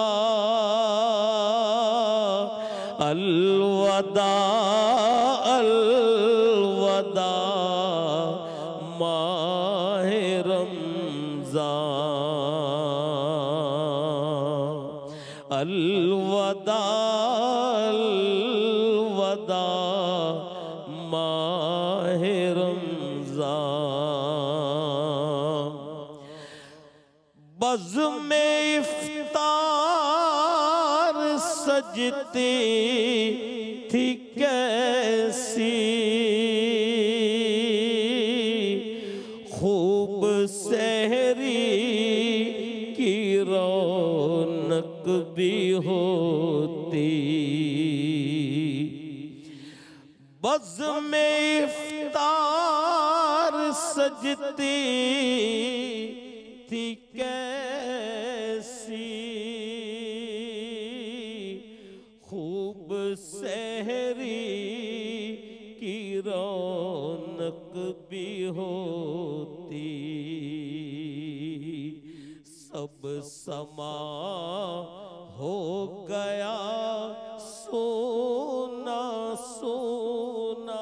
अलवदा अलवदा माहे रमज़ान, अलवदा अलवदा माहे रमज़ान। बज़्म-ए इफ्तार सजती थी कैसी, खूब सहरी की रौनक भी होती। बज़्म-ए इफ्तार सजती थी कैसी, खूब सहरी की रौनक भी होती। सब समा हो गया सोना सोना,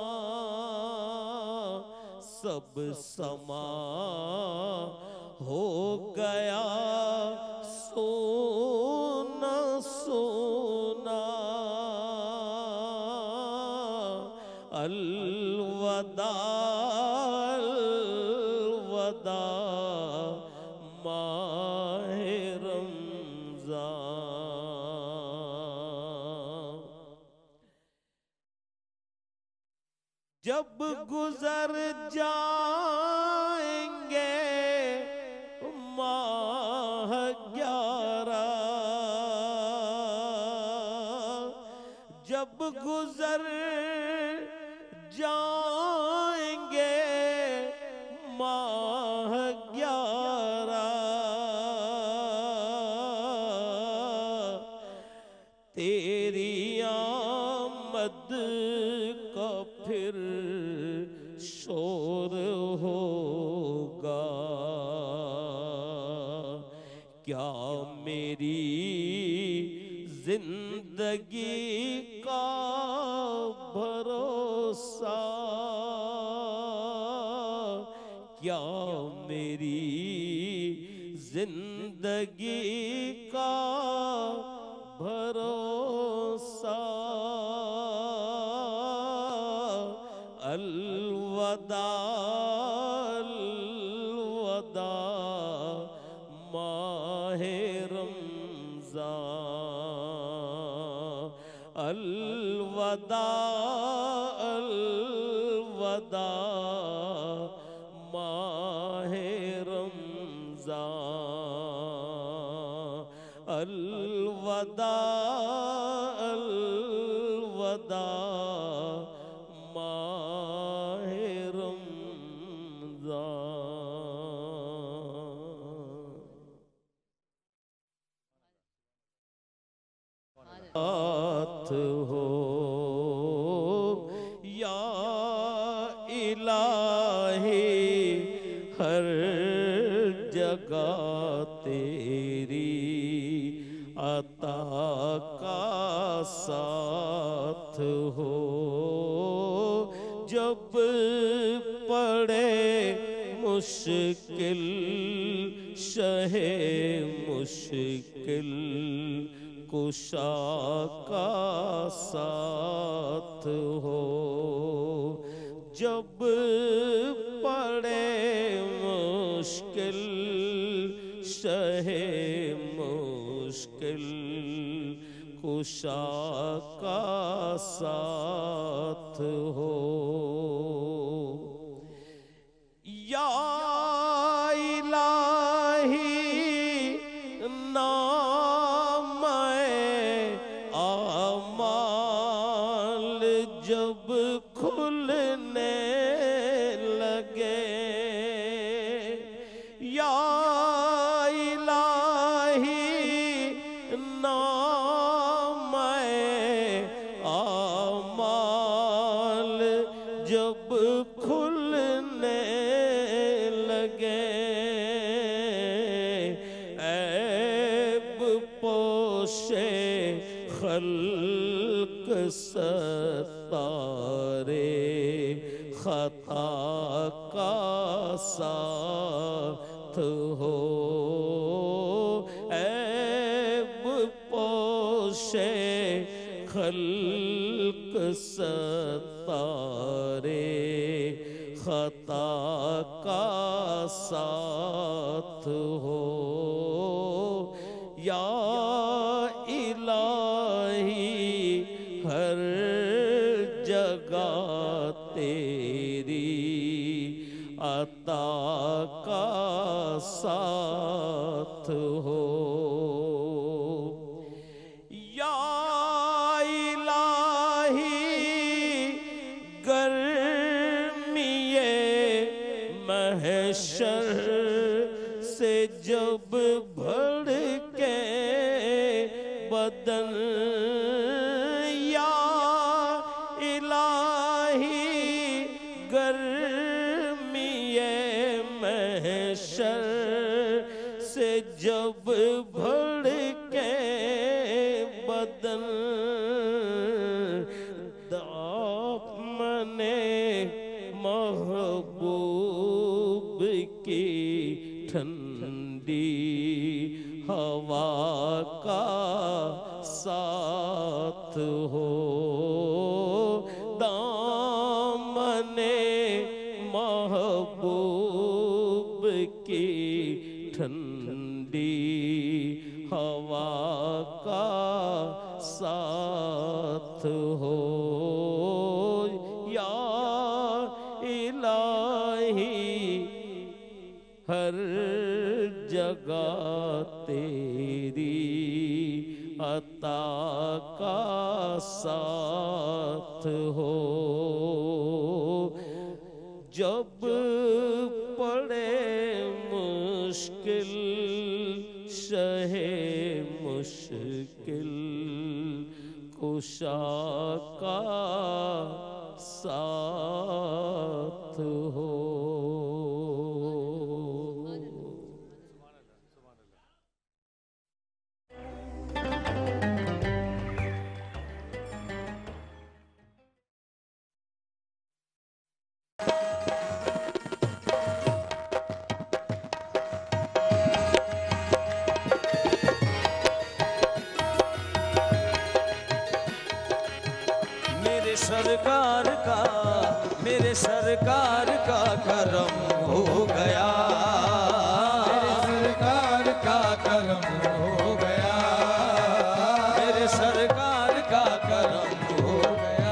सब समा हो गया सोना सोना, अलवदा अलवदा माहे रमज़ान। जब गुजर जाएंगे माह ग्यारह, जब गुजर जाएंगे माह ग्यारह, तेरी आमद का फिर शोर होगा। क्या मेरी जिंदगी का भरोसा, क्या मेरी जिंदगी का भरोसा, अलवदा अलवदा माहे रमज़ान, अलवदा अलवदा माहे रमज़ान, अलवदा अलवदा माहे रमज़ान। साथ हो या इलाही, हर जगह तेरी अता का साथ हो, जब पड़े मुश्किल शहे मुश्किल कुशा का साथ हो, जब पड़े मुश्किल शहे मुश्किल कुशा का साथ हो। या इलाही नाम आमाल जब खुलने लगे, या इलाही नाम आमाल जब खुलने लगे, ऐब पोशे खल्क सतारे खता का साथ हो, ऐब पोशे खल्क सतारे खता का साथ हो। या इलाही हर जगह तेरी अता का साथ हो। या इलाही गर्मिये महशर से जब भड़के बदन, या इलाही गर्मिये महशर से जब भड़के बदन, दामने महबूब की ठंडी हवा का साथ हो, दामने महबूब की ठंडी हवा का साथ हो। या इलाही हर जगह तेरी अता का साथ हो, जब पड़े मुश्किल शहे मुश्किल कुशा का साथ हो। सरकार का मेरे सरकार का करम हो गया, मेरे सरकार का करम हो गया, मेरे सरकार का करम हो गया।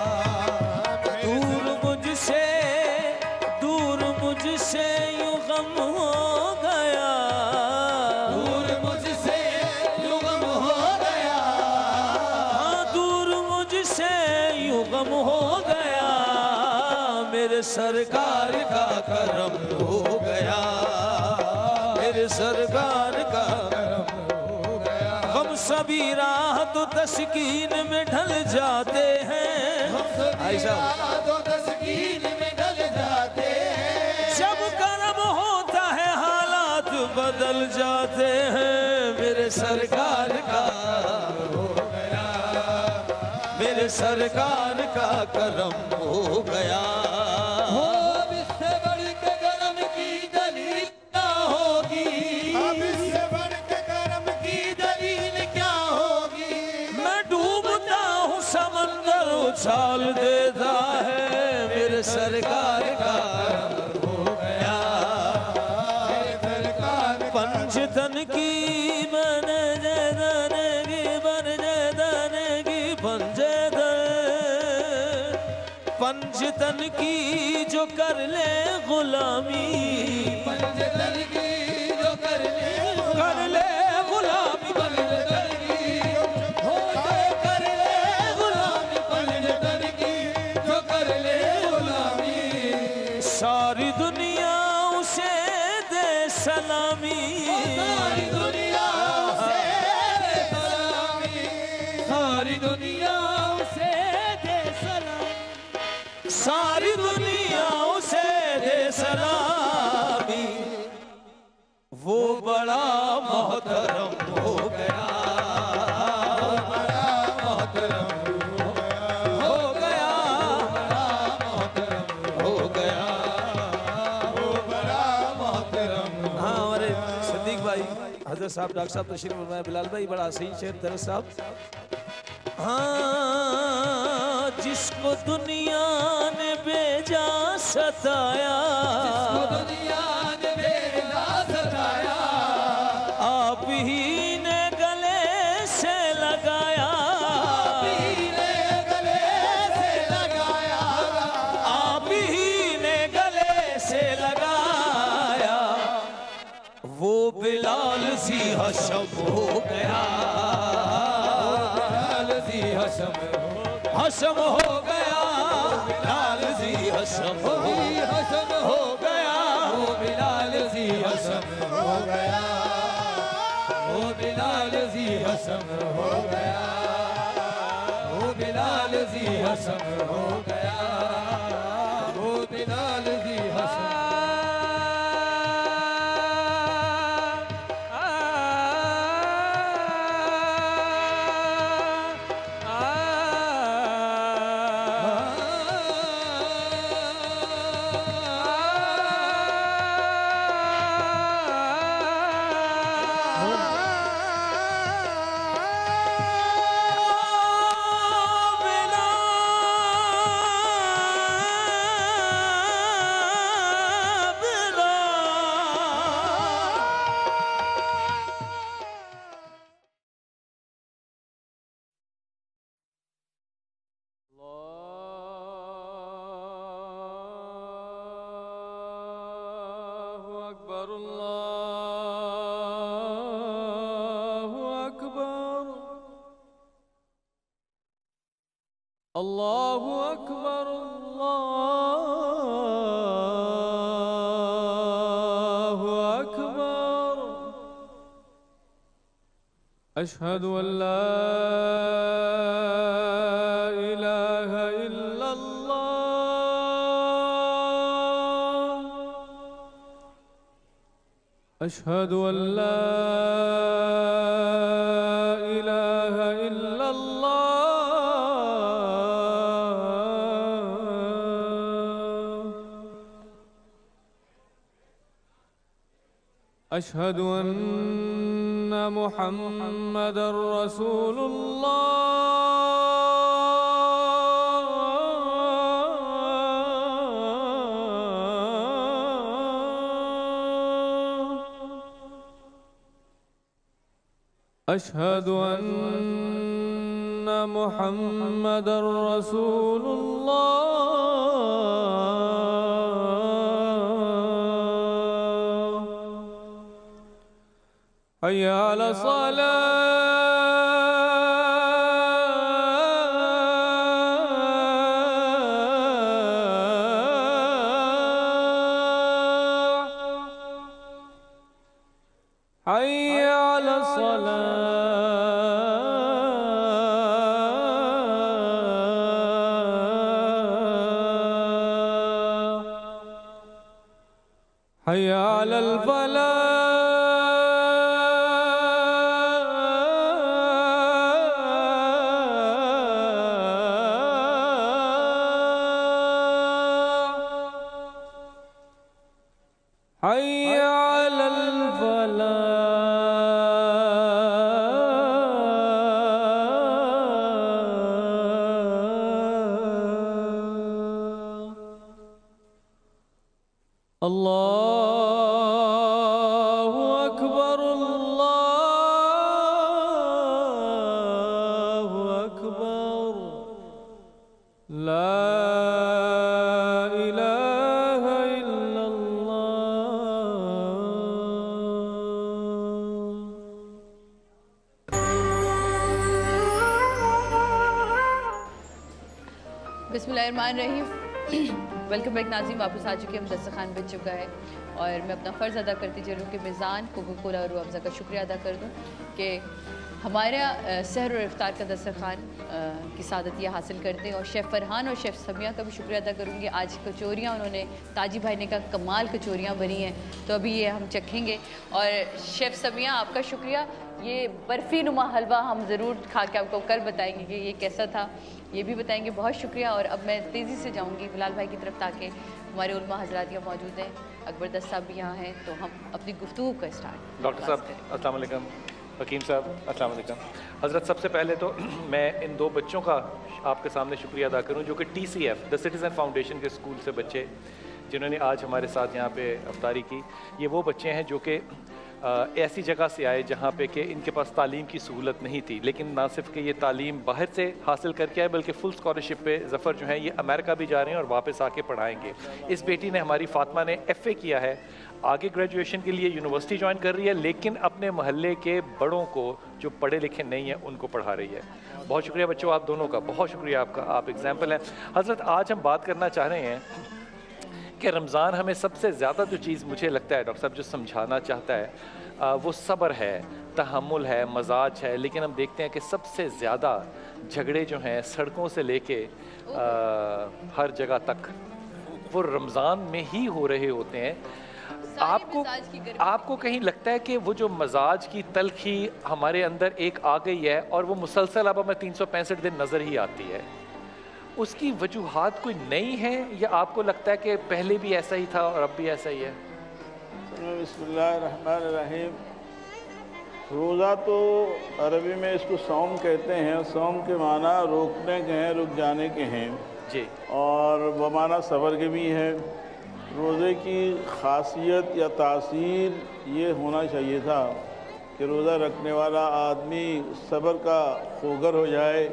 दूर मुझसे दूर मुझसे यूं गम हो गया, दूर मुझसे यूं गम हो गया, हाँ दूर मुझसे गम हो गया, मेरे सरकार का करम हो गया, मेरे सरकार का करम हो गया। हम सभी राह तो तस्कीन में ढल जाते हैं, ऐसा तो तस्कीन में ढल जाते हैं, जब करम होता है हालात बदल जाते हैं, मेरे मेरे सरकार का हो गया, मेरे सरकार का करम हो गया। हो अब इससे बढ़ के करम की दलील क्या होगी, अब इससे बढ़ के करम की दलील क्या होगी। मैं डूबता हूँ समंदर उछाल देता है, मेरे सरकार का हो गया, मेरे सरकार पंचतन की बन जैदन की बन जैदन की पंचतन पंचतन की जो कर ले गुलामी, पंचतन की जो कर ले कर ले गुलामी, पंचतन की हो कर ले गुलामी, पंचतन की जो कर ले गुलामी। सारी दुनिया उसे दे सलामी, सारी दुनिया उसे दे सलामी, सारी दुनिया उसे दे सलामी, सारी दुनिया उसे दे सलामी। वो बड़ा मोहतरम हो गया, बड़ा मोहतरम हो गया, बड़ा मोहतरम हो गया, वो बड़ा मोहतरम। हाँ हमारे सिद्दीक भाई हजरत साहब डॉक्टर साहब तशरीफ फरमाए, बिलाल भाई बड़ा सही शेर तरस साहब। हाँ जिसको दुनिया ने बेजा सताया, जिसको दुनिया ने बेजा सताया, आप ही ने गले से लगाया, आप ही ने गले से लगाया, आप ही ने गले से लगाया। वो बिलाल सी हशम हो गया, बिलाल सी हशम हशम हो गया, बिलाल सी हशम हशम हो गया, वो बिलाल सी हशम हो गया, वो बिलाल सी हशम हो गया, वो बिलाल सी हशम हो गया, वो बिलाल सी हशम। अल्लाहु अकबर, अल्लाहु अकबर। अशहदु अल्ला इलाहा इल्लल्लाह, अशहदु अल्ला इलाहा इल्लल्लाह। अशहदु अन्ना मुहम्मदर रसूलुल्लाह, अशहदु अन्ना मुहम्मदर रसूलुल्लाह। हय्या अला सलाह, हय्या अला सलाह, हय्या अलल फलाह। बिस्मिल्लाहिर्रहमानिर्रहीम। वेलकम बैक नाज़रीन, वापस आ चुके हम, दस्तरखान बच चुका है और मैं अपना फ़र्ज़ अदा करती चलूँ कि मिज़ान कोका कोला और रूह अफ़ज़ा का शुक्रिया अदा कर दूँ कि हमारा सहर और इफ्तार का दस्तरखान की सादत ये हासिल करते हैं। और शेफ़ फरहान और शेफ़ समिया का भी शुक्रिया अदा करूँगी। आज कचौरियाँ उन्होंने, ताजी भाई ने कहा कमाल कचौरियाँ बनी हैं, तो अभी ये हम चखेंगे। और शेफ़ समिया आपका शुक्रिया, ये बर्फ़ी नुमा हलवा हम ज़रूर खा के आपको कल बताएंगे कि ये कैसा था, ये भी बताएंगे। बहुत शुक्रिया। और अब मैं तेज़ी से जाऊँगी बिलाल भाई की तरफ ताकि हमारे उलमा हज़रात यहाँ मौजूद हैं, अकबर दस्त साहब भी यहाँ हैं, तो हम अपनी गुफ्तगू का स्टार्ट। डॉक्टर साहब अस्सलाम वालेकुम, हकीम साहब अस्सलाम वालेकुम। हज़रत सबसे पहले तो मैं इन दो बच्चों का आपके सामने शुक्रिया अदा करूं जो कि T C F the citizen foundation के स्कूल से बच्चे जिन्होंने आज हमारे साथ यहाँ पे अफ्तारी की। ये वो बच्चे हैं जो कि ऐसी जगह से आए जहाँ पे कि इनके पास तालीम की सहूलत नहीं थी, लेकिन ना सिर्फ कि ये तालीम बाहर से हासिल करके आए बल्कि फ़ुल स्कॉलरशिप पे ज़फ़र जो है ये अमेरिका भी जा रहे हैं और वापस आके पढ़ाएंगे। इस बेटी ने, हमारी फ़ातिमा ने एफ़ ए किया है, आगे ग्रेजुएशन के लिए यूनिवर्सिटी ज्वाइन कर रही है, लेकिन अपने महल्ले के बड़ों को जो पढ़े लिखे नहीं हैं उनको पढ़ा रही है। बहुत शुक्रिया बच्चों आप दोनों का, बहुत शुक्रिया आपका, आप एग्जाम्पल हैं। हज़रत आज हम बात करना चाह रहे हैं कि रमज़ान हमें सबसे ज़्यादा जो चीज़ मुझे लगता है डॉक्टर साहब जो समझाना चाहता है आ, वो सब्र है, तहम्मुल है, मजाज है। लेकिन हम देखते हैं कि सबसे ज़्यादा झगड़े जो हैं सड़कों से लेके हर जगह तक वो रमज़ान में ही हो रहे होते हैं। आपको आपको कहीं लगता है कि वो जो मजाज की तलखी हमारे अंदर एक आ गई है और वो मुसलसल अब हमें तीन सौ पैंसठ दिन नज़र ही आती है, उसकी वजूहात कोई नई है या आपको लगता है कि पहले भी ऐसा ही था और अब भी ऐसा ही है? बिस्मिल्लाहिर्रहमानिर्रहीम। रोज़ा तो अरबी में इसको सौम कहते हैं, सौम के माना रोकने के हैं, रुक जाने के हैं जी, और बमाना सब्र के भी हैं। रोज़े की खासियत या तासीर ये होना चाहिए था कि रोज़ा रखने वाला आदमी सब्र का खोगर हो जाए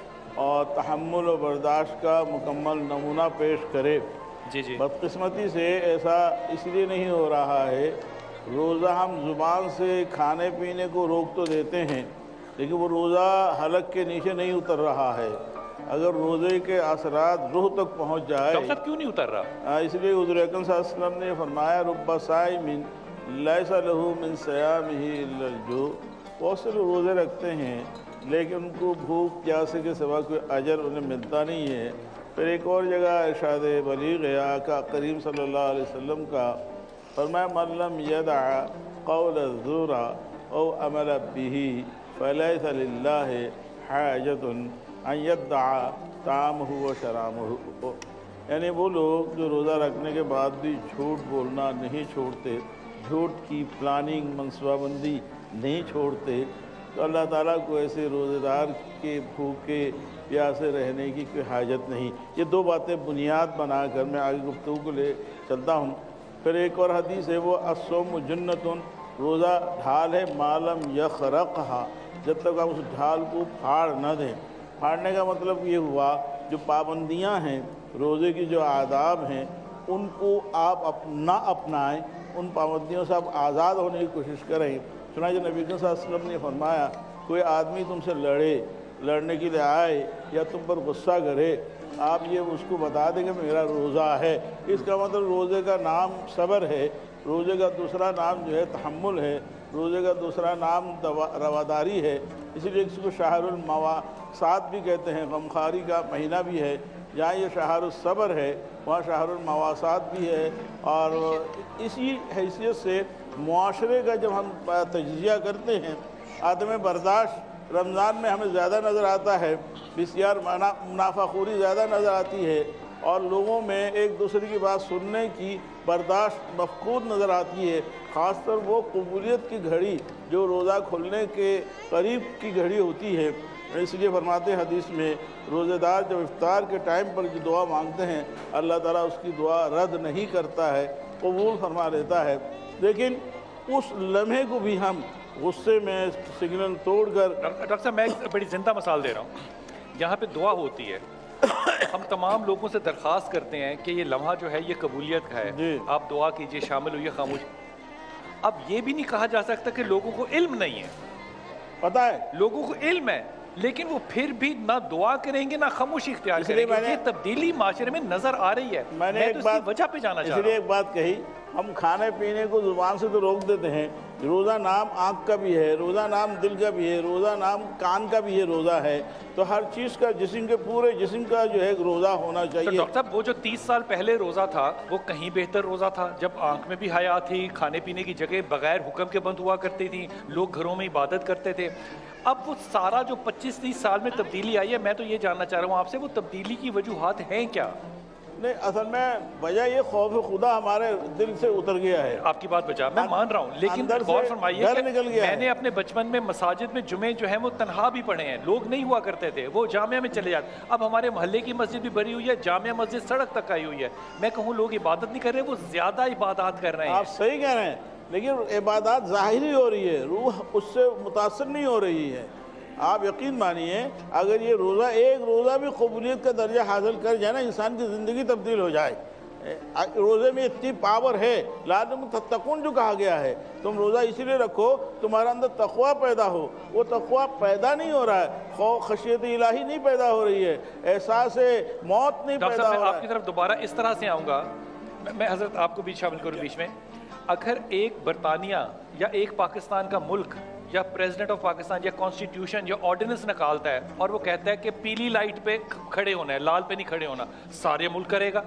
और तहम्मुल और बर्दाश्त का मुकम्मल नमूना पेश करे। जी जी। बदकिस्मती से ऐसा इसलिए नहीं हो रहा है, रोज़ा हम ज़ुबान से खाने पीने को रोक तो देते हैं लेकिन वो रोज़ा हलक के नीचे नहीं उतर रहा है। अगर रोज़े के असरात रूह तक पहुँच जाए, डॉक्टर क्यों नहीं उतर रहा? इसलिए हुज़ूर अकरम सल्लल्लाहु अलैहि वसल्लम ने फरमाया रुब्बा साइमिन लैसा लहू मिन सियामिही इल्लल जू। बहुत से लोग रोज़े रखते हैं लेकिन उनको भूख प्यासे के सिवा कोई अजर उन्हें मिलता नहीं है। फिर एक और जगह इरशाद बलीग है आका करीम सल्लल्लाहु अलैहि वसल्लम का, फरमाया मन लम यदा क़ौल ज़ुरा औ अमल बिही फलैसा लिल्लाहि हाजतुन अन यद्दा तामहु व शरामहु। यानी वो लोग जो रोज़ा रखने के बाद भी झूठ बोलना नहीं छोड़ते, झूठ की प्लानिंग मनसूबाबंदी नहीं छोड़ते, तो अल्लाह ताला को ऐसे रोज़ेदार के भूखे प्यासे रहने की कोई हाजत नहीं। ये दो बातें बुनियाद बनाकर मैं आगे गुफ्तगू को ले चलता हूँ। फिर एक और हदीस है वो अस्सौम जुन्नतुन, रोज़ा ढाल है मालम यखरक़हा, जब तक आप उस ढाल को फाड़ न दें। फाड़ने का मतलब ये हुआ जो पाबंदियाँ हैं, रोज़े की जो आदाब हैं उनको आप अपना अपनाएं, उन पाबंदियों से आप आज़ाद होने की कोशिश करें। सुना जो नबी सल्लल्लाहु अलैहि वसल्लम ने फरमाया कोई आदमी तुमसे लड़े, लड़ने के लिए आए या तुम पर गुस्सा करे, आप ये उसको बता दें कि मेरा रोज़ा है। इसका मतलब रोज़े का नाम सब्र है, रोज़े का दूसरा नाम जो है तहम्मुल है, रोज़े का दूसरा नाम रवादारी है। इसीलिए इसको शहरुल मवासात भी कहते हैं, गमखारी का महीना भी है। जहाँ ये शहरुल सब्र है वहाँ शहरुल मवासात भी है। और इसी हैसियत से मुआशरे का जब हम तजिया करते हैं, आदम बर्दाश्त रमज़ान में हमें ज़्यादा नज़र आता है, बिस्यार मुनाफाखोरी ज़्यादा नज़र आती है और लोगों में एक दूसरे की बात सुनने की बर्दाश्त मफकूद नज़र आती है। ख़ासतर वो कबूलियत की घड़ी जो रोज़ा खुलने के करीब की घड़ी होती है। इसलिए फरमाते हदीस में रोज़ेदार जब इफ्तार के टाइम पर जो दुआ मांगते हैं अल्लाह ताला उसकी दुआ रद्द नहीं करता है, कबूल फरमा लेता है। लेकिन उस लम्हे को भी हम गुस्से में सिग्नल तोड़कर, डॉक्टर साहब मैं एक बड़ी जिंदा मिसाल दे रहा हूँ, यहाँ पे दुआ होती है, हम तमाम लोगों से दरख्वास्त करते हैं कि ये लम्हा जो है ये कबूलियत का है, आप दुआ कीजिए, शामिल हुई खामोश। अब ये भी नहीं कहा जा सकता कि लोगों को इल्म नहीं है। पता है, लोगों को इल्म है लेकिन वो फिर भी ना दुआ करेंगे ना खामोशी इख्तियार करेंगे। ये तब्दीली माशरे में नजर आ रही है। मैंने मैं एक तो बात वजह पे जाना चाह इसलिए एक बात कही, हम खाने पीने को जुबान से तो रोक देते हैं, रोज़ा नाम आँख का भी है, रोज़ा नाम दिल का भी है, रोज़ा नाम कान का भी है, रोज़ा है तो हर चीज़ का जिस्म के पूरे जिस्म का जो है रोज़ा होना चाहिए। तो डॉक्टर साहब वो जो तीस साल पहले रोज़ा था वो कहीं बेहतर रोज़ा था, जब आँख में भी हया थी, खाने पीने की जगह बगैर हुक्म के बंद हुआ करती थी, लोग घरों में इबादत करते थे। अब वो सारा जो पच्चीस तीस साल में तब्दीली आई है, मैं तो ये जानना चाह रहा हूँ आपसे, वो तब्दीली की वजूहात हैं क्या? नहीं, असल में वजह ये खौफ खुदा हमारे दिल से उतर गया है। आपकी बात बचा, मैं मान रहा हूँ, लेकिन गौर फरमाइए कि मैंने अपने बचपन में मसाजिद में जुमे जो है वो तनहा भी पढ़े हैं, लोग नहीं हुआ करते थे, वो जामिया में चले जाते। अब हमारे मोहल्ले की मस्जिद भी भरी हुई है, जामिया मस्जिद सड़क तक आई हुई है। मैं कहूँ लोग इबादत नहीं कर रहे, वो ज्यादा इबादत कर रहे हैं। आप सही कह रहे हैं, लेकिन इबादत ज़ाहिरी हो रही है, रूह उससे मुतासर नहीं हो रही है। आप यकीन मानिए, अगर ये रोज़ा एक रोज़ा भी कबूलियत का दर्जा हासिल कर जाए ना, इंसान की ज़िंदगी तब्दील हो जाए। रोज़े में इतनी पावर है, लाज़िम तत्तक़ून जो कहा गया है, तुम रोज़ा इसीलिए रखो तुम्हारा अंदर तक़वा पैदा हो। वो तक़वा पैदा नहीं हो रहा है, खौफ खशियत इलाही नहीं पैदा हो रही है, एहसास मौत नहीं पैदा हो रहा है। आपकी तरफ दोबारा इस तरह से आऊँगा, मैं हज़रत आपको भी शामिल करूँ बीच में। अगर एक बरतानिया या एक पाकिस्तान का मुल्क या प्रेसिडेंट ऑफ पाकिस्तान या कॉन्स्टिट्यूशन या ऑर्डिनेंस निकालता है और वो कहता है कि पीली लाइट पे खड़े होना है, लाल पे नहीं खड़े होना, सारे मुल्क करेगा,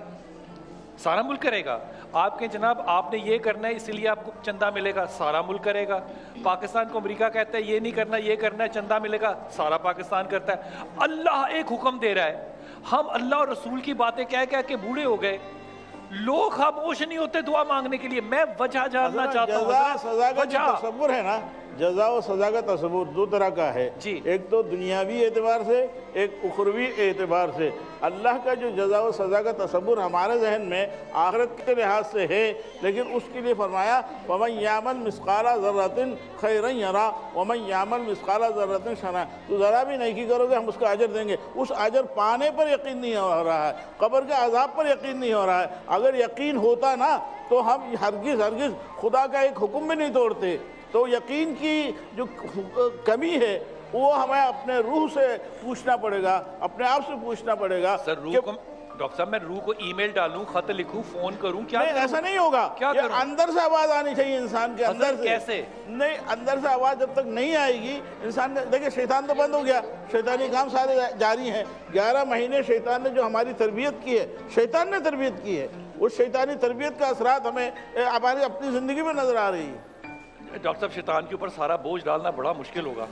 सारा मुल्क करेगा। आपके जनाब आपने ये करना है इसलिए आपको चंदा मिलेगा, सारा मुल्क करेगा। पाकिस्तान को अमेरिका कहता है ये नहीं करना, ये करना है, चंदा मिलेगा, सारा पाकिस्तान करता है। अल्लाह एक हुक्म दे रहा है, हम अल्लाह और रसूल की बातें कह कह के बूढ़े हो गए, लोग खामोश नहीं होते दुआ मांगने के लिए। मैं वजह जानना चाहता हूँ, सजा का जो तसव्वुर है ना, जज़ा और सज़ा का तसव्वुर दो तरह का है जी। एक तो दुनियावी एतबार से, एक उखरवी एतबार से। अल्लाह का जो जज़ा और सज़ा का तसव्वुर हमारे जहन में आखिरत के लिहाज से है, लेकिन उसके लिए फरमाया वमन यामल मिस्काला ज़र्रतिन खैरन यरा वमन यामल मिस्काला ज़र्रतिन शरा। तो ज़रा भी नेकी करोगे हम उसका अजर देंगे। उस अजर पाने पर यकीन नहीं हो रहा है, कब्र के अज़ाब पर यकीन नहीं हो रहा है। अगर यकीन होता ना तो हम हरगिज़ हरगिज़ खुदा का एक हुक्म भी नहीं तोड़ते। तो यकीन की जो कमी है वो हमें अपने रूह से पूछना पड़ेगा, अपने आप से पूछना पड़ेगा। सर रूह को डॉक्टर साहब मैं रूह को ईमेल डालूं, खत लिखूं, फोन करूं, क्या नहीं, ऐसा नहीं होगा। क्या ये अंदर से आवाज आनी चाहिए इंसान के अंदर से। कैसे? नहीं, अंदर से आवाज जब तक नहीं आएगी इंसान, देखिए शैतान तो बंद हो गया, शैतानी काम सारे जारी हैं। ग्यारह महीने शैतान ने जो हमारी तरबियत की है, शैतान ने तरबियत की है, उस शैतानी तरबियत का असरात हमें हमारी अपनी जिंदगी में नजर आ रही है। डॉक्टर साहब शैतान के ऊपर सारा बोझ डालना बड़ा मुश्किल होगा।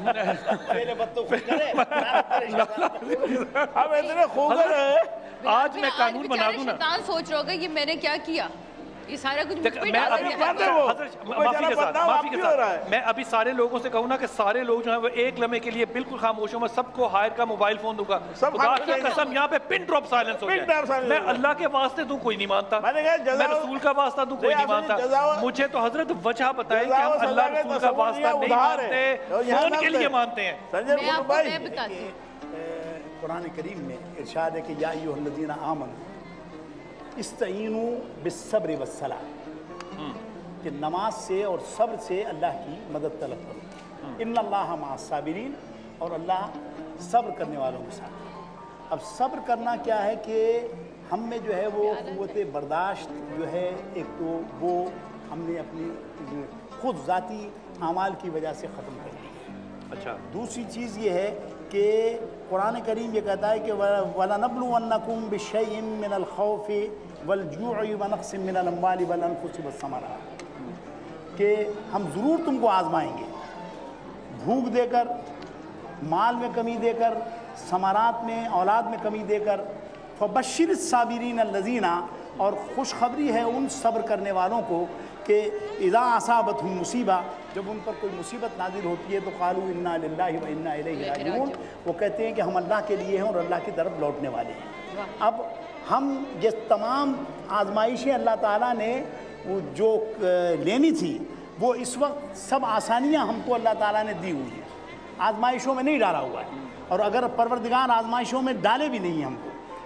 अब इतने खूबसूरत है, आज मैं कानून बना दूं ना। शैतान सोच रहा होगा कि मैंने क्या किया, ये सारा कुछ मुझ पे मैं डाल अभी दिया। माफी के साथ माफी के साथ मैं अभी सारे लोगों से कहूँ ना कि सारे लोग जो है वो एक लम्हे के लिए बिल्कुल खामोश हो, मैं सबको हायर का मोबाइल फोन दूंगा। खुदा की कसम यहाँ पे पिन ड्रॉप साइलेंस हो जाए। मैं अल्लाह के वास्ते दूं कोई नहीं मानता, मैं रसूल का वास्ता दूं कोई नहीं मानता। मुझे तो हजरत वजह बताएं कि हम अल्लाह रसूल का वास्ता नहीं मानते, फोन के लिए मानते हैं। कुरान करीम में इरशाद है कि या अय्युहल्लज़ीना आमनू इस्तईनु बिस्सब्र वस्सला, कि नमाज से और सब्र से अल्लाह की मदद तलब करो। इन्नल्लाह मअस्साबिरीन, और अल्लाह सब्र करने वालों के साथ। अब सब्र करना क्या है कि हम में जो है वो क़ुव्वत बर्दाश्त जो है, एक तो वो हमने अपनी खुद ज़ाती आमाल की वजह से ख़त्म कर दी है। अच्छा, दूसरी चीज़ ये है कि कुरान करीम ये कहता है कि वलनब्लुवन्नकुम बिशैइन मिनल खौफि वल जू'i व नक़्सिन मिनल अम्वालि वल अनफुसि वस्समरात, कि हम ज़रूर तुमको आज़माएंगे, भूख देकर, माल में कमी देकर, समारात में, औलाद में कमी देकर। फबश्शिर साबिरीन अल्लज़ीना, और खुशखबरी है उन सब्र करने वालों को कि इज़ा असाबतहुम मुसीबा, जब उन पर कोई मुसीबत नाजिल होती है तो क़ालू इन्ना लिल्लाहि व इन्ना इलैहि राजिऊन, वो कहते हैं कि हम अल्लाह के लिए हैं और अल्लाह की तरफ लौटने वाले हैं। अब हम ये तमाम आजमाइशें अल्लाह ताला ने वो जो लेनी थी वो इस वक्त सब आसानियाँ हमको अल्लाह ताला ने दी हुई हैं, आजमाइशों में नहीं डाला हुआ है। और अगर परवरदिगार आजमाइशों में डाले भी नहीं हमको,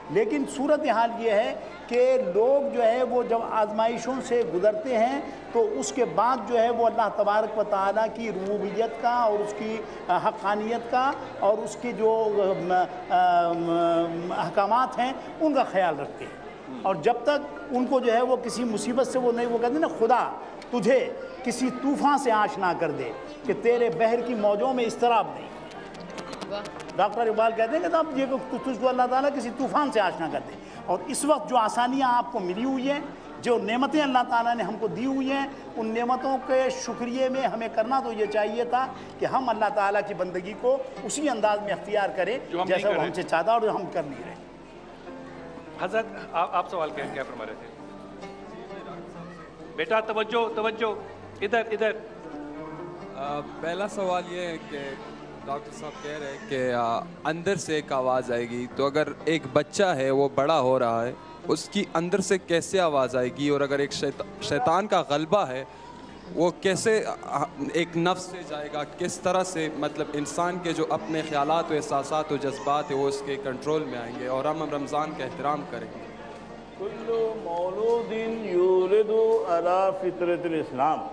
लेकिन सूरत हाल ये है कि लोग जो है वो जब आजमाइशों से गुज़रते हैं तो उसके बाद जो है वो अल्लाह तबारक व तआला की रुबूबियत का और उसकी हक़ानियत का और उसके जो अहकामात हैं उनका ख्याल रखते हैं। और जब तक उनको जो है वो किसी मुसीबत से वो नहीं, वो कहते हैं ना, खुदा तुझे किसी तूफ़ान से आशना कर दे कि तेरे बहर की मौजों में इस्तराब नहीं। डॉक्टर इकबाल कहते हैं कि तब ये तुझको अल्लाह ताला किसी तूफ़ान से आशना कर दे। और इस वक्त जो आसानियाँ आपको मिली हुई हैं, जो नेमतें अल्लाह ताला ने हमको दी हुई हैं, उन नेमतों के शुक्रिया में हमें करना तो ये चाहिए था कि हम अल्लाह ताला की बंदगी को उसी अंदाज में अख्तियार करें जैसा वो हमसे चाहता और हम कर नहीं रहे। हज़रत आप, आप सवाल क्या क्या फरमा रहे थे? बेटा तवज्जो तवज्जो, इधर इधर। पहला सवाल ये है कि डॉक्टर साहब कह रहे हैं कि अंदर से एक आवाज़ आएगी, तो अगर एक बच्चा है वो बड़ा हो रहा है, उसकी अंदर से कैसे आवाज़ आएगी? और अगर एक शैतान का गलबा है वो कैसे एक नफ्स से जाएगा, किस तरह से मतलब इंसान के जो अपने ख्यालात व एहसासात व जज्बात है वो उसके कंट्रोल में आएंगे और हम रमज़ान का एहतराम करेंगे। कुल्लु मौलूदिन यूलिदु अला फितरतिल इस्लाम।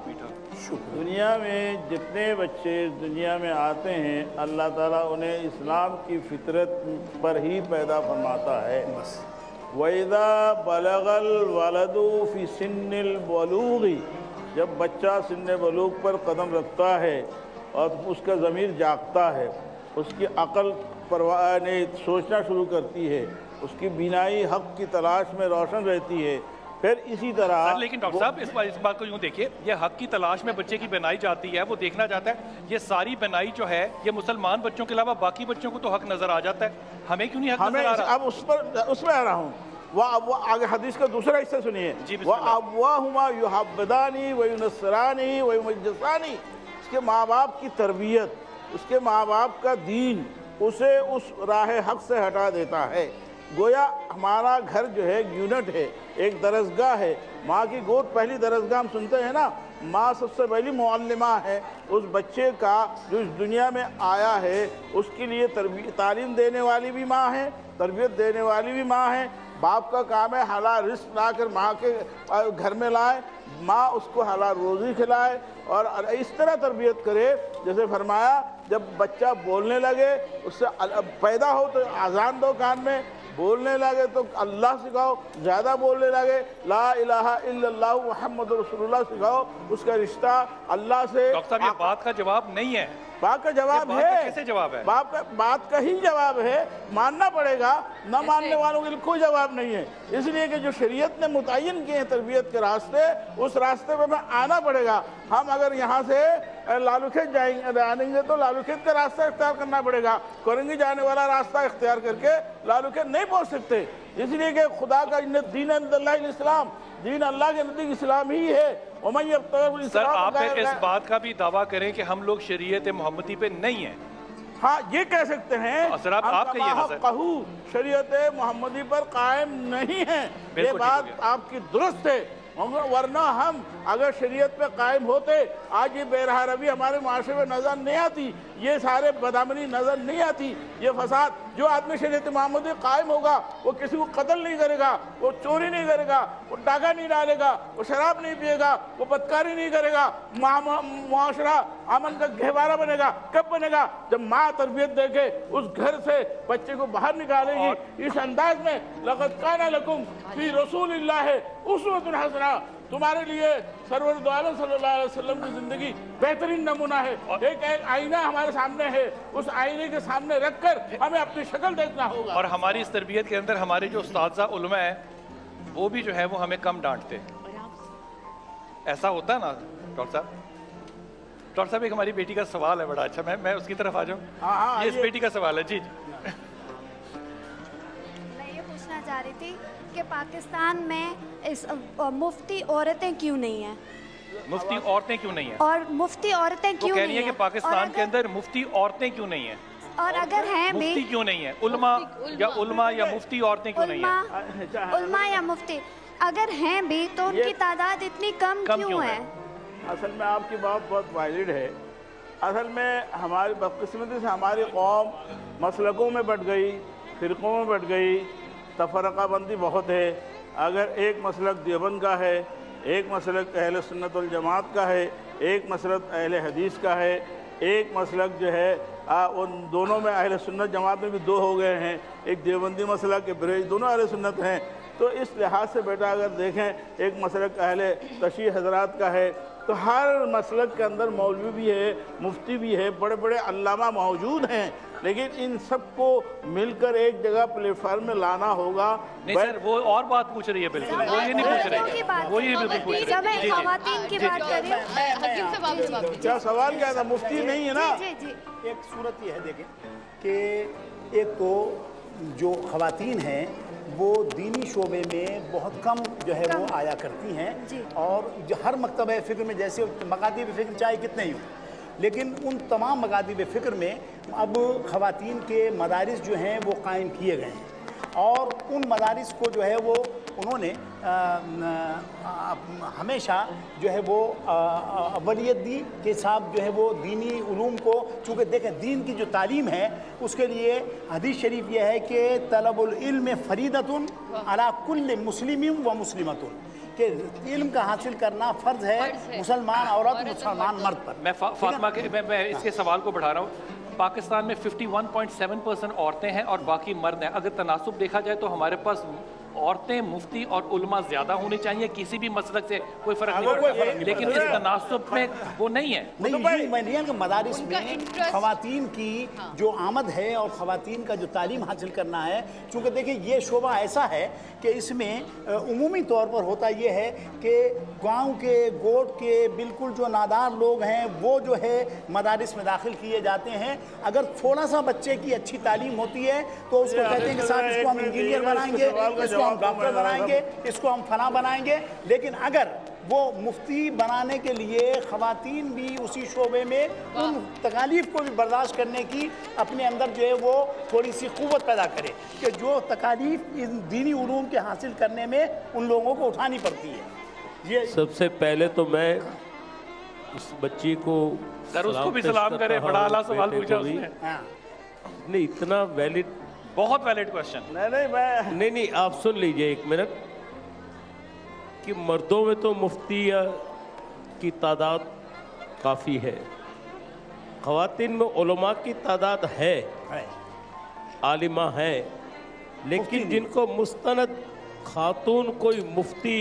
दुनिया में जितने बच्चे दुनिया में आते हैं अल्लाह ताला उन्हें इस्लाम की फितरत पर ही पैदा फरमाता है। बस वैदा बलगल वलदु फी सिन्निल बलूगी, जब बच्चा सिन्ने बलूग पर कदम रखता है और उसका ज़मीर जागता है, उसकी अक़ल परवाह नहीं सोचना शुरू करती है, उसकी बीनाई हक़ की तलाश में रोशन रहती है, फिर इसी तरह। लेकिन डॉक्टर साहब इस बात इस बात को यूँ देखिए, ये हक़ की तलाश में बच्चे की बनाई जाती है, वो देखना चाहता है, ये सारी बनाई जो है ये मुसलमान बच्चों के अलावा बाकी बच्चों को तो हक़ नज़र आ जाता है, हमें क्यों नहीं हक़ नज़र आ रहा? अब उस पर उसमें आ रहा हूँ। वह वो आगे हदीस का दूसरा हिस्सा सुनिए। वह अब्वाहुमा युहब्बदानी व युनस्सरानी व युमज्जिसानी, उसके माँ बाप की तरबियत, उसके माँ बाप का दीन उसे उस राह हक़ से हटा देता है। गोया हमारा घर जो है यूनिट है, एक दरसगाह है, माँ की गोद पहली दरसगाह हम सुनते हैं ना, माँ सबसे पहली मुअल्लिमा है। उस बच्चे का जो इस दुनिया में आया है उसके लिए तालीम देने वाली भी माँ है, तरबियत देने वाली भी माँ है। बाप का काम है हलाल रिस्क लाकर माँ के घर में लाए, माँ उसको हलाल रोज़ी खिलाए और इस तरह तरबियत करे। जैसे फरमाया जब बच्चा बोलने लगे, उससे पैदा हो तो अजान दो कान में, बोलने लगे तो अल्लाह सिखाओ, ज़्यादा बोलने लगे ला इलाहा इल्लल्लाहु मुहम्मदुर रसूलुल्लाह सिखाओ, उसका रिश्ता अल्लाह से। डॉक्टर साहब ये बात का जवाब नहीं है, बात का जवाब है। कैसे जवाब है? बात का बात का ही जवाब है, मानना पड़ेगा, ना मानने वालों के लिए कोई जवाब नहीं है। इसलिए कि जो शरीयत ने मुतय्यन किए हैं तरबियत के रास्ते, उस रास्ते पे हमें आना पड़ेगा। हम अगर यहाँ से लालूखेत जाएंगे आएंगे तो लालूखेत का रास्ता इख्तियार करना पड़ेगा, कोरंगी जाने वाला रास्ता इख्तियार करके लालूखेत नहीं पहुँच सकते। इसलिए कि खुदा का दीन इस्लाम, दीन अल्लाह के नज़दीक इस्लाम ही है। सर आप इस बात का भी दावा करें कि हम लोग शरीयत मोहम्मदी पे नहीं है? हाँ ये कह सकते हैं। सर आप आप कहिए ना सर। कहू शरीयत मोहम्मदी पर कायम नहीं है, ये बात आपकी दुरुस्त है। वरना हम अगर शरीयत पे कायम होते, आज ये बेरहा रवि हमारे माशरे में नज़र नहीं आती, ये सारे बदामनी नज़र नहीं आती, ये फसाद। जो आदमी शरीयत मोहम्मदी कायम होगा वो किसी को कत्ल नहीं करेगा, वो चोरी नहीं करेगा, वो डाका नहीं डालेगा, वो शराब नहीं पिएगा, वो बदकारी नहीं करेगा, मुआशरा अमन का गहवारा बनेगा। कब बनेगा? जब माँ तरबियत देके उस घर से बच्चे को बाहर निकालेगी इस अंदाज में, लक़द काना लकुम फी रसूलिल्लाह उस्वतुन हसना, तुम्हारे लिए सरवर दो आलम सल्लल्लाहु अलैहि वसल्लम की जिंदगी बेहतरीन नमूना है। एक एक आईना हमारे सामने है, उस आईने के सामने रखकर हमें अपनी शक्ल देखना होगा। और हमारी इस तरबियत के अंदर हमारे जो उस्ताज़ा उलमा है वो भी जो है वो हमें कम डांटते। ऐसा होता है ना डॉक्टर साहब? डॉक्टर साहब एक हमारी बेटी का सवाल है बड़ा अच्छा, मैं मैं उसकी तरफ आ जाऊँ। ये इस बेटी का सवाल है। जी जी मैं ये पूछना चाह रही थी कि पाकिस्तान में इस मुफ्ती औरतें क्यों नहीं हैं? मुफ्ती औरतें क्यों नहीं हैं? और मुफ्ती औरतें क्यों नहीं हैं? कि पाकिस्तान के अंदर मुफ्ती औरतें क्यों नहीं हैं? और अगर हैं भी, मुफ्ती क्यों नहीं है? उल्मा या उल्मा या मुफ्ती औरतें क्यों नहीं हैं? उल्मा या मुफ्ती अगर हैं भी तो उनकी तादाद इतनी कम क्यों है? असल में आपकी बात बहुत वालिड है। असल में हमारी बदकिस्मती से हमारी कौम मसलकों में बट गई, फ़िरक़ों में बट गई, तफरका बंदी बहुत है। अगर एक मसलक देवबंद का है, एक मसलक अहले सुन्नत वल जमात का है, एक मसलक अहले हदीस का है, एक मसलक जो है आ, उन दोनों में अहले सुन्नत जमात में भी दो हो गए हैं, एक देवबंदी मसलक के ब्रेज दोनों अहले सुन्नत हैं। तो इस लिहाज से बेटा अगर देखें एक मसलक अहले तशरीह हजरात का है, तो हर मसलक के अंदर मौलवी भी है, मुफ्ती भी है, बड़े बड़े अल्लामा मौजूद हैं, लेकिन इन सबको मिलकर एक जगह प्लेटफार्म में लाना होगा। नहीं सर, वो और बात पूछ रही है, बिल्कुल वो ये नहीं पूछ रही, वो ये बिल्कुल पूछ रही है। खवातीन की बात कर रही हूं। क्या सवाल क्या था? मुफ्ती नहीं है ना। एक सूरत ये है देखें कि एक तो जो खवातीन हैं वो दीनी शोबे में बहुत कम जो है वो आया करती हैं, और जो हर मकतब फ़िक्र में जैसे मकातिब फ़िक्र चाहे कितने ही हो, लेकिन उन तमाम मकातिब फ़िक्र में अब खवातीन के मदारिस जो हैं वो कायम किए गए हैं, और उन मदारिस को जो है वो उन्होंने आ, आ, हमेशा जो है वो अवलियत दी के साथ जो है वो दीनी उलूम को, चूँकि देखें दीन की जो तालीम है उसके लिए हदीस शरीफ यह है कि तलबुल इल्म फरीदतुन अला कुल्ल मुस्लिमिन व मुस्लिमतुन, कि इल्म का हासिल करना फ़र्ज़ है मुसलमान औरत मुसलमान मर्द पर। मैं फा, फातिमा के मैं, मैं इसके सवाल को बढ़ा रहा हूँ। पाकिस्तान में इक्यावन पॉइंट सात परसेंट औरतें हैं और बाकी मर्द हैं। अगर तनासुब देखा जाए तो हमारे पास औरतें, मुफ्ती और उलमा ज़्यादा होने चाहिए, किसी भी मसलक से कोई फ़र्क नहीं पड़ता, लेकिन इस तनासुब में वो नहीं है। नहीं, मैं मदारिस में ख़वातीन की जो आमद है और ख़वातीन का जो तालीम हासिल करना है, चूँकि देखिए ये शोबा ऐसा है कि इसमें उमूमी तौर पर होता ये है कि गांव के गोट के बिल्कुल जो नादार लोग हैं वो जो है मदारिस में दाखिल किए जाते हैं। अगर थोड़ा सा बच्चे की अच्छी तालीम होती है तो उसको कहते हैं कि साहब इसको हम इंजीनियर बनाएंगे, इसको हम डॉक्टर बनाएंगे, इसको हम फना बनाएंगे। लेकिन अगर वो मुफ्ती बनाने के लिए ख़वातीन भी उसी शोबे में उन तकालीफ को भी बर्दाश्त करने की अपने अंदर जो है वो थोड़ी सी क़ुव्वत पैदा करे कि जो तकालीफ इन दीनी उलूम के हासिल करने में उन लोगों को उठानी पड़ती है। ये सबसे पहले तो मैं इस बच्ची को सर उसको भी सलाम करें, बड़ा आला सवाल पूछा उसने। नहीं, इतना वैलिड, बहुत वैलिड क्वेश्चन। नहीं नहीं मैं नहीं नहीं आप सुन लीजिए एक मिनट, कि मर्दों में तो मुफ्ती की तादाद काफ़ी है, ख़वातीन में उलमा की तादाद है, आलिमा है, लेकिन जिनको मुस्तनद खातून कोई मुफ्ती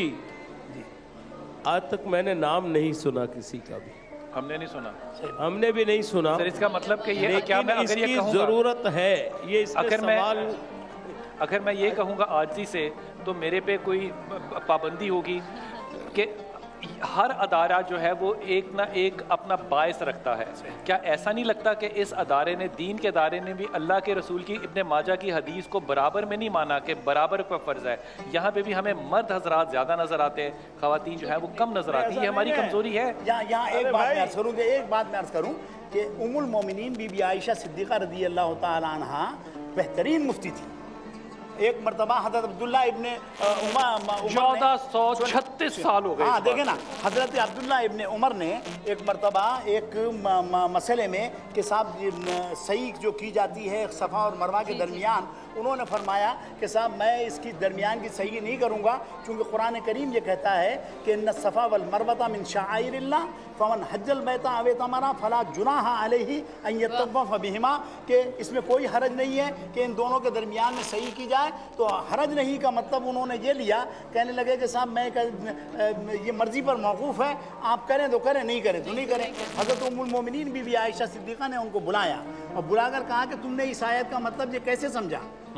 आज तक मैंने नाम नहीं सुना किसी का भी। हमने नहीं सुना, हमने भी नहीं सुना। सर इसका मतलब कि ये क्या मैं अगर ये कहूँगा ज़रूरत है, ये इसमें अगर मैं सवाल अगर मैं ये कहूँगा आजी से, तो मेरे पे कोई पाबंदी होगी कि हर अदारा जो है वो एक ना एक अपना बायस रखता है। क्या ऐसा नहीं लगता कि इस अदारे ने, दीन के अदारे ने भी अल्लाह के रसूल की, इब्ने माजा की हदीस को बराबर में नहीं माना कि बराबर का फ़र्ज़ है? यहाँ पे भी हमें मर्द हजरात ज़्यादा नज़र आते हैं, ख़वातीन जो है वो कम नज़र आती है। ये हमारी कमज़ोरी है। यहाँ यहाँ एक बात मैं अर्ज़ करूँ एक बात मैं अर्ज़ करूँ कि उम्मुल मोमिनीन बीबी आयशा सिद्दीक़ा रज़ी अल्लाह तआला अन्हा बेहतरीन मुफ्ती थी। एक मरतबा हज़रत अब्दुल्ला इब्ने उमर चौदह सौ छत्तीस साल हो गए। हाँ देखे ना, हज़रत अब्दुल्ला इब्ने उमर ने एक मरतबा एक मसले में कि साहब सही जो की जाती है सफ़ा और मरवा के दरमियान, उन्होंने फरमाया कि साहब मैं इसकी दरमियान की सही नहीं करूँगा, क्योंकि कुरान करीम ये कहता है कि न सफ़ा वल मरवता मिन शाइरिल्लाह फमन हज्जल बैता अवे तमरा फला जुनाह अलैहि अन यतवफ़ बिहिमा, कि इसमें कोई हरज नहीं है कि इन दोनों के दरमियान में सही की जाए। तो हरज नहीं का मतलब उन्होंने ये लिया, कहने लगे कि साहब मैं ये मर्ज़ी पर मौकूफ़ है, आप करें तो करें, नहीं करें तो नहीं करें। हज़रत उम्मुल मोमिनीन बीबी आयशा सिद्दीक़ा ने उनको बुलाया और बुलाकर कहा कि तुमने इस आयत का मतलब ये कैसे समझा?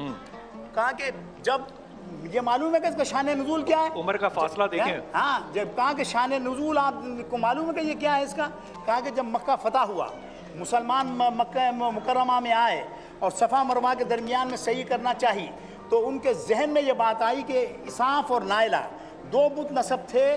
कहा कि जब ये मालूम है कि इसका शान नुज़ूल क्या है, उम्र का फासला देखें। हाँ, जब कहा कि शान नुज़ूल आपको मालूम है कि ये क्या है इसका? कहा कि जब मक्का फतह हुआ, मुसलमान मक्का मुकर्रमा में आए और सफ़ा मरवा के दरमियान में सही करना चाहिए, तो उनके जहन में ये बात आई कि इसाफ और नाइला दो बुत नसब थे,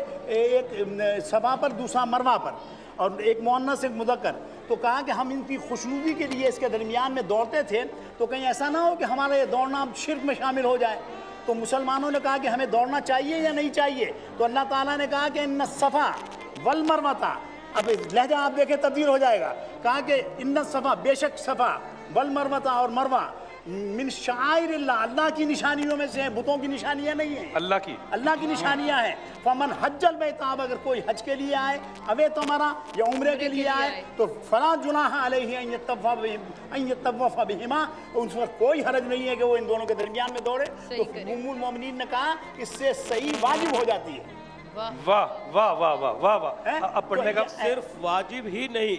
एक सफ़ा पर दूसरा मरवा पर, और एक मुअन्नस एक मुज़क्कर। तो कहा कि हम इनकी खुशनुदी के लिए इसके दरमियान में दौड़ते थे, तो कहीं ऐसा ना हो कि हमारा ये दौड़ना शिर्क में शामिल हो जाए। तो मुसलमानों ने कहा कि हमें दौड़ना चाहिए या नहीं चाहिए? तो अल्लाह ताला ने कहा कि इन्न सफ़ा वल मरवता, अब लहजा आप देखें तब्दील हो जाएगा, कहा कि इन्न सफ़ा, बेशक सफ़ा, वल मरवता और मरवा, मिन शाइरिल्लाह, अल्लाह की निशानियों में से है, बुतों की निशानियां नहीं है, अल्लाह की अल्लाह की निशानियां हैं। फमन हज्जल बैताब, अगर कोई हज के लिए आए, अवे तुम्हारा या उम्रे के लिए आए, तो फला जुनाह अलैहि अन यतव्वफ़ बिहिमा, उस पर कोई हरज नहीं है कि वो इन दोनों के दरमियान में दौड़े। तो उम्मुल मोमिनीन ने कहा इससे सही वाजिब हो जाती है। वाह वाह वाह वाह वाह वाह। अब पढ़ने का सिर्फ वाजिब ही नहीं,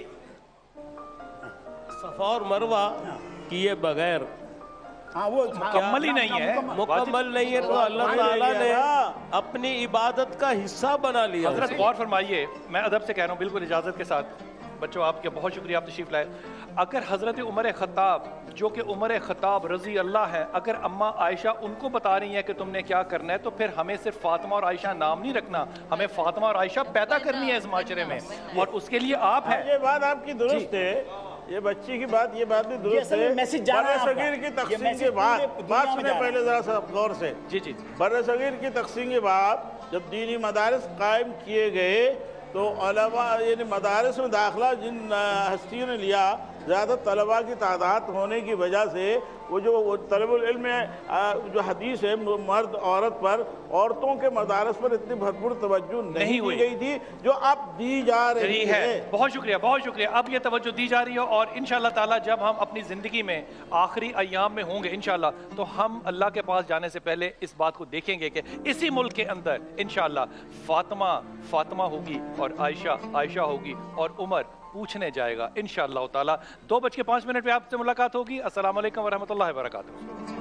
सफा और मरवा किए बगैर हाँ वो मुकम्मल ही नहीं है, मुकम्मल नहीं है, तो अल्लाह ताला ने अपनी इबादत का हिस्सा बना लिया। हजरत गौर फरमाइए, मैं अदब से कह रहा हूँ, बिल्कुल इजाज़त के साथ। बच्चों आपके बहुत शुक्रिया, आप तशरीफ़ लाए। अगर हज़रत उमर ख़त्ताब, जो कि उमर ख़त्ताब रज़ी अल्लाह है, अगर अम्मा आयशा उनको बता रही है कि तुमने क्या करना है, तो फिर हमें सिर्फ फ़ातिमा और आयशा नाम नहीं रखना, हमें फ़ातिमा और आयशा पैदा करनी है इस माशरे में, और उसके लिए आप हैं। ये बात आपकी दुरुस्त है, ये बच्ची की बात, ये बात भी दुरुस्त है। बर्रे सगीर की तक़सीम के बाद, बात सुने पहले जरा सा गौर से। जी जी बर्रे सगीर की तक़सीम के बाद जब दीनी मदारिस कायम किए गए, तो अलावा यानी मदारिस में दाखिला जिन हस्तियों ने लिया, ज़्यादा तलबा की तादाद होने की वजह से वो जो तलबुल इल्म में जो हदीस है मर्द औरत पर, औरतों के मदारस पर इतनी भरपूर तवज्जो नहीं दी गई थी जो अब दी जा रही है। है बहुत शुक्रिया, बहुत शुक्रिया। अब ये तवज्जो दी जा रही है, और इंशाअल्लाह ताला जब हम अपनी ज़िंदगी में आखिरी अय्याम में होंगे इंशाअल्लाह, तो हम अल्लाह के पास जाने से पहले इस बात को देखेंगे कि इसी मुल्क के अंदर इंशाअल्लाह फ़ातिमा फ़ातिमा होगी और आयशा आयशा होगी और उमर पूछने जाएगा इंशाअल्लाह ताला। दो बज के पाँच मिनट पे आपसे मुलाकात होगी। अस्सलाम वालेकुम वरहमतुल्लाहि वबरकातुहू।